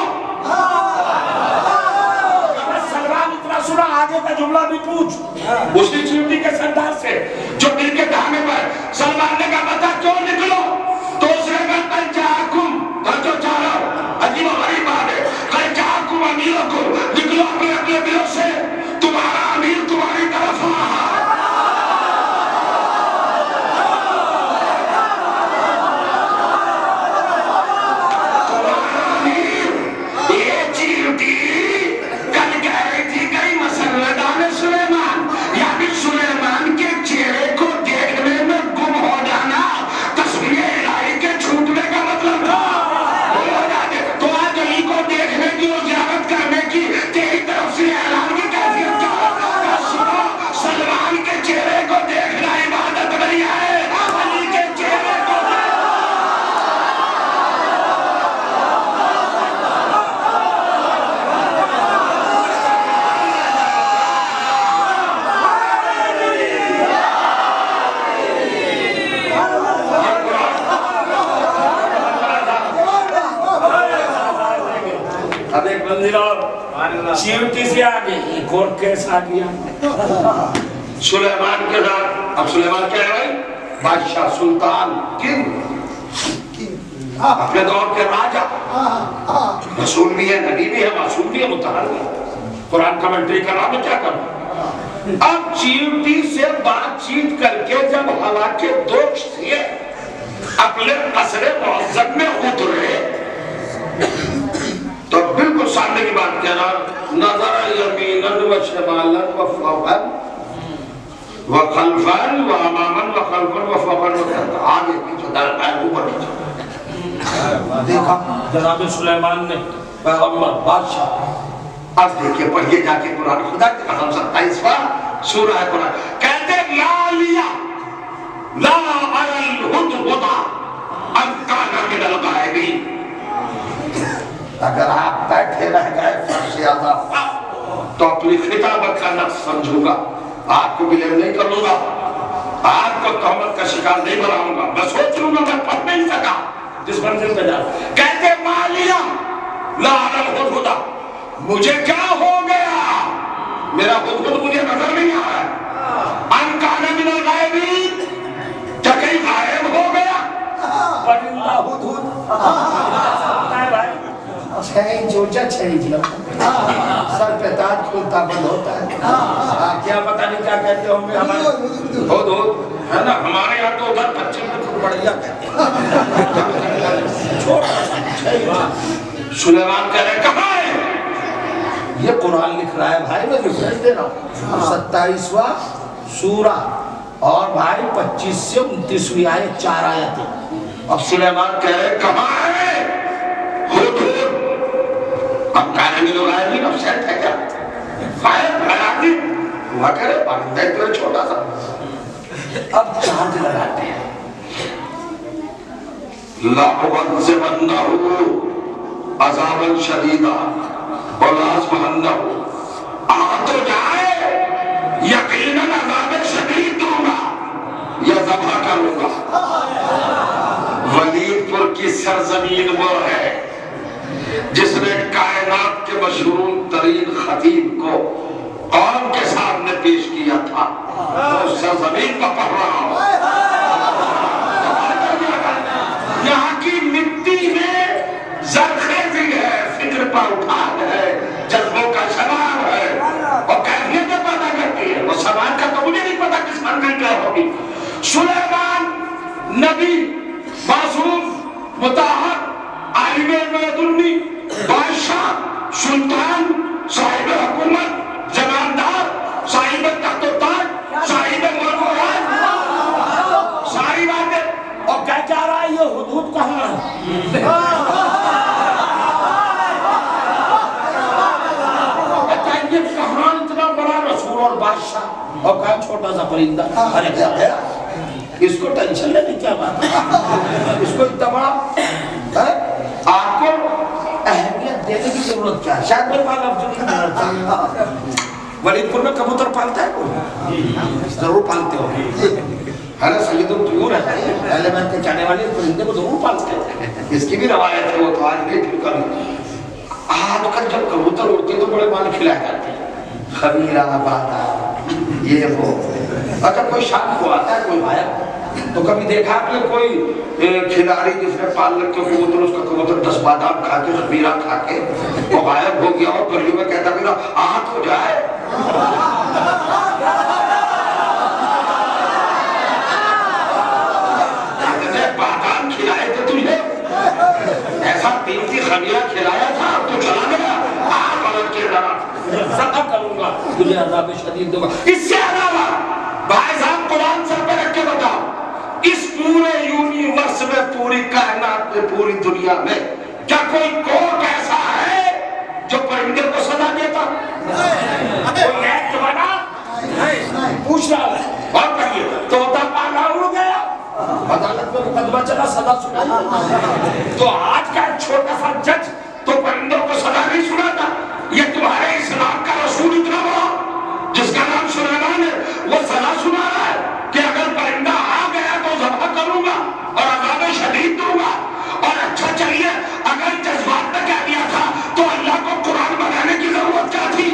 سلمان اتنا سنا, آگے کا جملہ بھی پوچھ اسی چیوٹی کے سردار سے جو دل کے دھانے پر. سلمان نے کہا بتا کیوں نکلو؟ تو اس نے کہا کل جاکم, کل جو چاہ رہا ہوں, عجیب و غریب بات ہے, کل جاکم امیرکم, نکلو اپنے اپنے دلوں سے, تمہارا امیر تمہاری طرف آہا. چیوٹی سے آگے ایک اور کیس آ گیا سلیمان کے ساتھ. اب سلیمان کیا ہے بھائی؟ بادشاہ, سلطان, کنگ, اپنے دور کے راجہ, رسول بھی ہے, نبی بھی ہے, معصوم بھی ہے, مطہر بھی ہے. قرآن کمنٹری کر رہا میں کیا کروں؟ اب چیوٹی سے بات چیت کر کے جب ہوا کے دوش سے اپنے قصر معظم میں اترے تو بالکل سامنے کی بات کہہ رہا, نظر یمیناً و شمالاً و فوقاً و خلفاً و اماماً و خلفاً و فوقاً و تحت, آگے پیچھے دائیں اوپر نیچے. دیکھا جناب سلیمان نے, پیغمبر, بادشاہ. اب دیکھیں پڑھئے جا کے قرآن خدا کے قسم ستائیسواں سورہ ہے قرآن, کہتے لا لیا لا اری الہدہدہ ان کان من الغائبین. اگر آپ بیٹھے رہ گئے فرش عذاب تو اپنی خطابت کا نقص سمجھوں گا, آپ کو بلیم نہیں کروں گا, آپ کو تہمت کا شکار نہیں بناؤں گا. میں سوچ لوں گا میں پڑھ نہیں سکا جس منزل پہ جا. کہتے مالیا لا الہدہدہ, مجھے کیا ہو گیا, میرا ہدہد مجھے نظر نہیں آ رہا ہے. ان کان من الغائبین, کیا کہیں غائب ہو گیا؟ پرندہ ہدہد چھ انچ اونچا, چھ انچ لمبا, سر پہ تاج کھلتا بند ہوتا ہے. کیا پتہ نہیں کیا کہتے ہوں گے ہمارے ہود ہود ہے نا, ہمارے یہاں تو ادھر پچھم میں خود بڑھیا کہتے ہیں. سلیمان کہہ رہے کہاں ہے؟ یہ قرآن لکھ رہا ہے بھائی, میں ریفرنس دے رہا ہوں. ستائیسواں سورہ اور بھائی پچیس سے انتیسویں آیت, چار آیتیں. اب سلیمان کہہ رہے کہاں ہے؟ ہود ہود. اب کہنے میں لوگ آئے بھی اب سیٹ ہے کیا؟ فائر بھراتی ہوا کرے, پاکندہ اتنا چھوٹا سا. اب چارج لگاتے ہیں, لَعُوَذِّبَنَّهُ عَذَابًا شَدِيدًا وَلَأَصْبَحَنَّهُ, آ تو جائے یقیناً عذاب شدید دوں گا یا ذبح کروں گا. ولید پور کی سرزمین وہ ہے جس نے کائنات کے مشہور ترین خطیب کو قوم کے سامنے پیش کیا تھا. وہ سرزمین کا پڑھ رہا ہوں. सुलेमान नबी मासूम मुताहर आलिम लदुन्नी बादशाह सुल्तान साहिब हुकूमत जमानदार साहिब तख्त-ओ-ताज साहिब मुल्क और राज सारी बातें। और क्या चाह रहा है ये हुदूद कहाँ है? ये कहाँ इतना बड़ा रसूल और बादशाह और कहाँ छोटा सा परिंदा? अरे क्या है इसको टेंशन लेने क्या बात है? इसको इतना बड़ा है? आपको अहमियत देने की जरूरत क्या है? शायद मेरे पास लफ्ज़ नहीं मिलता। वलीदपुर में कबूतर पालता है कोई? जरूर पालते हो है ना? सैयदुल तुयूर है एलिमेंट के चाहने वाले परिंदे को जरूर पालते हैं। इसकी भी रवायत है, वो तो आज नहीं फिर कभी आजकल जब कबूतर उड़ते तो बड़े माल खिलाए जाते हैं, खमीरा बादा ये वो। अच्छा कोई शाम को आता है कोई आया तो कभी देखा आपने कोई खिलाड़ी जिसने पाल रखे कबूतर उसका कबूतर दस बादाम खा के खमीरा खा के वो गायब हो गया और गली में कहता मेरा आंख हो जाए। बादाम खिलाए थे तुझे, ऐसा कीमती खमीरा खिलाया था तो चला गया। आंख अलग के जरा सदा करूंगा तुझे अज़ाब शदीद दूंगा। इससे अलावा भाई साहब कुरान सर पे रख के बताओ, इस पूरे यूनिवर्स में पूरी कायनात में पूरी दुनिया में क्या कोई कोर्ट ऐसा है जो परिंदे को सजा देता? कोई एक्ट बना? पूछ रहा है और कहिए तोता पाला उड़ गया अदालत में मुकदमा चला सजा सुना। तो आज का छोटा सा जज तो परिंदों को सजा नहीं सुनाता। ये तुम्हारे इस्लाम का रसूल इतना बड़ा जिसका नाम सुलेमान है वो सजा सुना रहा है कि अगर परिंदा आ गया तो ज़ब्ह करूंगा और अज़ाब शदीद दूंगा। और अच्छा चलिए अगर जज्बात में कह दिया था तो अल्लाह को कुरान बनाने की जरूरत क्या थी?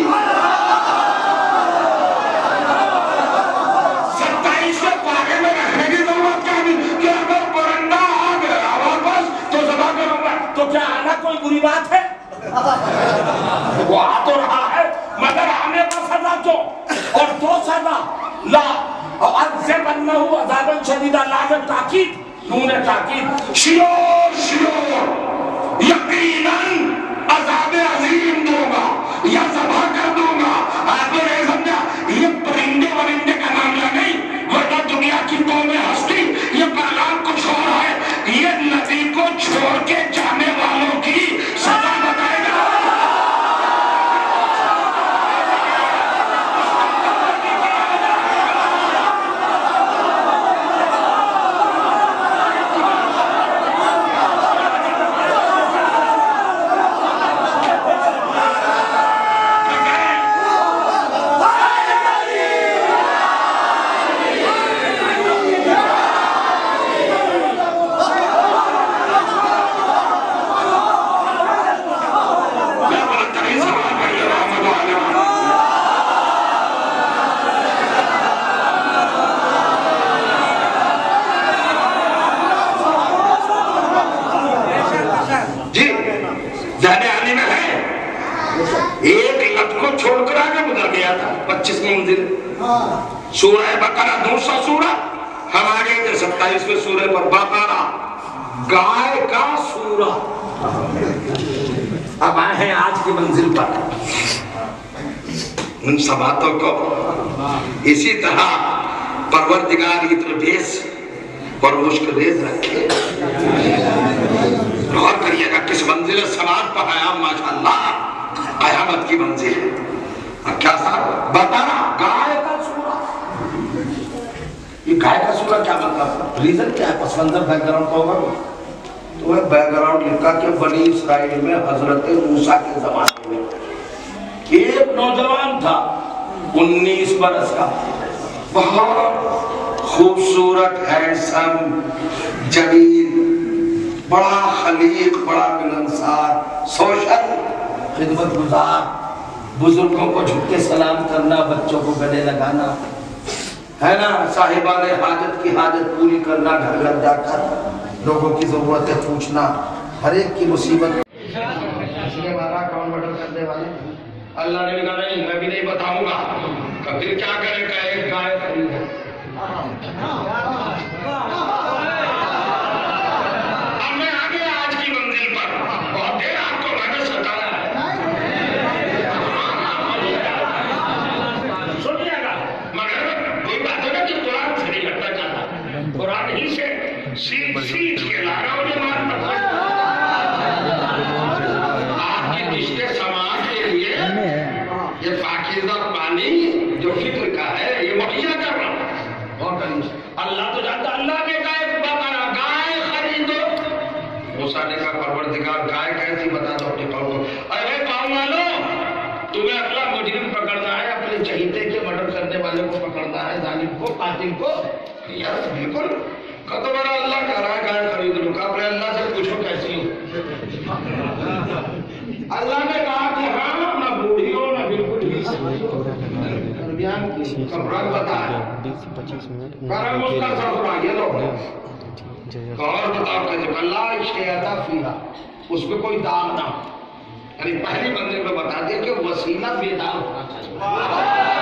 सत्ताईसवें पारे में रखने की जरूरत क्या थी कि अगर परिंदा आ गया वापस तो ज़ब्ह करूंगा? तो क्या आना कोई बुरी बात है? वो आ तो रहा है मगर आने पर सजा क्यों? और दो सजा ला और से बनना हुआ अज़ाबन शदीदा लाने ताकीद नूने ताकीद शियोर शियोर यकीनन अज़ाब अज़ीम दूंगा या ज़ब्ह कर दूंगा। आपने नहीं समझा? ये परिंदे वरिंदे का मामला नहीं, वरना दुनिया की कौमें हस्ती ये पैगाम कुछ और है। ये नदी को छोड़ के जाने वालों की सजा बताएगा। सूरह बकरा दूसरा सूरा हमारे इधर सत्ताईसवें सूरह पर बकरा गाय का सूरा। अब आए हैं आज की मंजिल पर। उन सब बातों को इसी तरह परवरदिगार इतरबेस और मुश्किलेज रखे। गौर करिएगा किस मंजिल सवार पर आया माशाअल्लाह कयामत की मंजिल है। क्या साहब बकरा गाय का सूरा? ये गाय का सूरा क्या मतलब? रीजन क्या है? पस मंजर बैकग्राउंड का होगा तो वह बैकग्राउंड लिखा कि बनी इसराइल में हजरत मूसा के जमाने में एक नौजवान था उन्नीस बरस का, बहुत खूबसूरत हैंडसम जमील, बड़ा खलीक, बड़ा मिलनसार, सोशल, खिदमत गुजार, बुजुर्गों को झुक के सलाम करना, बच्चों को गले लगाना, है ना, साहिबाने हाजत की हाजत पूरी करना, घर घर जाकर लोगों की जरूरतें पूछना, हर एक की मुसीबत। कौन मर्डर करने वाले? अल्लाह ने कहा नहीं, मैं भी नहीं बताऊंगा। फिर क्या करें? एक गाय खरीदो, अब मैं आ गया आज की मंजिल पर। बहुत देर आपको मैंने सताया है, सुनिएगा। मगर कोई बात है ना कि कुरान से नहीं हटना चाहता, कुरान ही से सीख सीख के ला रहा हूँ ये मान। आपके रिश्ते समाज के लिए ये पाकीज़ा पानी जो फिक्र का है ये मुहैया कर रहा हूँ। और अल्लाह तो जानता, अल्लाह के गाय बकरा गाय खरीदो। मूसा ने कहा परवरदिगार गाय कैसी बता दो अपने कौम को। अरे कौम वालों, तुम्हें अगला मुजरिम पकड़ना है, अपने चहीते के मर्डर करने वाले को पकड़ना है, जालिम को, कातिल को। यस बिल्कुल। कब तो बड़ा अल्लाह कह रहा है गाय खरीद लो। कहा अपने अल्लाह से पूछो कैसी हो। अल्लाह ने कहा कि हाँ, ना बूढ़ी हो ना बिल्कुल ही दरमियान की। कब्रान बता करम उसका सफरा ये लो। और बताओ कि अल्लाह इश्तियाता फीहा, उसमें कोई दाग ना हो। यानी पहली मंजिल में बता दिया कि वसीला बेदाग होना चाहिए।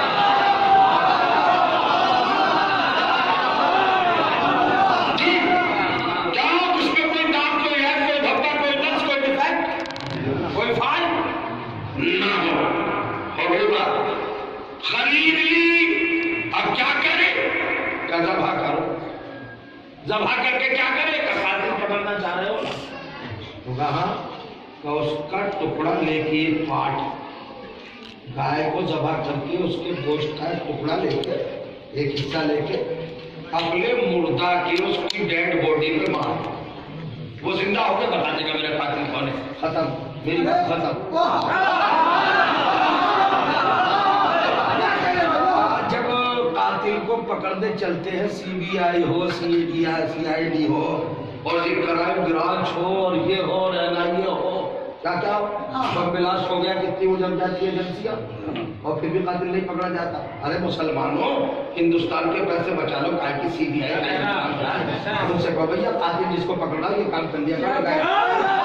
खरीद ली, अब क्या करे? क्या ज़बह करो? ज़बह करके क्या करे? कातिल पकड़ना चाह रहे हो ना? तो कहा कि उसका टुकड़ा लेके पाट, गाय को ज़बह करके उसके गोश्त का टुकड़ा लेके, एक हिस्सा लेके अपने मुर्दा की उसकी डेड बॉडी पे मार। वो जिंदा होकर बता देगा मेरा कातिल कौन है। खत्म, मेरी बात खत्म। को पकड़ने चलते हैं, सीबीआई हो, सीआईडी हो, और ये क्राइम ब्रांच हो, और ये हो, और एनआईए हो, क्या क्या बम ब्लास्ट हो गया, कितनी वो जम जाती है एजेंसियां, और फिर भी कातिल नहीं पकड़ा जाता। अरे मुसलमानों, हिंदुस्तान के पैसे बचा लो, काय की सीबीआई उनसे कहो भैया कातिल जिसको पकड़ा ये काम कर दिया करेगा।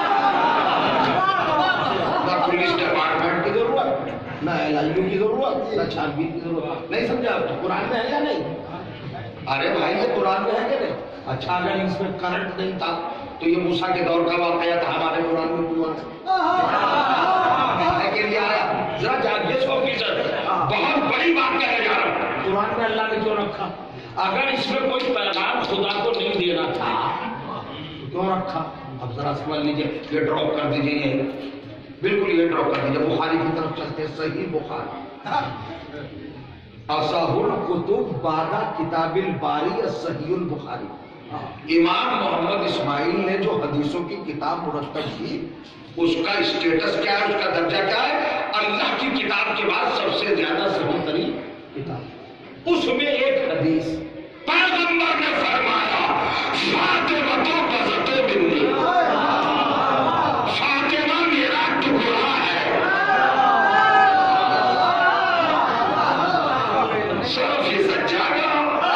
ना पुलिस डिपार्टमेंट की जरूरत, ना एलआईयू की जरूरत, ना छानबीन की जरूरत। नहीं समझा? तो कुरान में है या नहीं? अरे भाई ये कुरान में है कि नहीं? अच्छा, अगर इसमें करंट नहीं था तो ये मूसा के दौर का वाकया था, हमारे कुरान में क्यों के लिए आया? जरा जागिए ऑफिसर, बहुत बड़ी बात कहने जा रहा हूँ। कुरान में अल्लाह ने क्यों रखा? अगर इसमें कोई पैगाम खुदा को नहीं देना था तो क्यों रखा? अब जरा समझ लीजिए, ये ड्रॉप कर दीजिए, ये बिल्कुल ये ड्रॉप कर दीजिए। बुखारी की तरफ चलते, सही बुखारी, असहुल कुतुब बादा किताबिल बारी सहीउल बुखारी। इमाम मोहम्मद इस्माइल ने जो हदीसों की किताब मुरत्तब की, उसका स्टेटस क्या है, उसका दर्जा क्या है? अल्लाह की किताब के बाद सबसे ज्यादा सही तरीन किताब। उसमें एक हदीस पैगंबर ने फरमाया, फातिमा तो बज़तो बिन्नी, फातिमा मेरा टुकड़ा है। सौ फीसद जागा,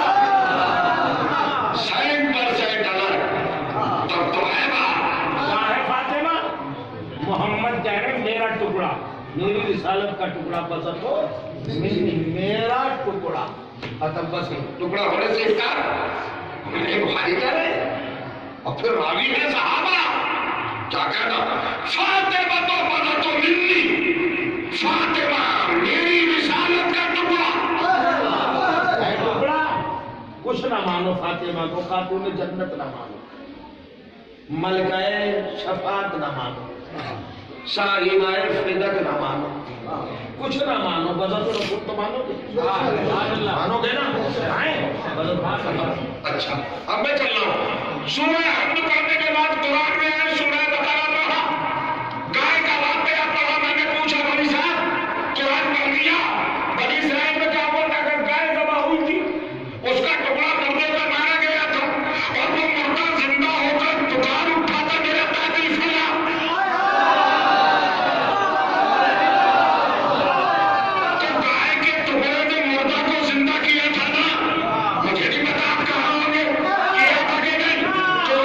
साठ परसेंट अलग, तब तो है बात। फातिमा, मोहम्मद कह रहे मेरा टुकड़ा, मेरी रिसालत का टुकड़ा बसत हो, मेरा टुकड़ा। खत्म, बस टुकड़ा होने से इसका बुखारी कह रहे, और फिर रावी है सहाबा क्या कहना, फातिमा तो बज़तो मिन्नी, फातिमा मेरी रिसालत का टुकड़ा। टुकड़ा कुछ ना मानो फातिमा को, खातून जन्नत ना मानो, मलकाए शफात ना मानो, साहिबाए फिदक ना मानो, कुछ ना मानो, बज़तो रसूल तो मानोगे, मानोगे ना? अच्छा, अब मैं चल रहा हूँ। सूरह हम्द पढ़ने के बाद कुरान में है सूरह बकरा पढ़ा, गाय का वाकया पढ़ा। मैंने पूछा बनी साहब कुरान पढ़ लिया, बनी इस्राइल में क्या बोलता है? गाय ज़बह हुई थी, उसका टुकड़ा कर देकर मारा गया था, और वो मुर्दा जिंदा होकर पुकार उठाता मेरा कातिल फला। तो गाय के टुकड़े ने मुर्दा को जिंदा किया था ना? मुझे नहीं पता आप कहाँ होंगे, किया था कि नहीं? तो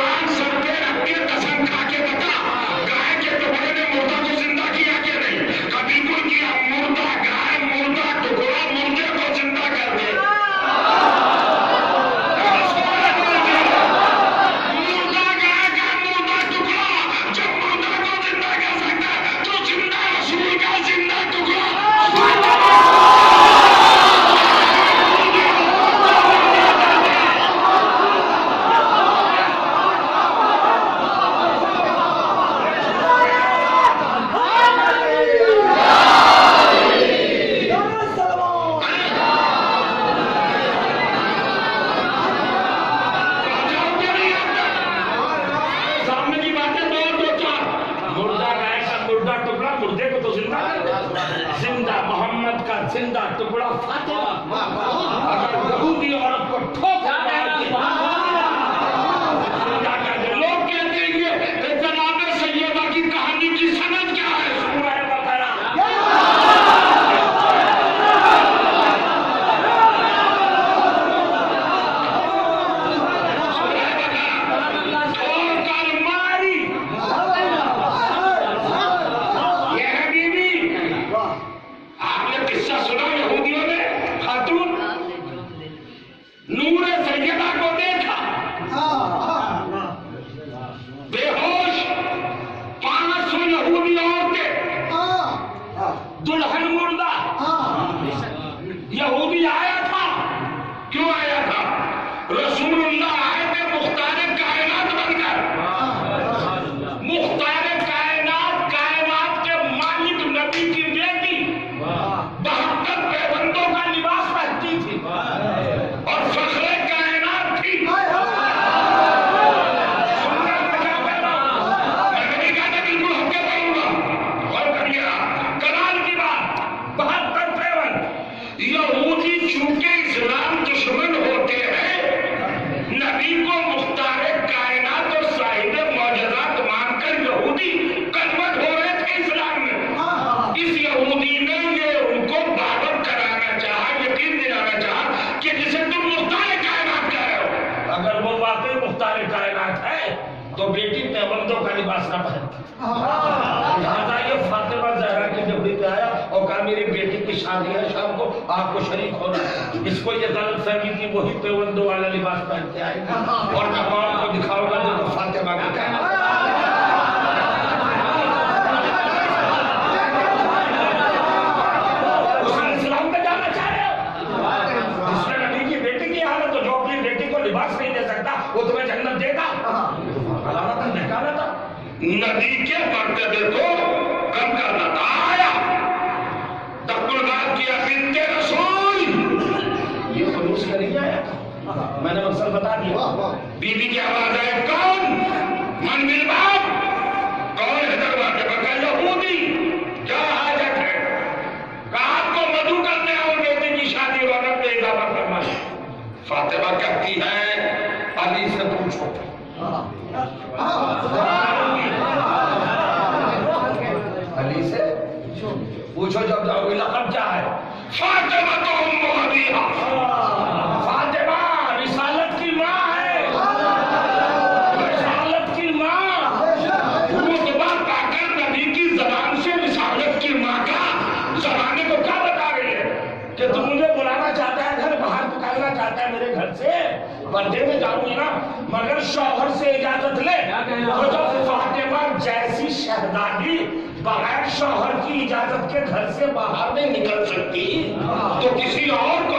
जिंदा कर, जिंदा मोहम्मद का जिंदा टुकड़ा फातिमा। अगर यहूदी औरत को ठोक लोग कहते हैं जनाब सैयदा की कहानी की सनद क्या है? सूरह बकरा। दुल्हन मुर्दा यहूदी आया था। क्यों आया था? रसूलुल्लाह आए थे मुख्तार कायनात बनकर। मुख्तार कायनात, कायनात के मालिक नबी की बेटी बहत्तर पैबंदों का लिबास पहनती थी और फखरे कायनात थी। यहूदी चूंकि इस्लाम दुश्मन होते हैं, नबी को मुख्तार कायनात और साहिब मौजज़ात मानकर यहूदी कन्वर्ट हो रहे थे इस्लाम में। इस यहूदी ने ये उनको दावत कराना चाहा, यकीन दिलाना चाहा कि जिसे तुम मुख्तार कायनात कह रहे हो, अगर वो वाकई मुख्तार कायनात है तो बेटी पैबंदों का लिबास ना पहनती। लिहाजा ये फातिमा ज़हरा की जबरी पे आया और कहा मेरी बेटी की शादी है, शाम को आपको शरीक होना है। इसको ये गलत फहमी थी वही पैबंदों वाला लिबास पहन के आएगा और मैं आपको दिखाऊंगा देखो फातिमा का क्या है। उसने इस्लाम में जाना चाह रहे हो, उसने नबी की बेटी की हालत तो जो अपनी बेटी को लिबास नहीं दे सकता वो तुम्हें जन्नत देगा? निकाला था नबी के मर्तबे को कम करना था। आया तक़ब्बुल किया बिन्ते रसूल, ये खुलूस का नहीं आया था। मैंने मकसद बता दिया। बीबी की आवाज है कौन? मन बिल बाप, कौन है दरवाजे पर? कहा यहूदी। क्या हाजत है? कहा आपको मधु करने आओ बेटी की शादी वाला पे इजाफा करना। फातिमा कहती है अली से पूछो। अली से पूछो जब जाओगे लक़ब क्या है? फातिमा तो उम्मु अबीहा, फातिमा रिसालत की माँ है, रिसालत की माँ। रुतबा पाकर नबी की ज़बान से रिसालत की माँ का ज़माने को क्या बता रही है कि तुम मुझे बुलाना चाहता है, घर बाहर निकालना चाहता है मेरे घर से, बर्थडे में जाऊंगी ना, मगर शौहर से इजाजत ले। तो जब फातिमा जैसी शहजादी बगैर शौहर की इजाजत के घर से बाहर नहीं निकल सकती तो किसी और को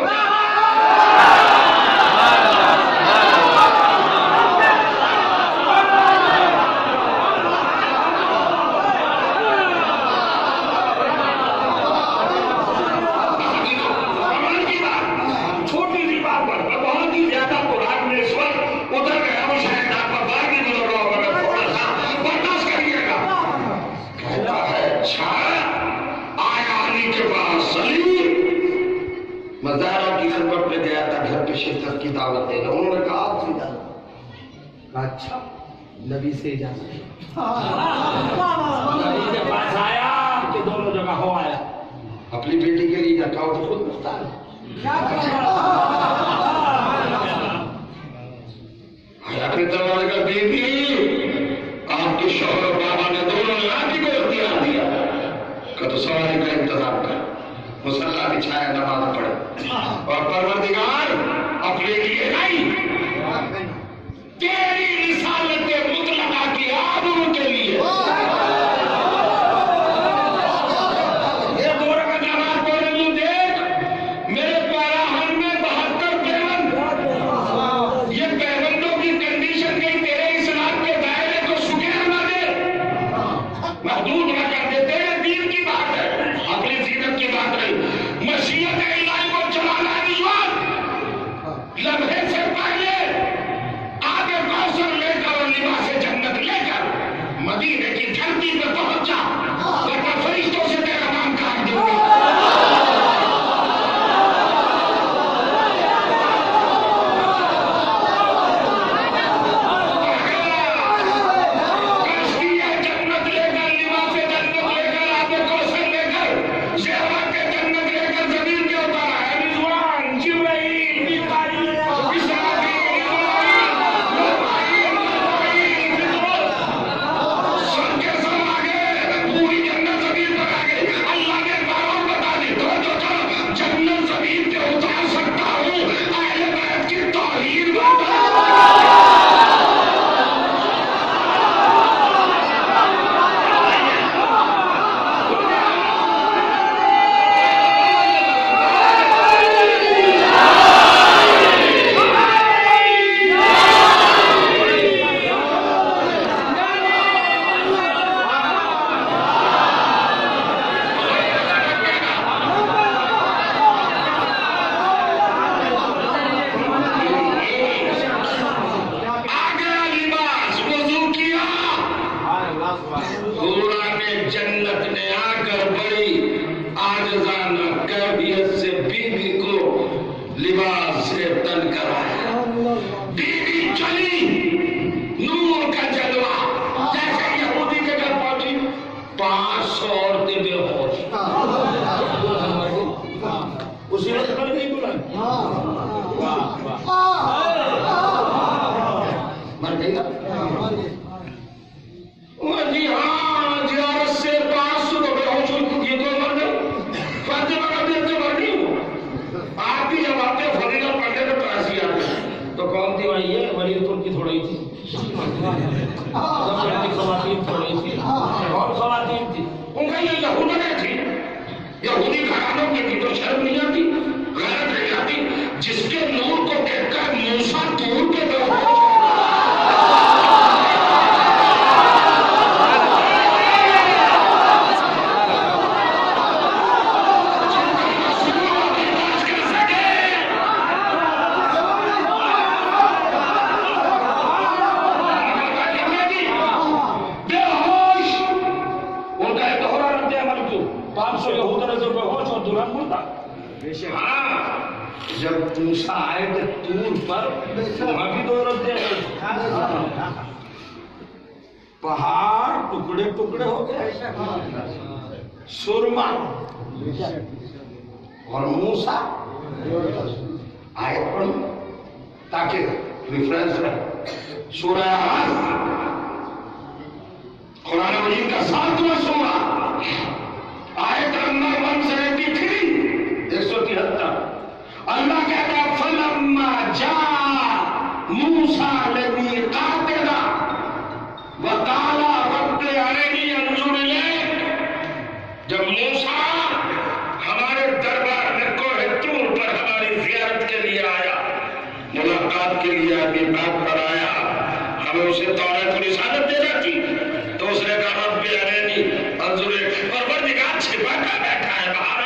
ज़हरा की खिदमत में गया था घर पे शिरकत की दावत देना। उन्होंने कहा आपसे इजाजत। अच्छा नबी से इजाजत नबी के पास आया कि दोनों जगह हो आया। अपनी बेटी के लिए रखा हो तो खुद मुख्तार अपने दरबार का बेटी आपके शौहर बाबा ने दोनों ने आपकी को इख्तियार दिया कि तो सवारी का इंतजाम कर, मुसल्ला बिछाया, नमाज पढ़े और परवरदिगार अपने लिए नहीं तेरी रिसालत मुतलका की आबरू के लिए ये दो रकात नमाज पढ़ने में देख मेरे पैराहन में बहत्तर पैबंद, ये पैबंदों की कंडीशन कहीं तेरे इस्लाम के दायरे को सुखेर न दे, महदूद न कर दे। तेरे दीन की बात है, अपनी जीनत की बात नहीं। मशीयत इलाही को चलाना नहीं, लम्हे से حورا نے جنت نے آ کر بڑی عاجزانہ کیفیت سے بیوی کو لباس سے تن کرایا. بیوی چلی نور کا جلوہ جیسے یہودی کے گھر پہنچی پانچ سو عورتیں بے ہوش. اسی وقت کر نہیں بلا مر گئی نا جی. ہاں زیارت سے پانچ سو بے ہوش یہ تو مر گئی. فاطمہ کا بھی تو مر گئی. آپ بھی جب آتے فضیلت پڑھنے میں تراسی آتے تو کون تھی وہی ہے ولی تر کی تھوڑی تھی خواتین تھوڑی تھی اور خواتین تھی. ان کا یہ یہودیت تھی. یہودی گھرانوں کی تھی تو شرم نہیں آتی غیرت نہیں آتی جس کے نور کو دیکھ کر موسیٰ دور کے بے ہوش ہو جب موسیٰ آئے تھے طور پر وہاں بھی دو رکھتے ہیں. پہاڑ ٹکڑے ٹکڑے ہو گئے سرما اور موسیٰ آئے پڑھ تاکہ ریفرنس رہے. سورہ آواز قرآن مجید کا ساتواں سورہ آیت نمبر ون سیونٹی تھری ایک سو تہتر. اللہ کہتا ہے فلما جاء موسیٰ لمیقاتنا وقال رب ارنی انظر الیک. جب موسیٰ ہمارے دربار میں کوہ طور پر ہماری زیارت کے لیے آیا ملاقات کے لیے میقات پر آیا ہمیں اسے توریت و رسالت دینا تھی تو اس نے کہا رب ارنی انظر الیک. پروردگار چھپا کر بیٹھا ہے باہر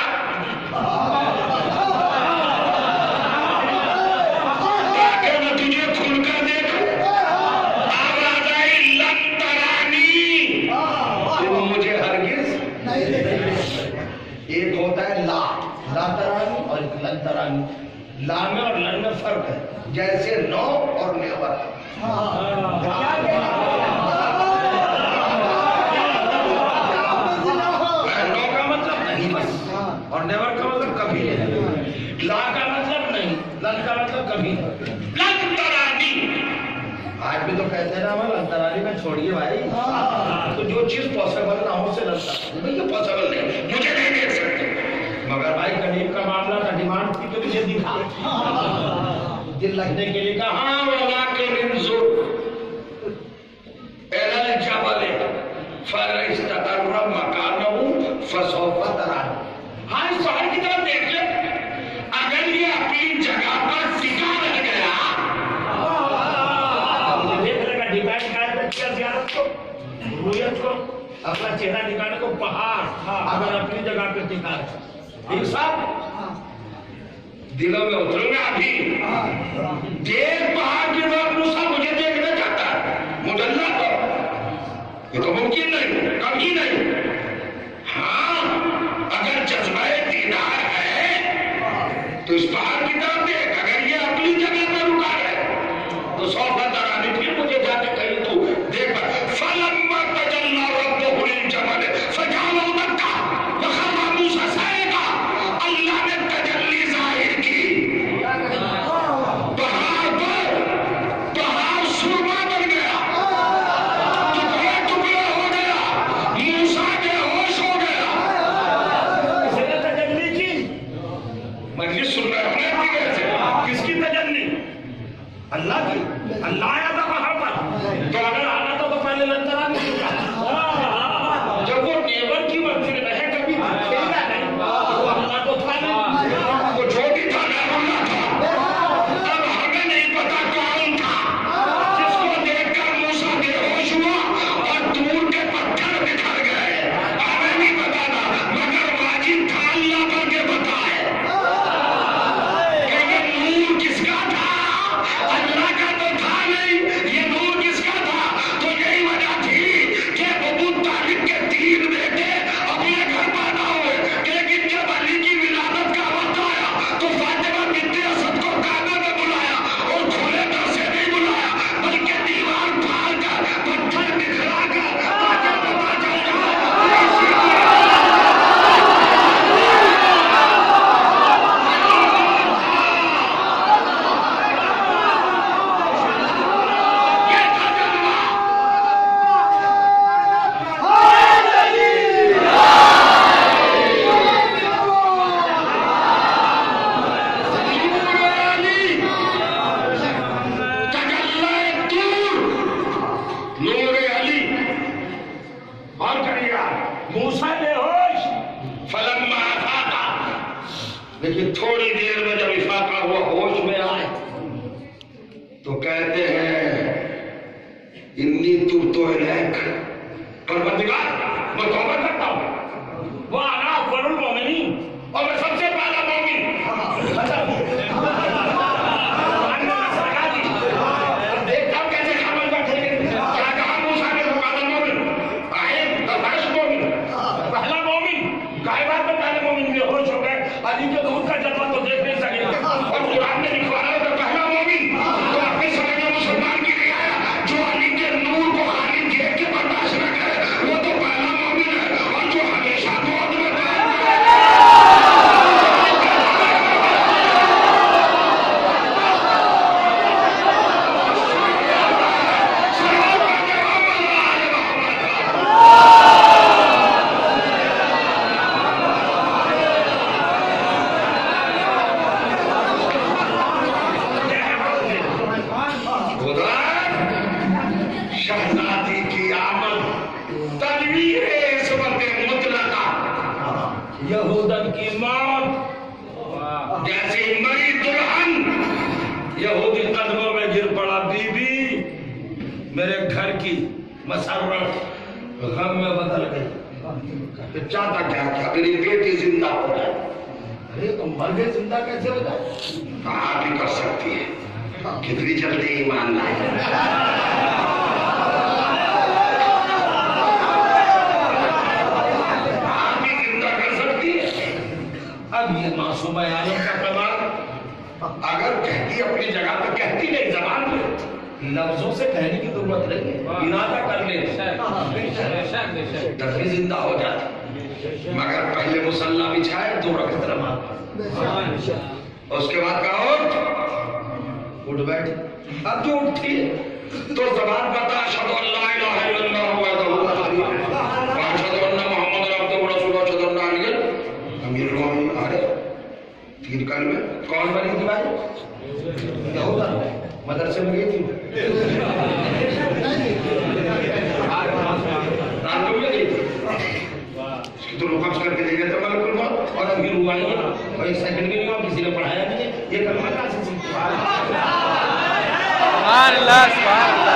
لنترانی. لا میں اور لن میں فرق ہے جیسے نو اور نیور. نو کا مطلب نہیں بس اور نیور کا مطلب کبھی ہے. لا کا مطلب نہیں لن کا مطلب کبھی. لنترانی آج بھی تو کہتے ہیں نا ہمیں لنترانی میں چھوڑیے بھائی. تو جو چیز پاسبل نہ ہو سے لنترانی یہ پاسبل نہیں مجھے نہیں دیکھ سکتے. مگر بھائی قریب کا معاملہ تھا ڈیمانڈ تھی تو مجھے دکھا دل لگنے کے لیے کہا ہاں ولیکن انظر الی الجبل فإن استقر مكانه فسوف ترانی. ہاں اس پہاڑ کی طرف دیکھ لے اگر یہ اپنی جگہ پر ٹکا رہ گیا دیکھ لے گا ڈیپینڈ کر کیا زیارت کو رویت کو اپنا چہرہ دکھانے کو پہاڑ اگر اپنی جگہ پہ ٹکا رہے ایک ساتھ دلوں میں اتروں گا ابھی دیکھ پہاڑ کی طرف موسیٰ مجھے دیکھنا چاہتا ہے مجلہ پر یہ تو ممکن نہیں کبھی نہیں. ہاں اگر جذبہ دیدار ہے تو اس پہاڑ کی طرف دیکھ. اگر یہ اپنی جگہ پر رکا ہے تو سوف ترانی پھر مجھے جا کے کہیں تو دیکھ فلما تجلی ربہ للجبل فجعلہ دکا وخر موسیٰ صعقا. اللہ نے تجلی ظاہر کی پہاڑ پر پہاڑ سرما بن گیا ٹکڑے ٹکڑے ہو گیا. موسیٰ इन्नी तुर्तो इलैक परवरदिगार मैं तौबा करता हूँ वो आना अकबरुल मोमिनीन और मैं सबसे पहला मोमिन देखता हूँ कैसे खामोश बैठे क्या कहा मूसा ने पहला मोमिन आए दफाश मोमिन पहला मोमिन काहे बात में पहले मोमिन बेहोश हो गए अली के दूध का जलवा तो देख नहीं सके और कुरान ने लिखवा रहा है पहला मोमिन तो अपने समय में मुसलमान की नहीं आया जो अली के नूर को खाली देख के बर्दाश्त न करे वो तो पहला मोमिन है और जो हमेशा गोद में शहजादी की आमद तनवीर इस्मत मुतलका यहूदन की मौत जैसे मरी दुल्हन यहूदी कदमों में गिर पड़ा बीबी मेरे घर की मसरत गम में बदल गई चाहता क्या क्या मेरी बेटी जिंदा हो जाए अरे तुम मर गए जिंदा कैसे हो जाए कहाँ भी कर सकती है कितनी जल्दी ईमान लाए अब ये मासूम आलम का कमाल अगर कहती अपनी जगह पे कहती नहीं जबान में लफ्जों से कहने की जरूरत नहीं है इरादा कर ले तभी जिंदा हो जाती मगर पहले मुसल्ला बिछाए दो रकअत नमाज उसके बाद कहो उठ बैठ अब जो उठी तो जबान पता अशहदु अल्ला इलाहा इल्लल्लाह वहदहु ला शरीक लहु व अशहदु अन्ना मुहम्मदन अब्दुहु व रसूलुहु अशहदु अन्ना अलिय्यन अमीरुल मोमिनीन अरे तीन कलमे कौन बनी थी भाई यहूदा मदरसे में गई थी रात में गई थी इसकी तो रुकअप करके ले गए थे मलकुल मौत और अमीर हुआ नहीं और एक सेकंड भी नहीं हुआ किसी ने पढ़ाया नहीं ये कलमा कहाँ से सीखते सुभान अल्लाह सुभान अल्लाह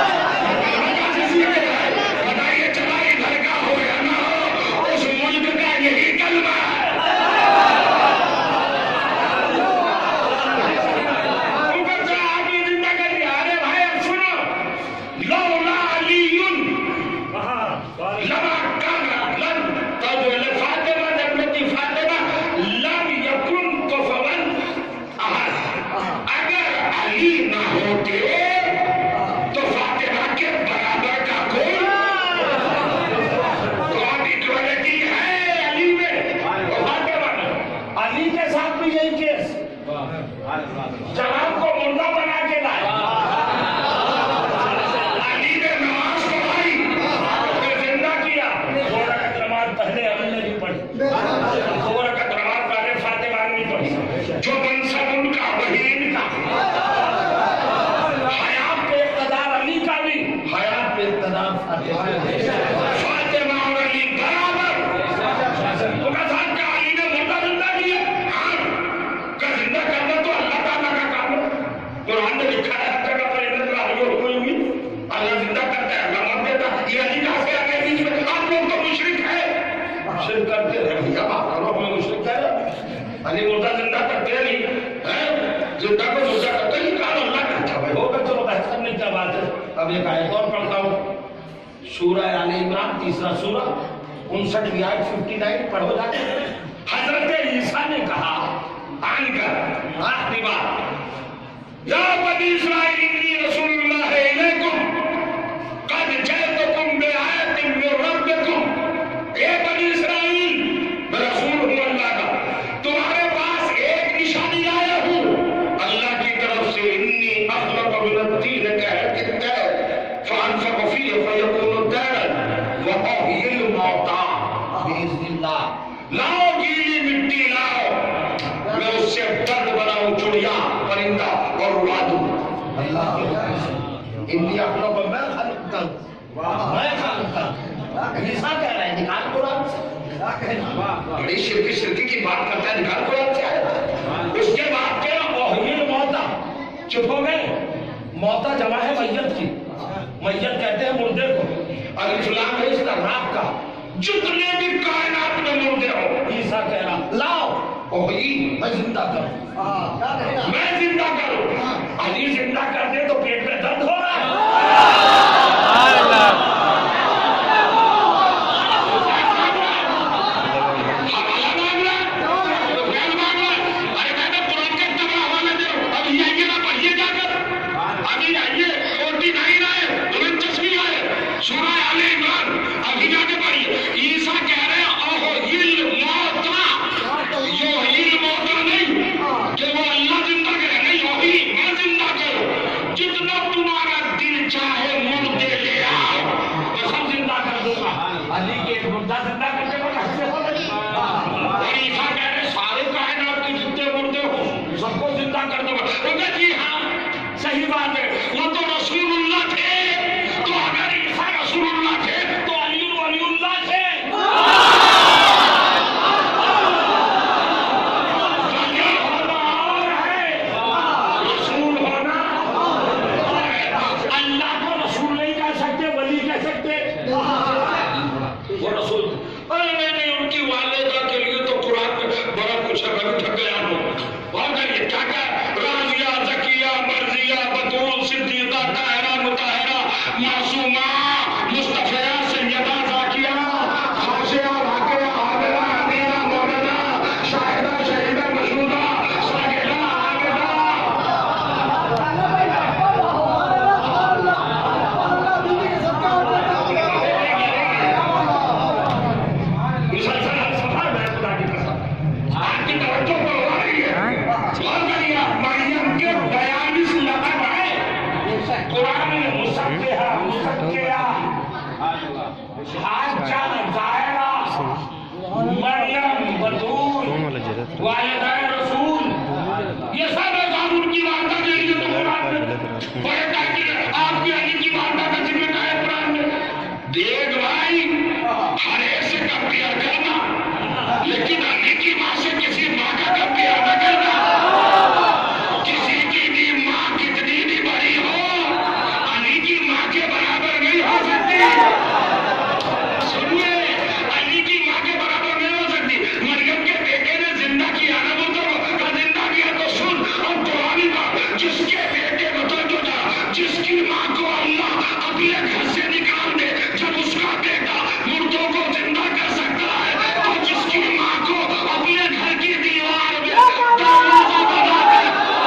बताइए चला इधर का हो या ना हो उस मुल्क का यही कलमा ऊपर से आदमी जिंदा कर दिया अरे भाई अब सुनो लौला अलीयुन लमा काना लन तब फातिमा जन्नती फातिमा लम यकुन कुफवन अहद अगर अली ना होते तो फातिमा के बराबर का कोई कौन इक्वालिटी है अली में तो फातिमा में अली के साथ भी यही केस जवान को मुर्दा बना के लाए अली ने नमाज पढ़ाई फिर जिंदा किया दो रकअत नमाज पहले अली ने नहीं पढ़ी दो रकअत नमाज पहले फातिमा ने नहीं पढ़ी जो मनसब उनका वही इनका हयात पे इक़्तिदार अली का भी हयात पे इक़्तिदार फातिमा और अली बराबर उनका साथ क्या अली ने मुर्दा जिंदा किया हाँ का जिंदा करना तो अल्लाह ताला का काम है कुरान ने लिखा है तक अपने अंदर का हयो कोई भी अल्लाह जिंदा करता है अल्लाह मर देता ये अली का से आगे बीच में आप लोग तो मुशरिक है शिरक करते हैं भैया बात करो हमें मुशरिक है अली मुर्दा जिंदा करते नहीं हैं जिंदा को मुर्दा करते ही काम अल्लाह करता है होगा चलो बहस करने की बात है अब एक आयत और पढ़ता हूँ सूरह आले इमरान तीसरा सूरा उनसठ की आयत उनसठ पढ़ो जाके हजरत ईसा ने कहा आनकर आखिरी बात या बनी इस्राइल इन्नी रसूलुल्लाह इलैकुम कद जअतुकुम बिआयतिन मिन रब्बिकुम ए बनी इस्राइल मैं रसूल हूँ अल्लाह का तुम्हारे पास एक निशानी लाया हूँ अल्लाह की तरफ से इन्नी अखलक़ु मिन अत्तीन कहते फअनफख़ु फ़ीहि फ़यकूनु तैरन व अहयिल मौता बिइज़्निल्लाह लाओ गीली मिट्टी लाओ मैं उससे दर्द बनाऊं चिड़िया परिंदा और उड़ा दूं अल्लाह इन्नी अखलक़ु मैं खलक़ता मैं खलक़ता ईसा कह रहे हैं निकाल कुरान से बड़ी शिरकी शिरकी की बात करता है निकाल कुरान से आया उसके बाद क्या अहयिल मौता चुप हो गए मौता जमा है मैयत की मैयत कहते हैं मुर्दे को। और इस्लाम है इसका राग का, जितने भी कायनात में मुर्दे हो, ईसा कह रहा लाओ वही मैं जिंदा करूं, मैं जिंदा करूं। अली जिंदा कर दे तो पेट में दर्द हो रहा है। सही बात है, वो तो रसूलुल्लाह थे, तो अगर ईसा रसूलुल्लाह थे तो अली वलीउल्लाह थे। वली होना और है, रसूल होना और है। अल्लाह को रसूल नहीं कह सकते, वली कह सकते। वो रसूल, अरे नहीं नहीं, उनकी वालिदा के लिए तो कुरान में बड़ा कुछ है, मैं थक गया हूँ। और करिए क्या क्या, राजिया, ज़किया, मर्जिया, बतूल, सिद्दीक़ा, ताहिरा, मुताहिरा, मासूमा, मुस्तफ़िया, सैयदा, ज़ाकिया, हाशिया, वाक़िया, आबिदा, अदीना, मौलाना, शाहिदा, शहीदा, मशहूदा, सागिदा, आबिदा। मुसलसल सफर में खुदा की कसम आपकी तवज्जो बढ़ रही है। और करिए मरियम के बयालीस लक़ब है कुरान में, मुसब्बिहा, मुज़क्किया, हाजा, ज़ाहिरा, मरियम, बतूल, वालिदाए रसूल, ये सब कानून की वार्ता के लिए तो कुरान में बड़े ताकि आपकी अली की वार्ता का जिक्र है कुरान में। देख भाई, हर एक से कंपेयर करना, लेकिन अली की माँ से किसी माँ का कंपेयर न करना। किसी की भी माँ कितनी भी बड़ी हो, अली की माँ के बराबर नहीं हो सकती। सुनिए, अली की माँ के बराबर नहीं हो सकती। मरियम के बेटे ने जिंदा किया ना मुर्दों को, जिंदा किया तो सुन और कुरानी बात, जिसके बेटे मतलब जो था, जिसकी माँ को अल्लाह अपने घर से निकाल दे, जब उसका बेटा मुर्दों को जिंदा कर सकता है, तो जिसकी माँ को अपने घर की दीवार में दरवाजा बना दे,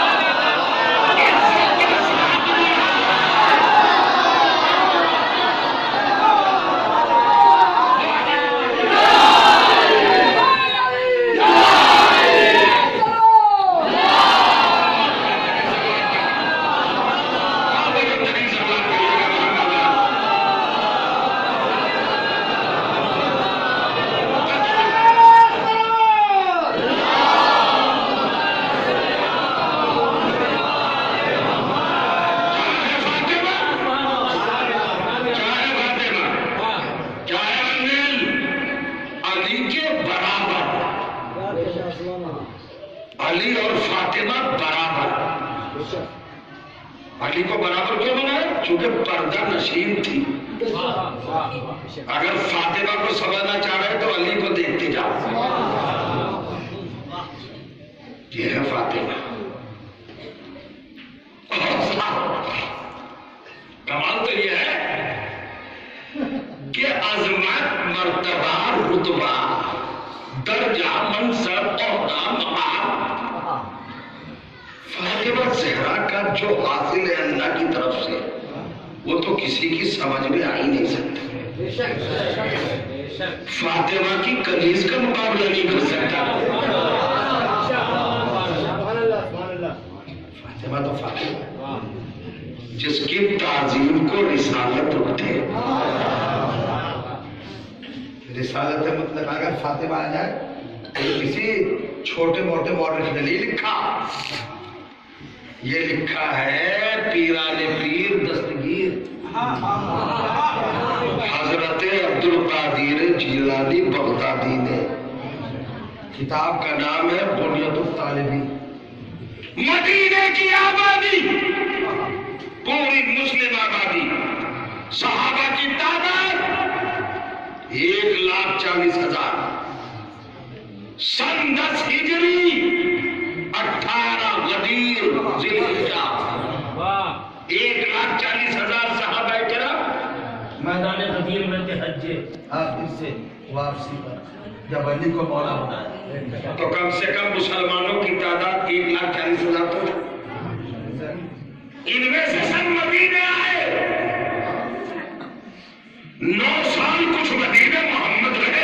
अली और फातिमा बराबर। अली को बराबर क्यों बनाया? क्योंकि पर्दा नशीन थी। अगर फातिमा को समझना चाह रहे तो अली को देखते जाओ। ये है फातिमा। कमाल तो ये है कि अजमत, मर्तबा, रुतबा, दर्जा, मनसब, ओहदा, मकाम, फातिमा ज़हरा का जो हासिल है अल्लाह की तरफ से, वो तो किसी की समझ में आ ही नहीं सकता। फातिमा की कनीज का मुकाबला नहीं कर सकता। फातिमा तो फातिमा, जिसकी ताजीम को रिसालत उठे। रिसालत मतलब अगर फातिमा आ जाए तो किसी छोटे मोटे मॉडल की दलील लिखा, ये लिखा है पीराने पीर दस्तगीर हजरत अब्दुल कादिर जिलानी बगदादी ने। किताब का नाम है बुनियतुल तालिबी। मदीने की आबादी, पूरी मुस्लिम आबादी سن دس ہجری اٹھارہ غدیر ذوالحجہ ایک لاکھ چالیس ہزار صحابہ کرام میدان غدیر میں تھے حج آخر سے واپسی پر جب علی کو مولا بنایا تو کم سے کم مسلمانوں کی تعداد ایک لاکھ چالیس ہزار تو ان میں سے سب مدینے آئے نو سال کچھ مدینے محمد رہے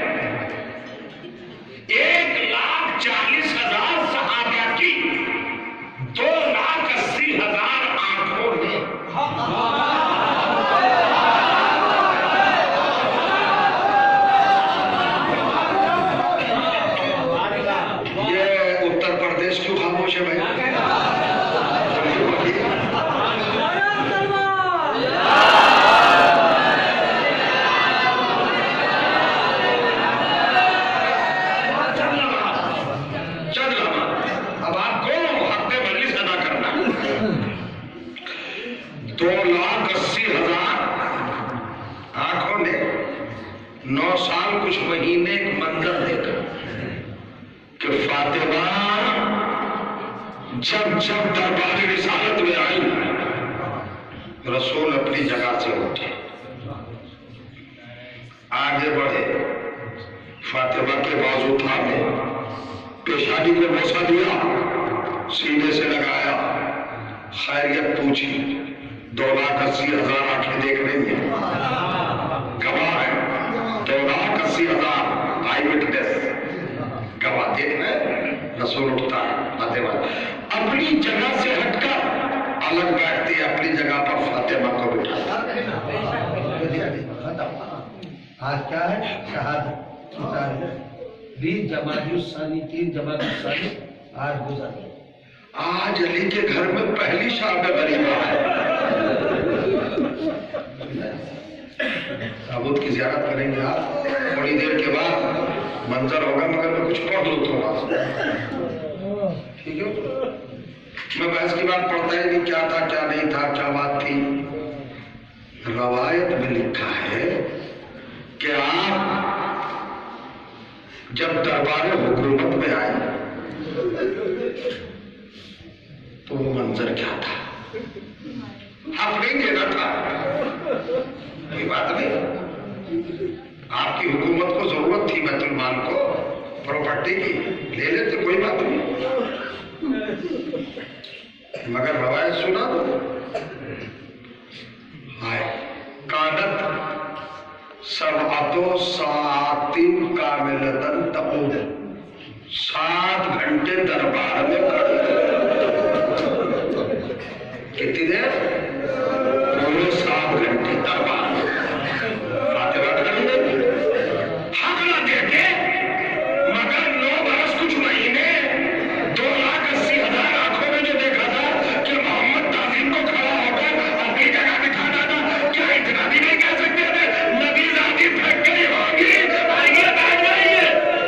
ایک لاکھ چالیس ہزار صحابہ کی دو لاکھ اسی ہزار آنکھوں نے یہ اتر پردیش کیوں خاموش ہے بھائی دو لاکھ اسی ہزار آنکھوں نے نو سال کچھ مہینے ایک منظر دیکھا کہ فاطمہ جب جب دربار رسالت میں آئی رسول اپنی جگہ سے اٹھے آگے بڑھے فاطمہ کے بازو تھامے پیشانی کو بوسہ دیا سینے سے لگایا خیریت پوچھی دو لاکھ اسی ہزار آنکھیں دیکھ رہی ہیں گواہ ہے دو لاکھ اسی ہزار آئی وٹنس گواہ دیکھ رہے رسول اٹھتا ہے آتے بعد اپنی جگہ سے ہٹ کر الگ بیٹھتی ہے اپنی جگہ پر فاطمہ کو بٹھاتا آج کیا ہے شہادت بیس جمادی الثانی تین جمادی الثانی آج گزر آج علی کے گھر میں پہلی شام غریبہ ہے تابوت کی زیارت کریں گے آپ تھوڑی دیر کے بعد منظر ہوگا مگر میں کچھ پڑھ لوں تھوڑا ٹھیک ہے میں بحث کی بات پڑھتا ہی نہیں کیا تھا کیا نہیں تھا کیا بات تھی روایت میں لکھا ہے کہ آپ جب دربار حکومت میں آئے تو وہ منظر کیا تھا حق نہیں دینا تھا کوئی بات نہیں آپ کی حکومت کو ضرورت تھی بیت المال کو پراپرٹی کی لے لیتے کوئی بات نہیں مگر روایت سنا دو کانت سبعتو ساعتین کاملتن تقود سات گھنٹے دربار میں کھڑے کتنی دیر پورے سات گھنٹے دربار فاطمہ کھڑی ہے حق نہ دے کے مگر نو برس کچھ مہینے دو لاکھ اسی ہزار آنکھوں میں جو دیکھا تھا کہ محمد تعظیم کو کھڑا ہو کر اپنی جگہ دکھانا تھا کیا اتنا بھی نہیں کہہ سکتے تھے نبی ذاتی پھٹ گئی ہوگی آئیے بیٹھ جائیے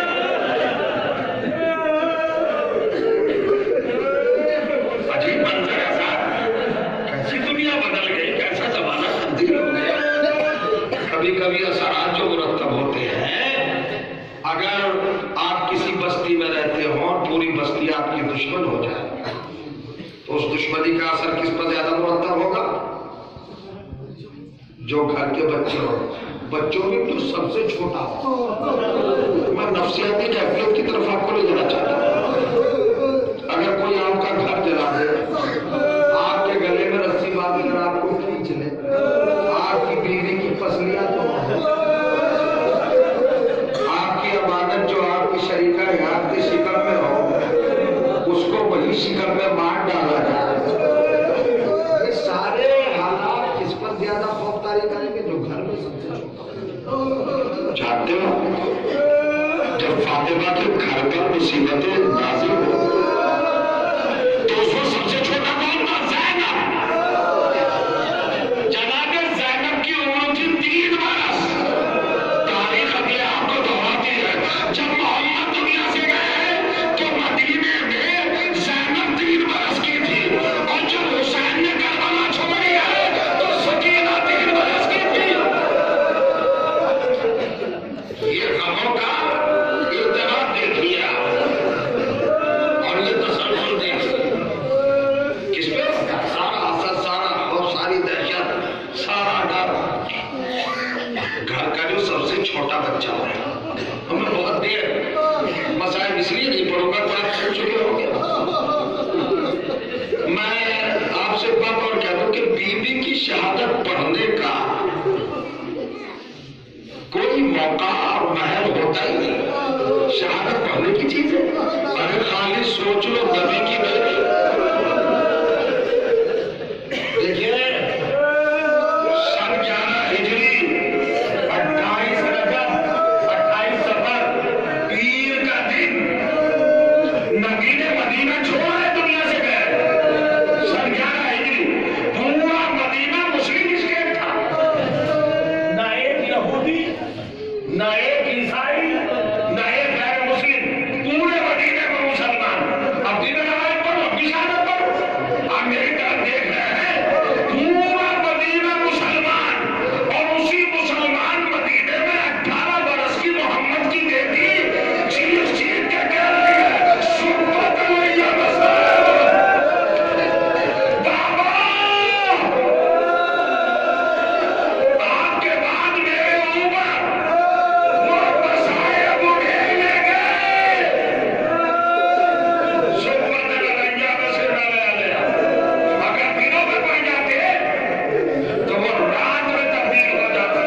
عجیب منظر ہے صاحب کیسی دنیا بدل گئی کیسا زمانہ تبدیل ہو گیا کبھی کبھی اثرات جو مرتب ہوتے ہیں اگر آپ کسی بستی میں رہتے ہو پوری بستی آپ کی دشمن ہو جائے تو اس دشمنی کا اثر کس پر زیادہ مرتب ہوگا جو گھر کے بچے ہو بچوں میں جو سب سے چھوٹا ہو میں نفسیاتی کیفیت کی طرف آپ کو لے جانا چاہتا ہوں اگر کوئی آپ کا گھر جلا دے آپ کے گلے میں رسی باندھ کر آپ کو کھینچ لے آپ کی بیوی کی پسلیاں تو آپ کی امانت جو آپ کی شریکہ حیات کی شکل میں ہو اس کو وہی شکل میں مار ڈالا جائے یہ سارے حالات کس پر زیادہ خوف طاری کریں گے جو گھر میں سب سے چھوٹا جانتے ہو جب فاطمہ کے گھر پر مصیبتیں نازل ہو تو اس وقت سب سے چھوٹا کون تھا زینب جناب زینب کی عمر تھی تین برس تاریخ اپنے آپ کو دہراتی ہے جب محمد دنیا سے گئے تو مدینے میں زینب تین برس کی تھی اور جب حسین نے کربلا چھوڑی ہے تو سکینہ تین برس کی تھی یہ غموں کا اتنا دیکھیے گھر کا جو سب سے چھوٹا بچہ ہے. ہم نے بہت دیر مسائل اس لیے نہیں پڑھوں گا تو آپ سن چکے ہوں گے. میں آپ سے بات اور کہہ دوں کہ بی بی کی شہادت پڑھنے کا کوئی موقع اور محل ہوتا ہی نہیں. شہادت پڑھنے کی چیز ہے. ارے خالی سوچ لو نبی کی بیٹی. دیکھیے سن گیارہ ہجری اٹھائیس رجب اٹھائیس سفر پیر کا دن نبی نے مدینہ چھوڑا ہے, دنیا سے گئے. سن گیارہ ہجری پورا مدینہ مسلم اسٹیٹ تھا. نہ ایک یہودی نہ ایک عیسائی نہ ایک غیر مسلم, پورے مدینے میں مسلمان. اب دن نماز پڑھو, اب بھی شہادت پڑھو. آپ میری طرف دیکھ رہے ہیں, پورا مدینہ مسلمان. اور اسی مسلمان مدینے میں اٹھارہ برس کی محمد کی بیٹی چیخ چیخ کے کہہ رہی ہے سبحان اللہ مسلم بابا, آپ کے بعد میرے اوپر واپس آئے ابو ڈھیل لے گئے. سبحان اللہ مسلم علیہ. اگر دنوں میں پڑھ جاتے تو وہ رات میں تبدیل ہو جاتا.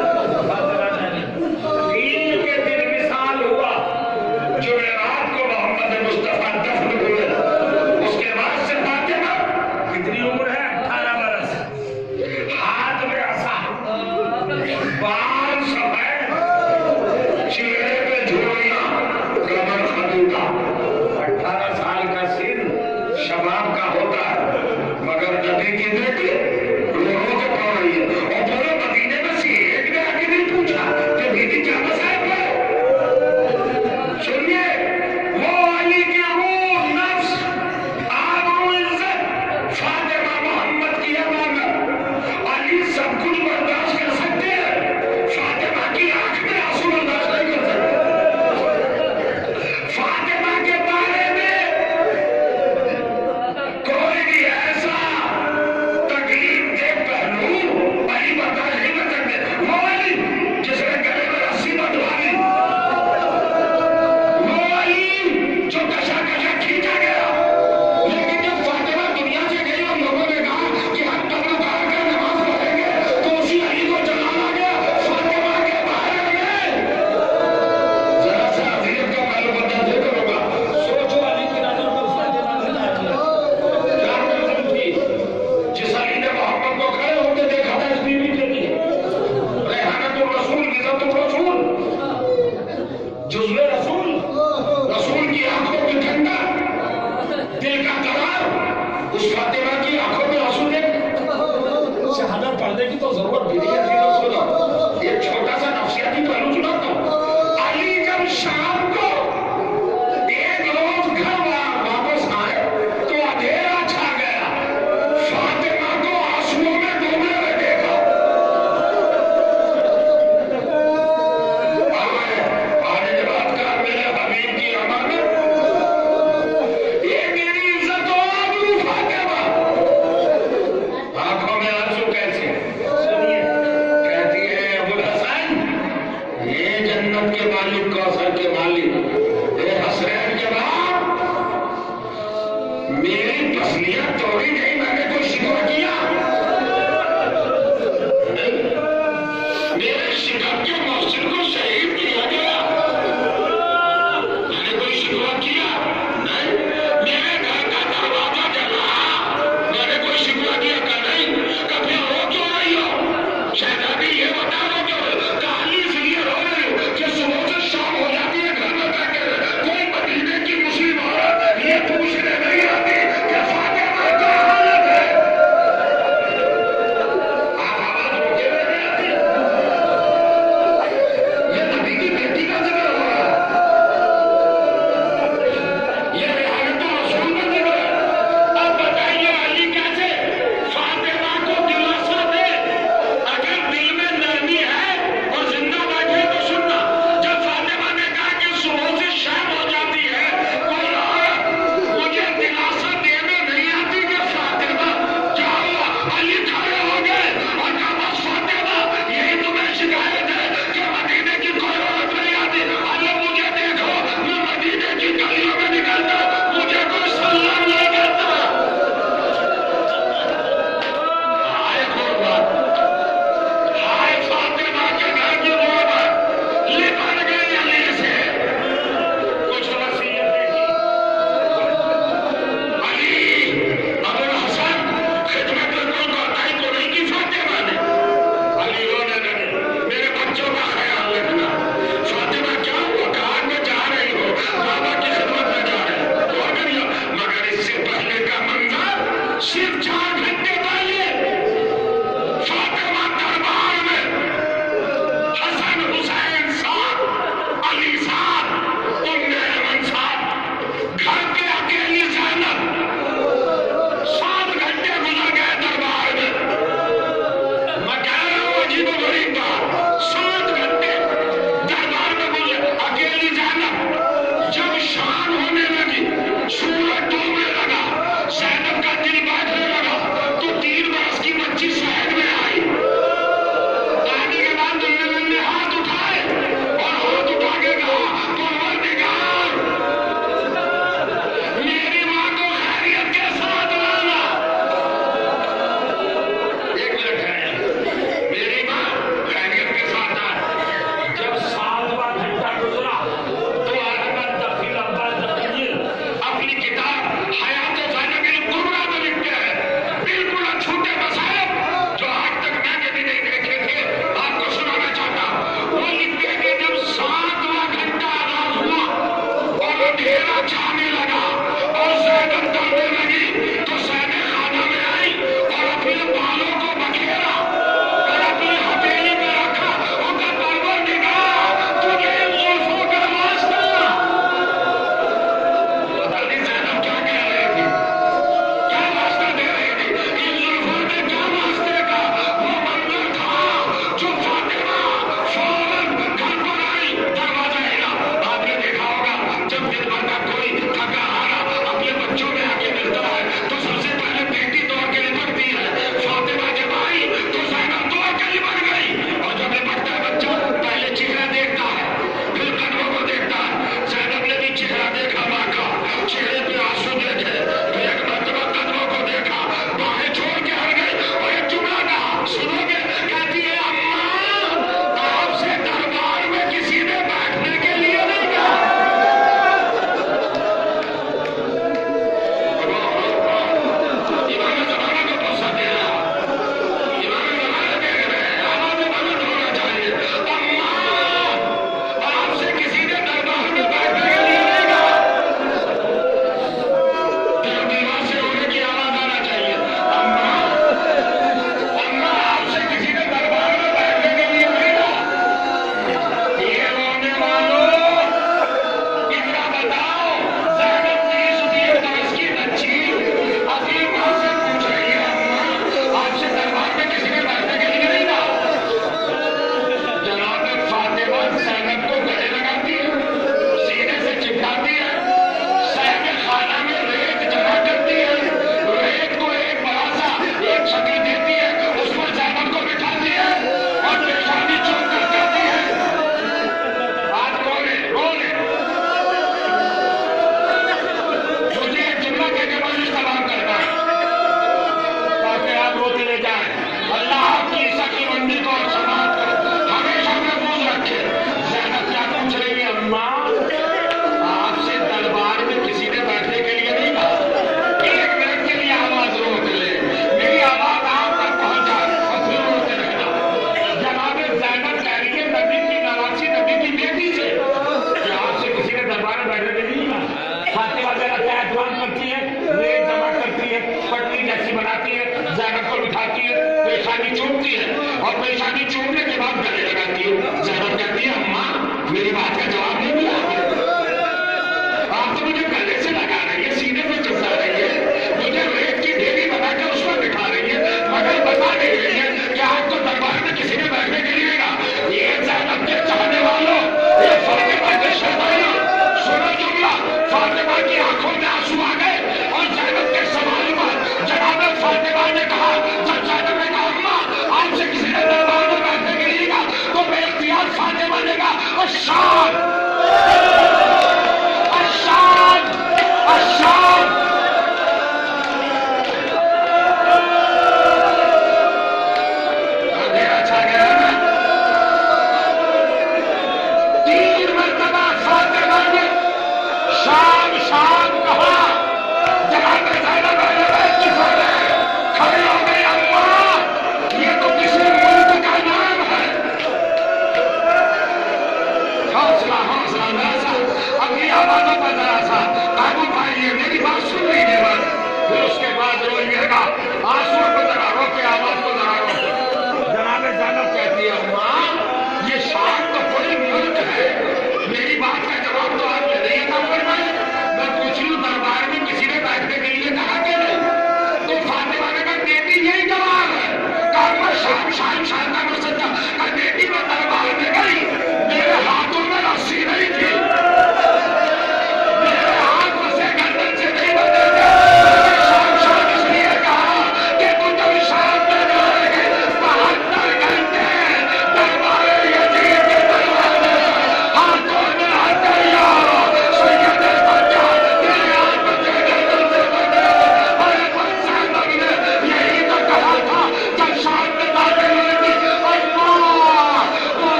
عید کے دن مثال ہوا جمعرات کو محمد مصطفیٰ دفن ہوئے. اس کے بعد سے فاطمہ کتنی عمر ہے؟ اٹھارہ برس. ہاتھ میں عصا, بال سفید, چہرے پہ جھولیاں, کمر خدودہ. اٹھارہ سال کا سن شباب کا ہوتا ہے, مگر نبی کی بیٹی روحوں کے پڑھ رہی ہے. اور پورے مدینے میں سے ایک نے آگے نہیں پوچھا کہ بیٹی کیا مسائل ہے. سنیے, وہ علی کی روح نفس آبرو عزت فاطمہ محمد کی امانت. علی سب کچھ برداشت کر سکتے ہیں, فاطمہ کی آنکھ میں آنسو برداشت نہیں کر سکتے. فاطمہ کے بارے میں کوئی بھی ایسا تکلیف دہ پہلو علی برداشت نہیں کر سکتے. وہ علی جس نے گلے میں رسی بندھوا لی, وہ علی جو کشا کشا کھینچا گیا. لیکن جب فاطمہ دنیا سے گئی اور لوگوں نے کہا کہ ہم تب لوگ آ کر نماز پڑھیں گے, تو اسی علی کو جلانا گیا فاطمہ کے بارے میں. ذرا سا عزیز کا پہلو برداشت نہیں کروں گا. سوچو علی کی نظر پر فاطمہ سے کیا نظر تھی. جس علی نے محمد کو کھڑے ہو کے دیکھا تھا اس بیوی کے لیے. ریحانت الرسول عزت الرسول جزو رسول, رسول کی آنکھوں کی ٹھنڈک, دل کا قرار, اس فاطمہ کی آنکھوں میں آنسو دیکھ. شہادت پڑھنے کی تو ضرورت بھی